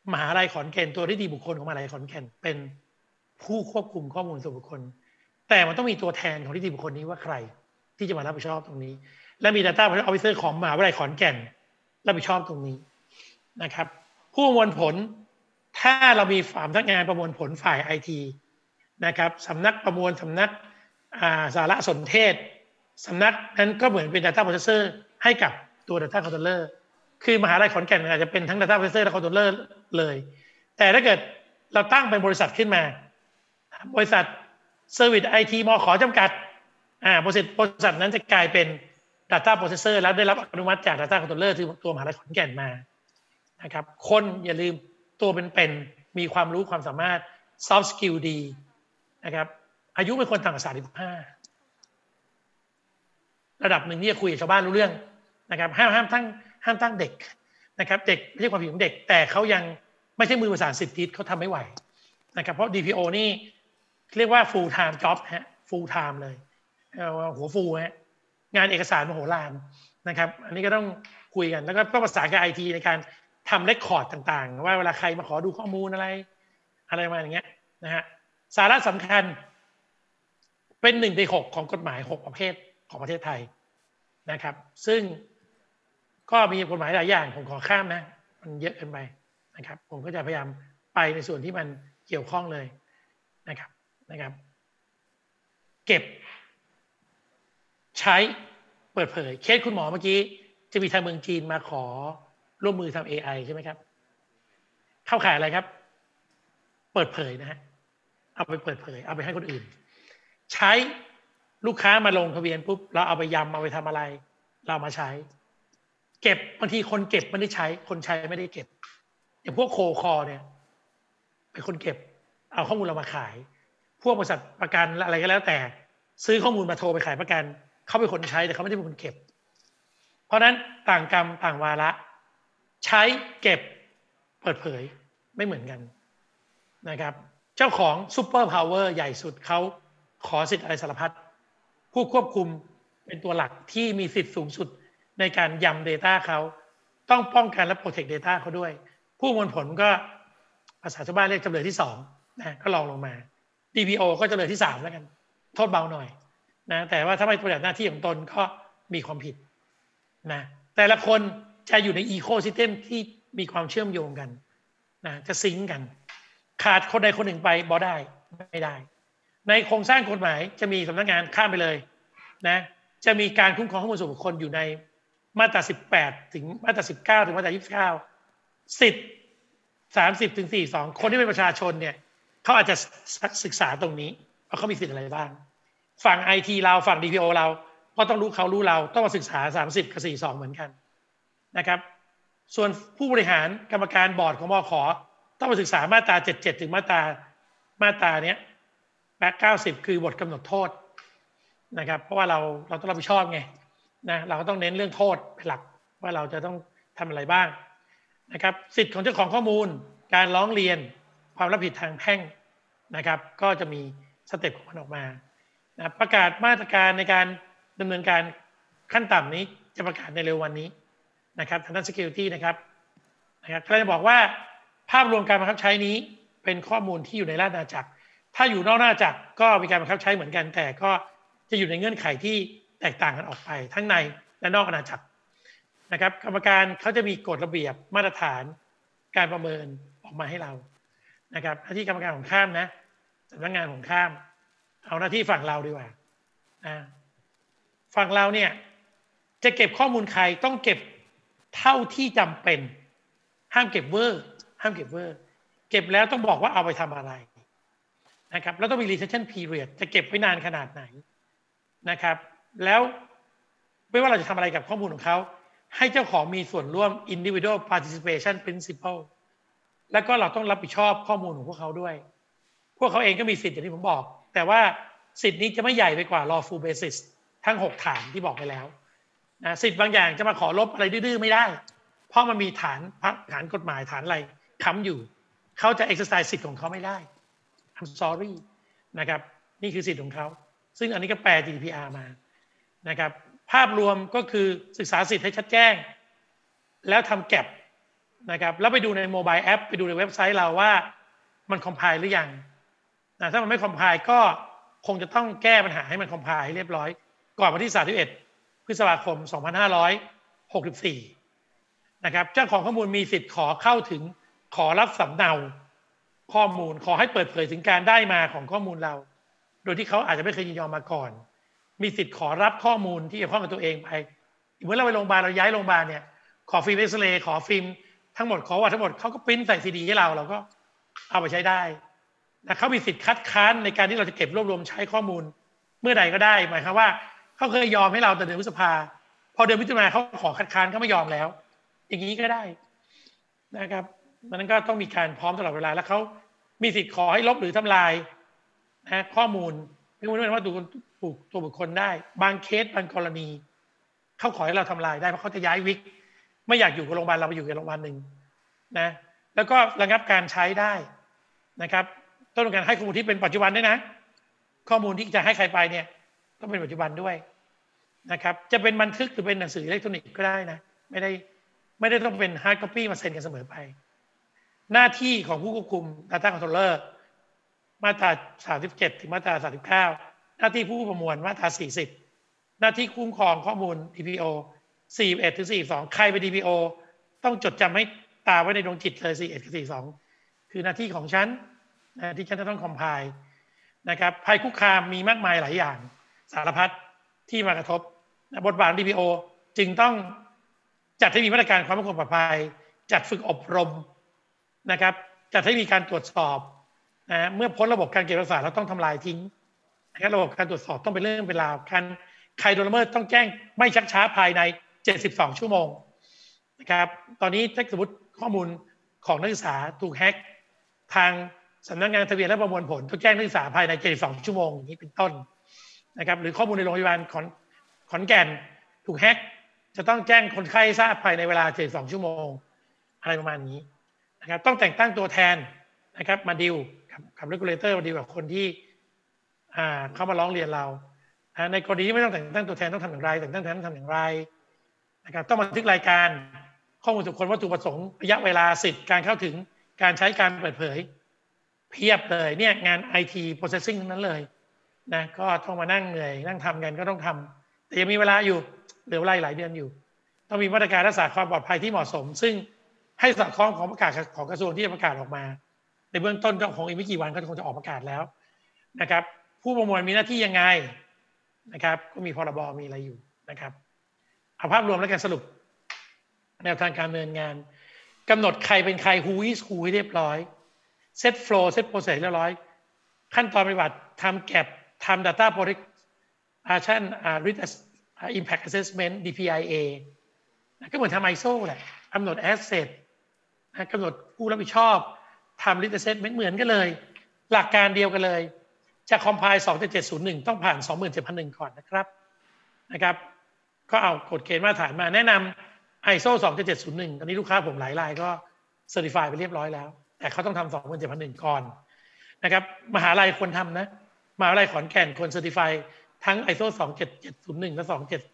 มหาลัยขอนแก่นตัวนิติบุคคลของมหาลัยขอนแก่นเป็นผู้ควบคุมข้อมูลส่วนบุคคลแต่มันต้องมีตัวแทนของนิติบุคคลนี้ว่าใครที่จะมารับผิดชอบตรงนี้และมี Data Officer ของมหาวิทยาลัยขอนแก่นรับผิดชอบตรงนี้นะครับผู้ประมวลผลถ้าเรามีฝ่ายพนักงานประมวลผลฝ่าย IT นะครับสำนักประมวลสำนักสารสนเทศสำนักนั้นก็เหมือนเป็น Data Processor ให้กับตัว Data Controller คือมหาวิทยาลัยขอนแก่นอาจจะเป็นทั้ง Data Processor และ Controller เลยแต่ถ้าเกิดเราตั้งเป็นบริษัทขึ้นมาบริษัท Service IT มข.จำกัดบริษัทนั้นจะกลายเป็น Data Processor แล้วได้รับอนุมัติจาก Data Controller ที่ตัวมหาวิทยาลัยขอนแก่นมานะครับคนอย่าลืมตัวเป็นมีความรู้ความสามารถ soft skill ดีนะครับอายุไม่ควรต่ำกว่า35ระดับหนึ่งที่จะคุยกับชาวบ้านรู้เรื่องนะครับห้ามตั้งเด็กนะครับเด็กไม่ใช่ความผิดของเด็กแต่เขายังไม่ใช่มือประสาน10 ทิศเขาทำไม่ไหวนะครับเพราะ DPO นี่เรียกว่า full time job ฮะ full time เลยหัวฟูฮะงานเอกสารมโหฬารนะครับอันนี้ก็ต้องคุยกันแล้วก็ต้องประสานกับ IT ในการทำเรคคอร์ดต่างๆว่าเวลาใครมาขอดูข้อมูลอะไรมาอย่างเงี้ยนะฮะสาระสำคัญเป็น1 ใน 6ของกฎหมาย6ประเภทของประเทศไทยนะครับซึ่งก็มีกฎหมายหลายอย่างผมขอข้ามนะมันเยอะเกินไปนะครับผมก็จะพยายามไปในส่วนที่มันเกี่ยวข้องเลยนะครับเก็บใช้เปิดเผยเคสคุณหมอเมื่อกี้จะมีทางเมืองจีนมาขอร่วมมือทำ AI ใช่ไหมครับเข้าข่ายอะไรครับเปิดเผยนะฮะเอาไปเปิดเผยเอาไปให้คนอื่นใช้ลูกค้ามาลงทะเบียนปุ๊บเราเอาไปยำเอาไปทำอะไรเรามาใช้เก็บบางทีคนเก็บไม่ได้ใช้คนใช้ไม่ได้เก็บอย่างพวกโคคอเนี่ยเป็นคนเก็บเอาข้อมูลเรามาขายพวกบริษัทประกันอะไรก็แล้วแต่ซื้อข้อมูลมาโทรไปขายประกันเขาเป็นคนใช้แต่เขาไม่ได้เป็นคนเก็บเพราะนั้นต่างกรรมต่างวาระใช้เก็บเปิดเผยไม่เหมือนกันนะครับเจ้าของซูเปอร์พาวเวอร์ใหญ่สุดเขาขอสิทธิ์อะไรสารพัดผู้ควบคุมเป็นตัวหลักที่มีสิทธิ์สูงสุดในการยำ Data เขาต้องป้องกันและ Protect Data เขาด้วยผู้ประมวลผลก็ภาษาชาวบ้านเรียกจำเลยที่2นะก็ลองลงมา DPO ก็จำเลยที่3แล้วกันโทษเบาหน่อยนะแต่ว่าถ้าไม่ปฏิบัติหน้าที่ของตนก็มีความผิดนะแต่ละคนจะอยู่ในอีโคซิสเต็มที่มีความเชื่อมโยงกันนะจะซิงก์กันขาดคนใดคนหนึ่งไปบ่ได้ไม่ได้ในโครงสร้างกฎหมายจะมีสำนักงานข้ามไปเลยนะจะมีการคุ้มครองข้อมูลส่วนบุคคลอยู่ในมาตรา18ถึงมาตรา19ถึงมาตรา29สิทธิ์30ถึง42คนที่เป็นประชาชนเนี่ยเขาอาจจะศึกษาตรงนี้ว่าเขามีสิทธิ์อะไรบ้างฝั่ง IT เราฝั่ง DPO เราก็ต้องรู้เขารู้เราต้องมาศึกษา30กับ42เหมือนกันนะครับส่วนผู้บริหารกรรมการบอร์ดของมข.ต้องมาศึกษามาตรา77ถึงมาตราเนี้ย90คือบทกำหนดโทษนะครับเพราะว่าเราต้องรับผิดชอบไงนะเราก็ต้องเน้นเรื่องโทษเป็นหลักว่าเราจะต้องทำอะไรบ้างนะครับสิทธิ์ของเจ้าของข้อมูลการร้องเรียนความรับผิดทางแพ่งนะครับก็จะมีสเต็ปของมันออกมานะประกาศมาตรการในการดำเนินการขั้นต่ำนี้จะประกาศในเร็ววันนี้นะครับทางด้าน security นะครับก็จะบอกว่าภาพรวมการบังคับใช้นี้เป็นข้อมูลที่อยู่ในราชอาณาจักรถ้าอยู่นอกราชอาณาจักรก็มีการบังคับใช้เหมือนกันแต่ก็จะอยู่ในเงื่อนไขที่แตกต่างกันออกไปทั้งในและนอกอาณาจักรนะครับกรรมการเขาจะมีกฎระเบียบมาตรฐานการประเมินออกมาให้เรานะครับหน้าที่กรรมการของข้ามนะสำนักงานของข้ามเอาหน้าที่ฝั่งเราดีกว่าฝั่งเราเนี่ยจะเก็บข้อมูลใครต้องเก็บเท่าที่จำเป็นห้ามเก็บเวอร์เก็บแล้วต้องบอกว่าเอาไปทำอะไรนะครับแล้วต้องมี retention period จะเก็บไว้นานขนาดไหนนะครับแล้วไม่ว่าเราจะทำอะไรกับข้อมูลของเขาให้เจ้าของมีส่วนร่วม individual participation principle แล้วก็เราต้องรับผิดชอบข้อมูลของพวกเขาด้วยพวกเขาเองก็มีสิทธิ์อย่างที่ผมบอกแต่ว่าสิทธิ์นี้จะไม่ใหญ่ไปกว่า lawful basis ทั้ง6ฐานที่บอกไปแล้วนะสิทธิ์บางอย่างจะมาขอลบอะไรดื้อๆไม่ได้เพราะมันมีฐานกฎหมายฐานอะไรค้ำอยู่เขาจะ exercise สิทธิ์ของเขาไม่ได้ I'm sorry นะครับนี่คือสิทธิ์ของเขาซึ่งอันนี้ก็แปล GDPR มานะครับภาพรวมก็คือศึกษาสิทธิ์ให้ชัดแจ้งแล้วทำแก็บนะครับแล้วไปดูในโมบายแอปไปดูในเว็บไซต์เราว่ามันคอมไพล์หรือยังถ้ามันไม่คอมไพล์ก็คงจะต้องแก้ปัญหาให้มันคอมไพล์ให้เรียบร้อยก่อนวันที่31 พฤษภาคม 2564นะครับเจ้าของข้อมูลมีสิทธิ์ขอเข้าถึงขอรับสำเนาข้อมูลขอให้เปิดเผยถึงการได้มาของข้อมูลเราโดยที่เขาอาจจะไม่เคยยินยอมมาก่อนมีสิทธิ์ขอรับข้อมูลที่เกี่ยวข้องกับตัวเองไปเมื่อเราไปโรงพยาบาลเราย้ายโรงพยาบาลเนี่ยขอฟิล์มเอ็กซเรย์ขอฟิล์มทั้งหมดขอว่าทั้งหมดเขาก็ปริ้นใส่ซีดีให้เราก็เอาไปใช้ได้แต่เขามีสิทธิ์คัดค้านในการที่เราจะเก็บรวบรวมใช้ข้อมูลเมื่อใดก็ได้หมายความว่าเขาเคยยอมให้เราแต่เดือนพฤษภาพอเดือนมิถุนายนเขาขอคัดค้านเขาไม่ยอมแล้วอย่างนี้ก็ได้นะครับมันก็ต้องมีการพร้อมตลอดเวลาแล้วเขามีสิทธิ์ขอให้ลบหรือทำลายข้อมูลไม่ว่าตัวบุคคลได้บางเคสบางกรณีเขาขอให้เราทำลายได้เพราะเขาจะย้ายวิกไม่อยากอยู่กับโรงพยาบาลเราไปอยู่กับโรงพยาบาลหนึ่งนะแล้วก็ระงับการใช้ได้นะครับต้องการให้ข้อมูลที่เป็นปัจจุบันด้วยนะข้อมูลที่จะให้ใครไปเนี่ยต้องเป็นปัจจุบันด้วยนะครับจะเป็นบันทึกหรือเป็นหนังสืออิเล็กทรอนิกส์ก็ได้นะไม่ได้ต้องเป็นฮาร์ดคอปปี้มาเซ็นกันเสมอไปหน้าที่ของผู้ควบคุม Data Controller มาตรา37ถึงมาตรา39หน้าที่ผู้ประมวลมาตรา40หน้าที่คุ้มครองข้อมูล DPO 41ถึง42ใครเป็น DPO ต้องจดจำให้ตาไว้ในดวงจิตเลย41กับ42คือหน้าที่ของฉันที่ฉันจะต้องคอมไพล์นะครับภัยคุกคามมีมากมายหลายอย่างสารพัดที่มากระทบบทบาท DPO จึงต้องจัดให้มีมาตรการความมั่นคงปลอดภัยจัดฝึกอบรมนะครับจัดให้มีการตรวจสอบเมื่อพ้นระบบการเก็บรักษาเราต้องทำลายทิ้งนะครับระบบการตรวจสอบต้องเป็นเรื่องเป็นราวใครโดนละเมิดต้องแจ้งไม่ชักช้าภายใน72ชั่วโมงนะครับตอนนี้ถ้าสมมติข้อมูลของนักศึกษาถูกแฮ็กทางสำนักงานทะเบียนและประมวลผลต้องแจ้งนักศึกษาภายใน72ชั่วโมงอย่างนี้เป็นต้นนะครับหรือข้อมูลในโรงพยาบาลขอนแก่นถูกแฮ็กจะต้องแจ้งคนไข้ทราบภายในเวลา72ชั่วโมงอะไรประมาณนี้นะครับต้องแต่งตั้งตัวแทนนะครับมาดีลกับ regulator มาดีลกับคนที่เข้ามาร้องเรียนเราในกรณีที่ไม่ต้องแต่งตั้งตัวแทนต้องทำอย่างไรแต่งตั้งตัวแทนต้องทำอย่างไรนะครับต้องบันทึกรายการข้อมูลส่วนบุคคลวัตถุประสงค์ระยะเวลาสิทธิ์การเข้าถึงการใช้การเปิดเผยเพียบเลยเนี่ยงาน IT processing ทั้งนั้นเลยนะก็ต้องมานั่งเหนื่อยนั่งทำกันก็ต้องทำแต่ยังมีเวลาอยู่เหลือเวลาหลายเดือนอยู่ต้องมีมาตรการรักษาความปลอดภัยที่เหมาะสมซึ่งให้สอดคล้องของประกาศของกระทรวงที่จะประกาศออกมาในเบื้องต้นก็คงอีกไม่กี่วันก็คงจะออกประกาศแล้วนะครับผู้ประมวลมีหน้าที่ยังไงนะครับก็มีพรบมีอะไรอยู่นะครับเอาภาพรวมแล้วกันสรุปแนวทางการดำเนินงานกำหนดใครเป็นใคร who is who ให้เรียบร้อยเซต flow เซต process เรียบร้อยขั้นตอนปฏิบัติทำแก็บทำ data protection risk impact assessment DPIA ก็เหมือนทำ ISO แหละกำหนด asset กำหนดผู้รับผิดชอบทำ risk assessment เหมือนกันเลยหลักการเดียวกันเลยจะ compile 27701ต้องผ่าน 27001 ก่อนนะครับก็เอากฎเกณฑ์มาตรฐานมาแนะนำ ISO 27701ตอนนี้ลูกค้าผมหลายรายก็ certify ไปเรียบร้อยแล้วแต่เขาต้องทำ 27001 ก่อนนะครับมหาลัยควรทำนะมหาวิทยาลัยขอนแก่นควร certify ทั้ง ISO 27701 และ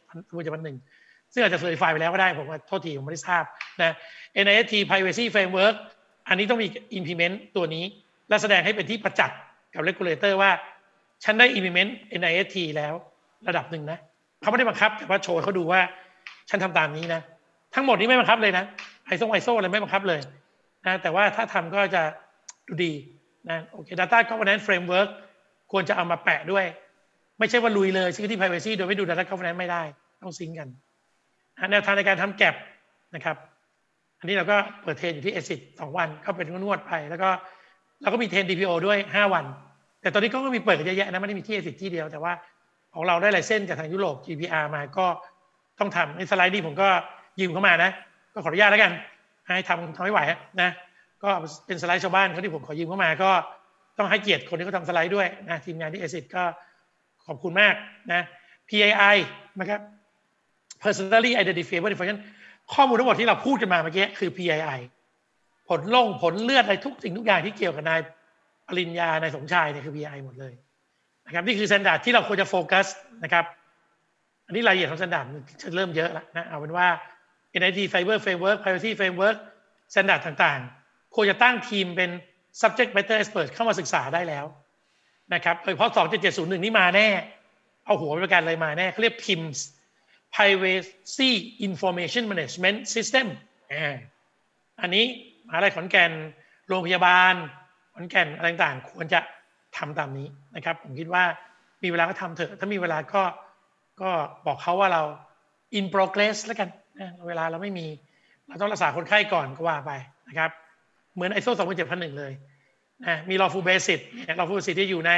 27001 ซึ่งอาจจะ certify ไปแล้วก็ได้ผมโทษทีผมไม่ได้ทราบนะ NIST Privacy Framework อันนี้ต้องมี implement ตัวนี้และแสดงให้เป็นที่ประจักษ์กับ regulator ว่าฉันได้ implement NIST แล้วระดับหนึ่งนะเขาไม่ได้บังคับแต่ว่าโชว์เขาดูว่าฉันทำตามนี้นะทั้งหมดนี้ไม่บังคับเลยนะ ISO อะไรไม่บังคับเลยนะแต่ว่าถ้าทำก็จะดูดีนะโอเค Data Governance Framework ควรจะเอามาแปะด้วยไม่ใช่ว่าลุยเลย Security Privacy โดยไม่ดู Data Governance ไม่ได้ต้องซิงค์กันแนวทางในการทำแก็บนะครับอันนี้เราก็เปิดเทรนอยู่ที่ ESIT 2 วันก็เป็นนวดไปแล้วก็เราก็มีเทรน DPO ด้วย5 วันแต่ตอนนี้ก็มีเปิดกันเยอะแยะนะไม่ได้มีที่ ESIT ที่เดียวแต่ว่าของเราได้ไลเซนส์จากทางยุโรป GDPR มาก็ต้องทำในสไลด์นี้ผมก็ยืมเข้ามานะก็ขออนุญาตแล้วกันให้ทำไม่ไหวนะก็เป็นสไลด์ชาวบ้านเขาที่ผมขอยืมเข้ามาก็ต้องให้เกียรติคนที่เขาทำสไลด์ด้วยนะทีมงานที่ ESIT ก็ขอบคุณมากนะ PII นะครับ Personally Identifiable Information ข้อมูลทั้งหมดที่เราพูดกันมาเมื่อกี้คือ PII ผลเลือดอะไรทุกสิ่งทุกอย่างที่เกี่ยวกับนายปริญญานายสมชายเนี่ยคือ PII หมดเลยนะครับนี่คือสแตนดาร์ดที่เราควรจะโฟกัสนะครับอันนี้รายละเอียดของสแตนดาร์ดจะเริ่มเยอะแล้วนะเอาเป็นว่า NIST Cyber Framework Privacy Framework standard ต่างๆควรจะตั้งทีมเป็น subject matter expert เข้ามาศึกษาได้แล้วนะครับโดยเฉพาะ27701นี่มาแน่เอาหัวประกันเลยมาแน่เขาเรียก PIMS Privacy Information Management System อันนี้มหาวิทยาลัยขอนแก่นโรงพยาบาลขอนแก่นอะไรต่างๆควรจะทำตามนี้นะครับผมคิดว่ามีเวลาก็ทำเถอะถ้ามีเวลาก็บอกเขาว่าเรา in progress แล้วกันเวลาเราไม่มีเราต้องรักษาคนไข้ก่อนก็ว่าไปนะครับเหมือน ISO 27001เลยนะมี lawful basis lawful basis ที่อยู่ใน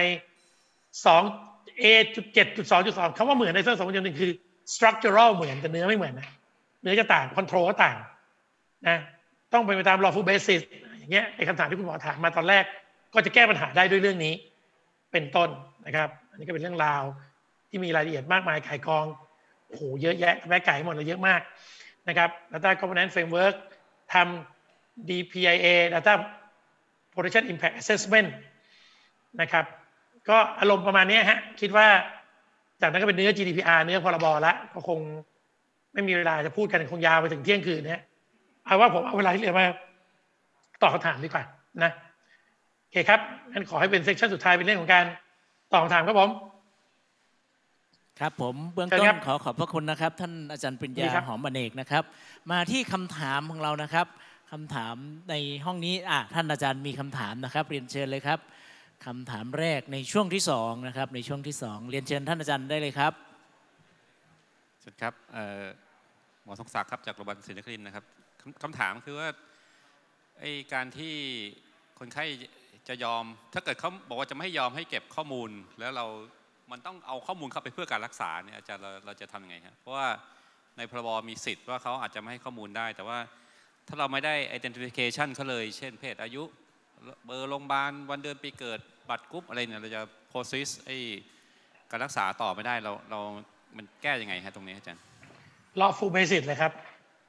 2A.7.2.2 คำว่าเหมือน ISO 27001คือ structural เหมือนแต่เนื้อไม่เหมือนนะเนื้อจะต่าง control ก็ต่างนะต้องไปตาม lawful basis อย่างเงี้ยไอ้คำถามที่คุณหมอถามมาตอนแรกก็จะแก้ปัญหาได้ด้วยเรื่องนี้เป็นต้นนะครับอันนี้ก็เป็นเรื่องราวที่มีรายละเอียดมากมายไก่กองโอ้โหเยอะแยะแม่ไก่หมดเลยเยอะมากนะครับ Data Governance Framework ทำ DPIA Data Protection Impact Assessment นะครับก็อารมณ์ประมาณนี้ฮะคิดว่าจากนั้นก็เป็นเนื้อ GDPR เนื้อพรบละก็คงไม่มีเวลาจะพูดกันคงยาวไปถึงเที่ยงคืนนะเอาว่าผมเอาเวลาที่เหลือมาตอบคำถามดีกว่านะโอเคครับงั้นขอให้เป็นเซสชั่นสุดท้ายเป็นเรื่องของการตอบคำถามครับผมครับผมเบื้องต้นขอขอบพระคุณนะครับท่านอาจารย์ปริญญาหอมอเนกนะครับมาที่คำถามของเรานะครับคำถามในห้องนี้ท่านอาจารย์มีคำถามนะครับเรียนเชิญเลยครับคำถามแรกในช่วงที่2นะครับในช่วงที่2เรียนเชิญท่านอาจารย์ได้เลยครับสวัสดีครับหมอทรงศักดิ์ครับจากโรงพยาบาลศรีนครินทร์นะครับคำถามคือว่าไอ้การที่คนไข้จะยอมถ้าเกิดเขาบอกว่าจะไม่ยอมให้เก็บข้อมูลแล้วมันต้องเอาข้อมูลเข้าไปเพื่อการรักษาเนี่ยอาจารย์เราจะทำยังไงครับเพราะว่าในพรบมีสิทธิ์ว่าเขาอาจจะไม่ให้ข้อมูลได้แต่ว่าถ้าเราไม่ได้ identification เขาเลยเช่นเพศอายุเบอร์โรงพยาบาลวันเดือนปีเกิดบัตรกรุ๊ปอะไรเนี่ยเราจะ process การรักษาต่อไม่ได้เรามันแก้ยังไงครับตรงนี้อาจารย์ lawful basis เลยครับ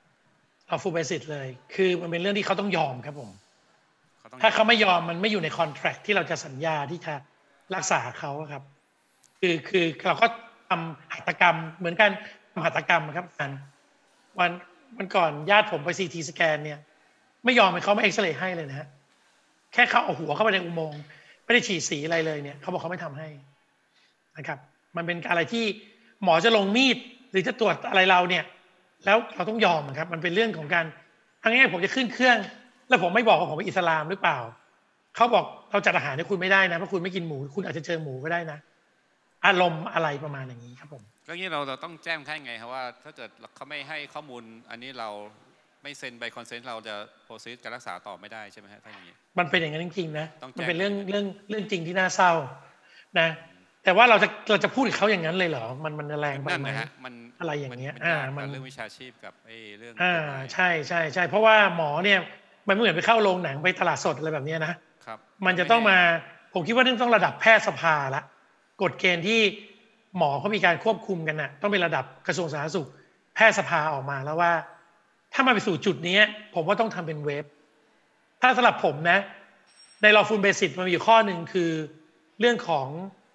lawful basis เลยคือมันเป็นเรื่องที่เขาต้องยอมครับผมถ้าเขาไม่ยอมมันไม่อยู่ใน contract ที่เราจะสัญญาที่จะรักษาเขาครับคือเราก็ทำหัตถกรรมเหมือนกันทำหัตถกรรมครับวันก่อนญาติผมไป CT สแกนเนี่ยไม่ยอมให้เขามาเอ็กซเรย์ให้เลยนะฮะแค่เขาเอาหัวเข้าไปในอุโมงค์ไม่ได้ฉีดสีอะไรเลยเนี่ยเขาบอกเขาไม่ทำให้นะครับมันเป็นอะไรที่หมอจะลงมีดหรือจะตรวจอะไรเราเนี่ยแล้วเราต้องยอมครับมันเป็นเรื่องของการทั้งนี้ผมจะขึ้นเครื่องแล้วผมไม่บอกว่าผมเป็นอิสลามหรือเปล่าเขาบอกเราจัดอาหารให้คุณไม่ได้นะเพราะคุณไม่กินหมูคุณอาจจะเจอหมูก็ได้นะอารมณ์อะไรประมาณอย่างนี้ครับผมก็งี้เราต้องแจ้งแค่ไงครับว่าถ้าเกิดเขาไม่ให้ข้อมูลอันนี้เราไม่เซ็นใบคอนเซนต์เราจะโปรซีสการรักษาต่อไม่ได้ใช่ไหมฮะถ้าอย่างนี้มันเป็นอย่างนั้นจริงๆนะมันเป็นเรื่องจริงที่น่าเศร้านะแต่ว่าเราจะพูดกับเขาอย่างนั้นเลยเหรอมันแรงไปไหมอะไรอย่างเงี้ยมันเรื่องวิชาชีพกับเรื่องใช่เพราะว่าหมอเนี่ยมันไม่เหมือนไปเข้าโรงหนังไปตลาดสดอะไรแบบนี้นะครับมันจะต้องมาผมคิดว่าต้องระดับแพทยสภาละกฎเกณฑ์ที่หมอเขามีการควบคุมกันน่ะต้องเป็นระดับกระทรวงสาธารณสุขแพทยสภาออกมาแล้วว่าถ้ามาไปสู่จุดนี้ผมว่าต้องทำเป็นเว็บถ้าสำหรับผมนะใน lawful basis มันมีอยู่ข้อหนึ่งคือเรื่องของ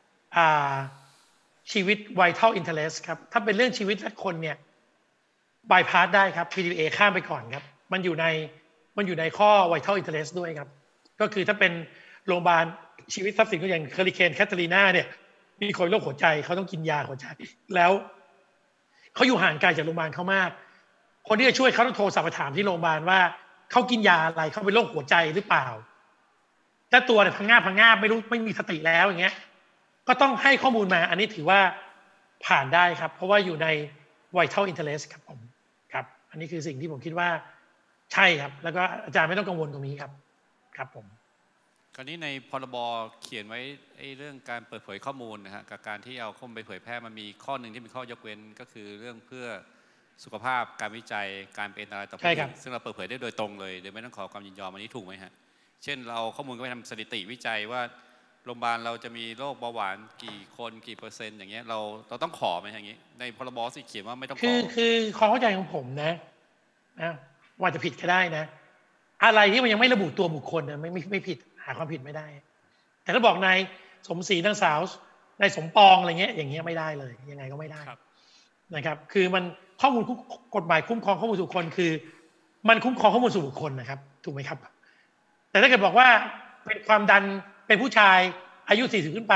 ชีวิต vital interest ครับถ้าเป็นเรื่องชีวิตและคนเนี่ย bypass ได้ครับ PDPA ข้ามไปก่อนครับมันอยู่ในข้อ vital interest ด้วยครับก็คือถ้าเป็นโรงพยาบาลชีวิตทรัพย์สินก็อย่างเฮอริเคนแคทเธอรีนาเนี่ยมีคนโรคหัวใจเขาต้องกินยาหัวใจแล้วเขาอยู่ห่างไกลจากโรงพยาบาลเขามากคนที่จะช่วยเขาต้องโทรศัพท์ไปถามที่โรงพยาบาลว่าเขากินยาอะไรเขาเป็นโรคหัวใจหรือเปล่าถ้าตัวเนี่ยพังงาบไม่รู้ไม่มีสติแล้วอย่างเงี้ยก็ต้องให้ข้อมูลมาอันนี้ถือว่าผ่านได้ครับเพราะว่าอยู่ใน vital interest ครับผมครับอันนี้คือสิ่งที่ผมคิดว่าใช่ครับแล้วก็อาจารย์ไม่ต้องกังวลตรงนี้ครับผมคราวนี้ในพรบเขียนไว้เรื่องการเปิดเผยข้อมูลนะฮะกับการที่เอาข้อมูลไปเผยแพร่มันมีข้อหนึ่งที่เป็นข้อยกเว้นก็คือเรื่องเพื่อสุขภาพการวิจัยการเป็นอะไรต่อไปซึ่งเราเปิดเผยได้โดยตรงเลยโดยไม่ต้องขอความยินยอมอันนี้ถูกไหมฮะเช่นเราข้อมูลก็ไปทำสถิติวิจัยว่าโรงพยาบาลเราจะมีโรคเบาหวานกี่คนกี่เปอร์เซ็นต์อย่างเงี้ยเราต้องขอไหมอย่างงี้ในพรบสิเขียนว่าไม่ต้องขอคือความเข้าใจของผมนะว่าจะผิดก็ได้นะอะไรที่มันยังไม่ระบุตัวบุคคลนะไม่ผิดหาความผิดไม่ได้แต่ถ้าบอกนายสมศรีนางสาวนายสมปองอะไรเงี้ยอย่างเงี้ยไม่ได้เลยยังไงก็ไม่ได้นะครับคือมันข้อมูลกฎหมายคุ้มครองข้อมูลส่วนบุคคลคือมันคุ้มครองข้อมูลส่วนบุคคลนะครับถูกไหมครับแต่ถ้าเกิดบอกว่าเป็นความดันเป็นผู้ชายอายุ40ขึ้นไป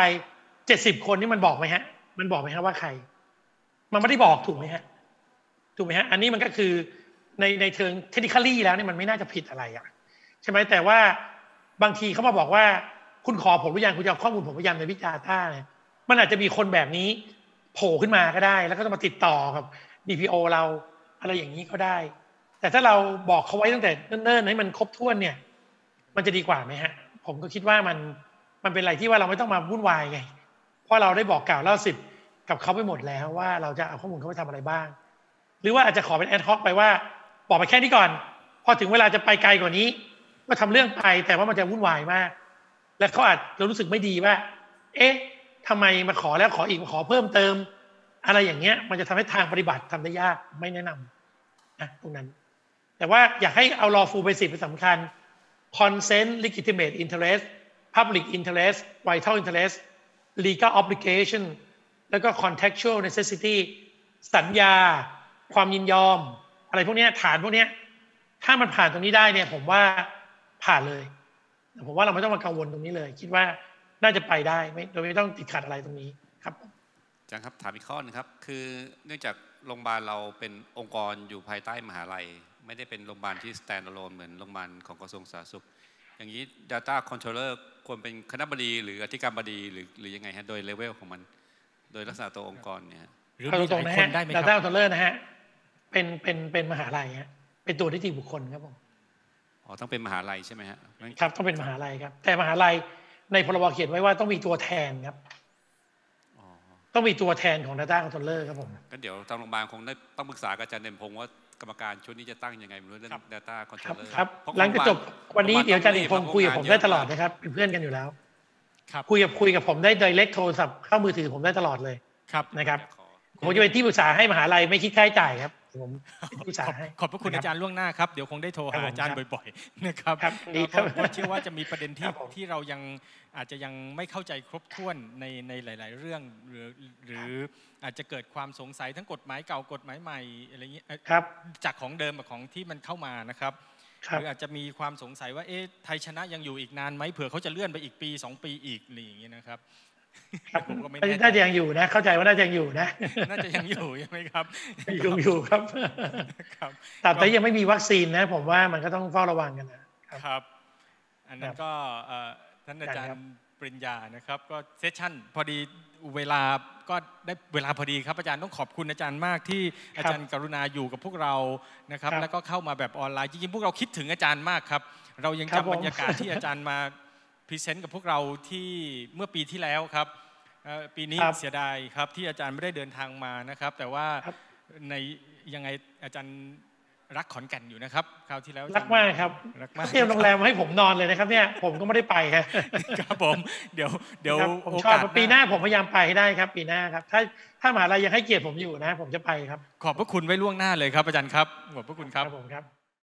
70คนนี่มันบอกไหมฮะมันบอกไหมฮะว่าใครมันไม่ได้บอกถูกไหมฮะอันนี้มันก็คือในเชิงเทคนิคอลี่แล้วเนี่ยมันไม่น่าจะผิดอะไรอ่ะใช่ไหมแต่ว่าบางทีเขามาบอกว่าคุณขอผมหรือยังคุณจะเอาข้อมูลผมหรือยังในBig Dataเนี่ยมันอาจจะมีคนแบบนี้โผล่ขึ้นมาก็ได้แล้วก็จะมาติดต่อกับ DPO เราอะไรอย่างนี้ก็ได้แต่ถ้าเราบอกเขาไว้ตั้งแต่เนิ่นๆให้มันครบถ้วนเนี่ยมันจะดีกว่าไหมฮะผมก็คิดว่ามันเป็นอะไรที่ว่าเราไม่ต้องมาวุ่นวายไงเพราะเราได้บอกกล่าวเล่าสิทธิ์กับเขาไปหมดแล้วว่าเราจะเอาข้อมูลเขาไปทำอะไรบ้างหรือว่าอาจจะขอเป็นแอดฮอกไปว่าบอกไปแค่นี้ก่อนพอถึงเวลาจะไปไกลกว่านี้ก็ทำเรื่องไปแต่ว่ามันจะวุ่นวายมากและเขาอาจจะรู้สึกไม่ดีว่าเอ๊ะทำไมมาขอแล้วขออีกมาขอเพิ่มเติมอะไรอย่างเงี้ยมันจะทำให้ทางปฏิบัติทำได้ยากไม่แนะนำนะตรงนั้นแต่ว่าอยากให้เอา lawful basic เป็นสำคัญ consent legitimate interest public interest vital interest legal obligation แล้วก็ contextual necessity สัญญาความยินยอมอะไรพวกนี้ฐานพวกนี้ถ้ามันผ่านตรงนี้ได้เนี่ยผมว่าผ่านเลยผมว่าเราไม่ต้องมากังวลตรงนี้เลยคิดว่าน่าจะไปได้โดยไม่ต้องติดขัดอะไรตรงนี้ครับอาจารย์ครับถามอีกข้อนึงครับคือเนื่องจากโรงพยาบาลเราเป็นองค์กรอยู่ภายใต้มหาลัยไม่ได้เป็นโรงพยาบาลที่ stand alone เหมือนโรงพยาบาลของกระทรวงสาธารณสุขอย่างนี้ data controller ควรเป็นคณบดีหรืออธิการบดีหรือยังไงฮะโดยเลเวลของมันโดยลักษณะตัวองค์กรเนี่ยหรือมีหลายคนได้ไหมครับ data controller นะฮะเป็นมหาลัยฮะเป็นตัวนิติบุคคลครับผมอ๋อต้องเป็นมหาลัยใช่ไหมฮะครับต้องเป็นมหาลัยครับแต่มหาลัยในพรบเขียนไว้ว่าต้องมีตัวแทนครับต้องมีตัวแทนของ data controller ครับผมก็เดี๋ยวทางโรงพยาบาลคงได้ต้องปรึกษากับอาจารย์เด่นพงษ์ว่ากรรมการชุดนี้จะตั้งยังไงเรื่อง data controller ครับหลังจากจบวันนี้เดี๋ยวอาจารย์เด่นพงษ์คุยกับผมได้ตลอดนะครับเป็นเพื่อนกันอยู่แล้วคุยกับผมได้ direct โทรศัพท์เข้ามือถือผมได้ตลอดเลยนะครับผมจะเป็นที่ปรึกษาให้มหาลัยไม่คิดค่าใช้จ่ายครับผมปรึกษาให้ขอบพระคุณอาจารย์ล่วงหน้าครับเดี๋ยวคงได้โทรหาอาจารย์บ่อยๆนะครับเพราะเชื่อว่าจะมีประเด็นที่เรายังอาจจะยังไม่เข้าใจครบถ้วนในหลายๆเรื่องหรืออาจจะเกิดความสงสัยทั้งกฎหมายเก่ากฎหมายใหม่อะไรอย่างนี้จากของเดิมกับของที่มันเข้ามานะครับหรืออาจจะมีความสงสัยว่าไทยชนะยังอยู่อีกนานไหมเผื่อเขาจะเลื่อนไปอีกปี2 ปีอีกอะไรอย่างนี้นะครับน่าจะยังอยู่นะเข้าใจว่าน่าจะยังอยู่นะน่าจะยังอยู่ใช่ไหมครับยังอยู่ครับแต่ยังไม่มีวัคซีนนะผมว่ามันก็ต้องเฝ้าระวังกันนะครับอันนั้นก็ท่านอาจารย์ปริญญานะครับก็เซสชั่นพอดีเวลาก็ได้เวลาพอดีครับอาจารย์ต้องขอบคุณอาจารย์มากที่อาจารย์กรุณาอยู่กับพวกเรานะครับแล้วก็เข้ามาแบบออนไลน์จริงๆพวกเราคิดถึงอาจารย์มากครับเรายังจำบรรยากาศที่อาจารย์มาพรีเซนต์กับพวกเราที่เมื่อปีที่แล้วครับปีนี้เสียดายครับที่อาจารย์ไม่ได้เดินทางมานะครับแต่ว่าในยังไงอาจารย์รักขอนแก่นอยู่นะครับคราวที่แล้วรักมากครับเที่ยวโรงแรมให้ผมนอนเลยนะครับเนี่ยผมก็ไม่ได้ไปครับผมเดี๋ยวผมชอบปีหน้าผมพยายามไปให้ได้ครับปีหน้าครับถ้ามหาลัยยังให้เกียรติผมอยู่นะผมจะไปครับขอบพระคุณไว้ล่วงหน้าเลยครับอาจารย์ครับขอบพระคุณครับผมครับ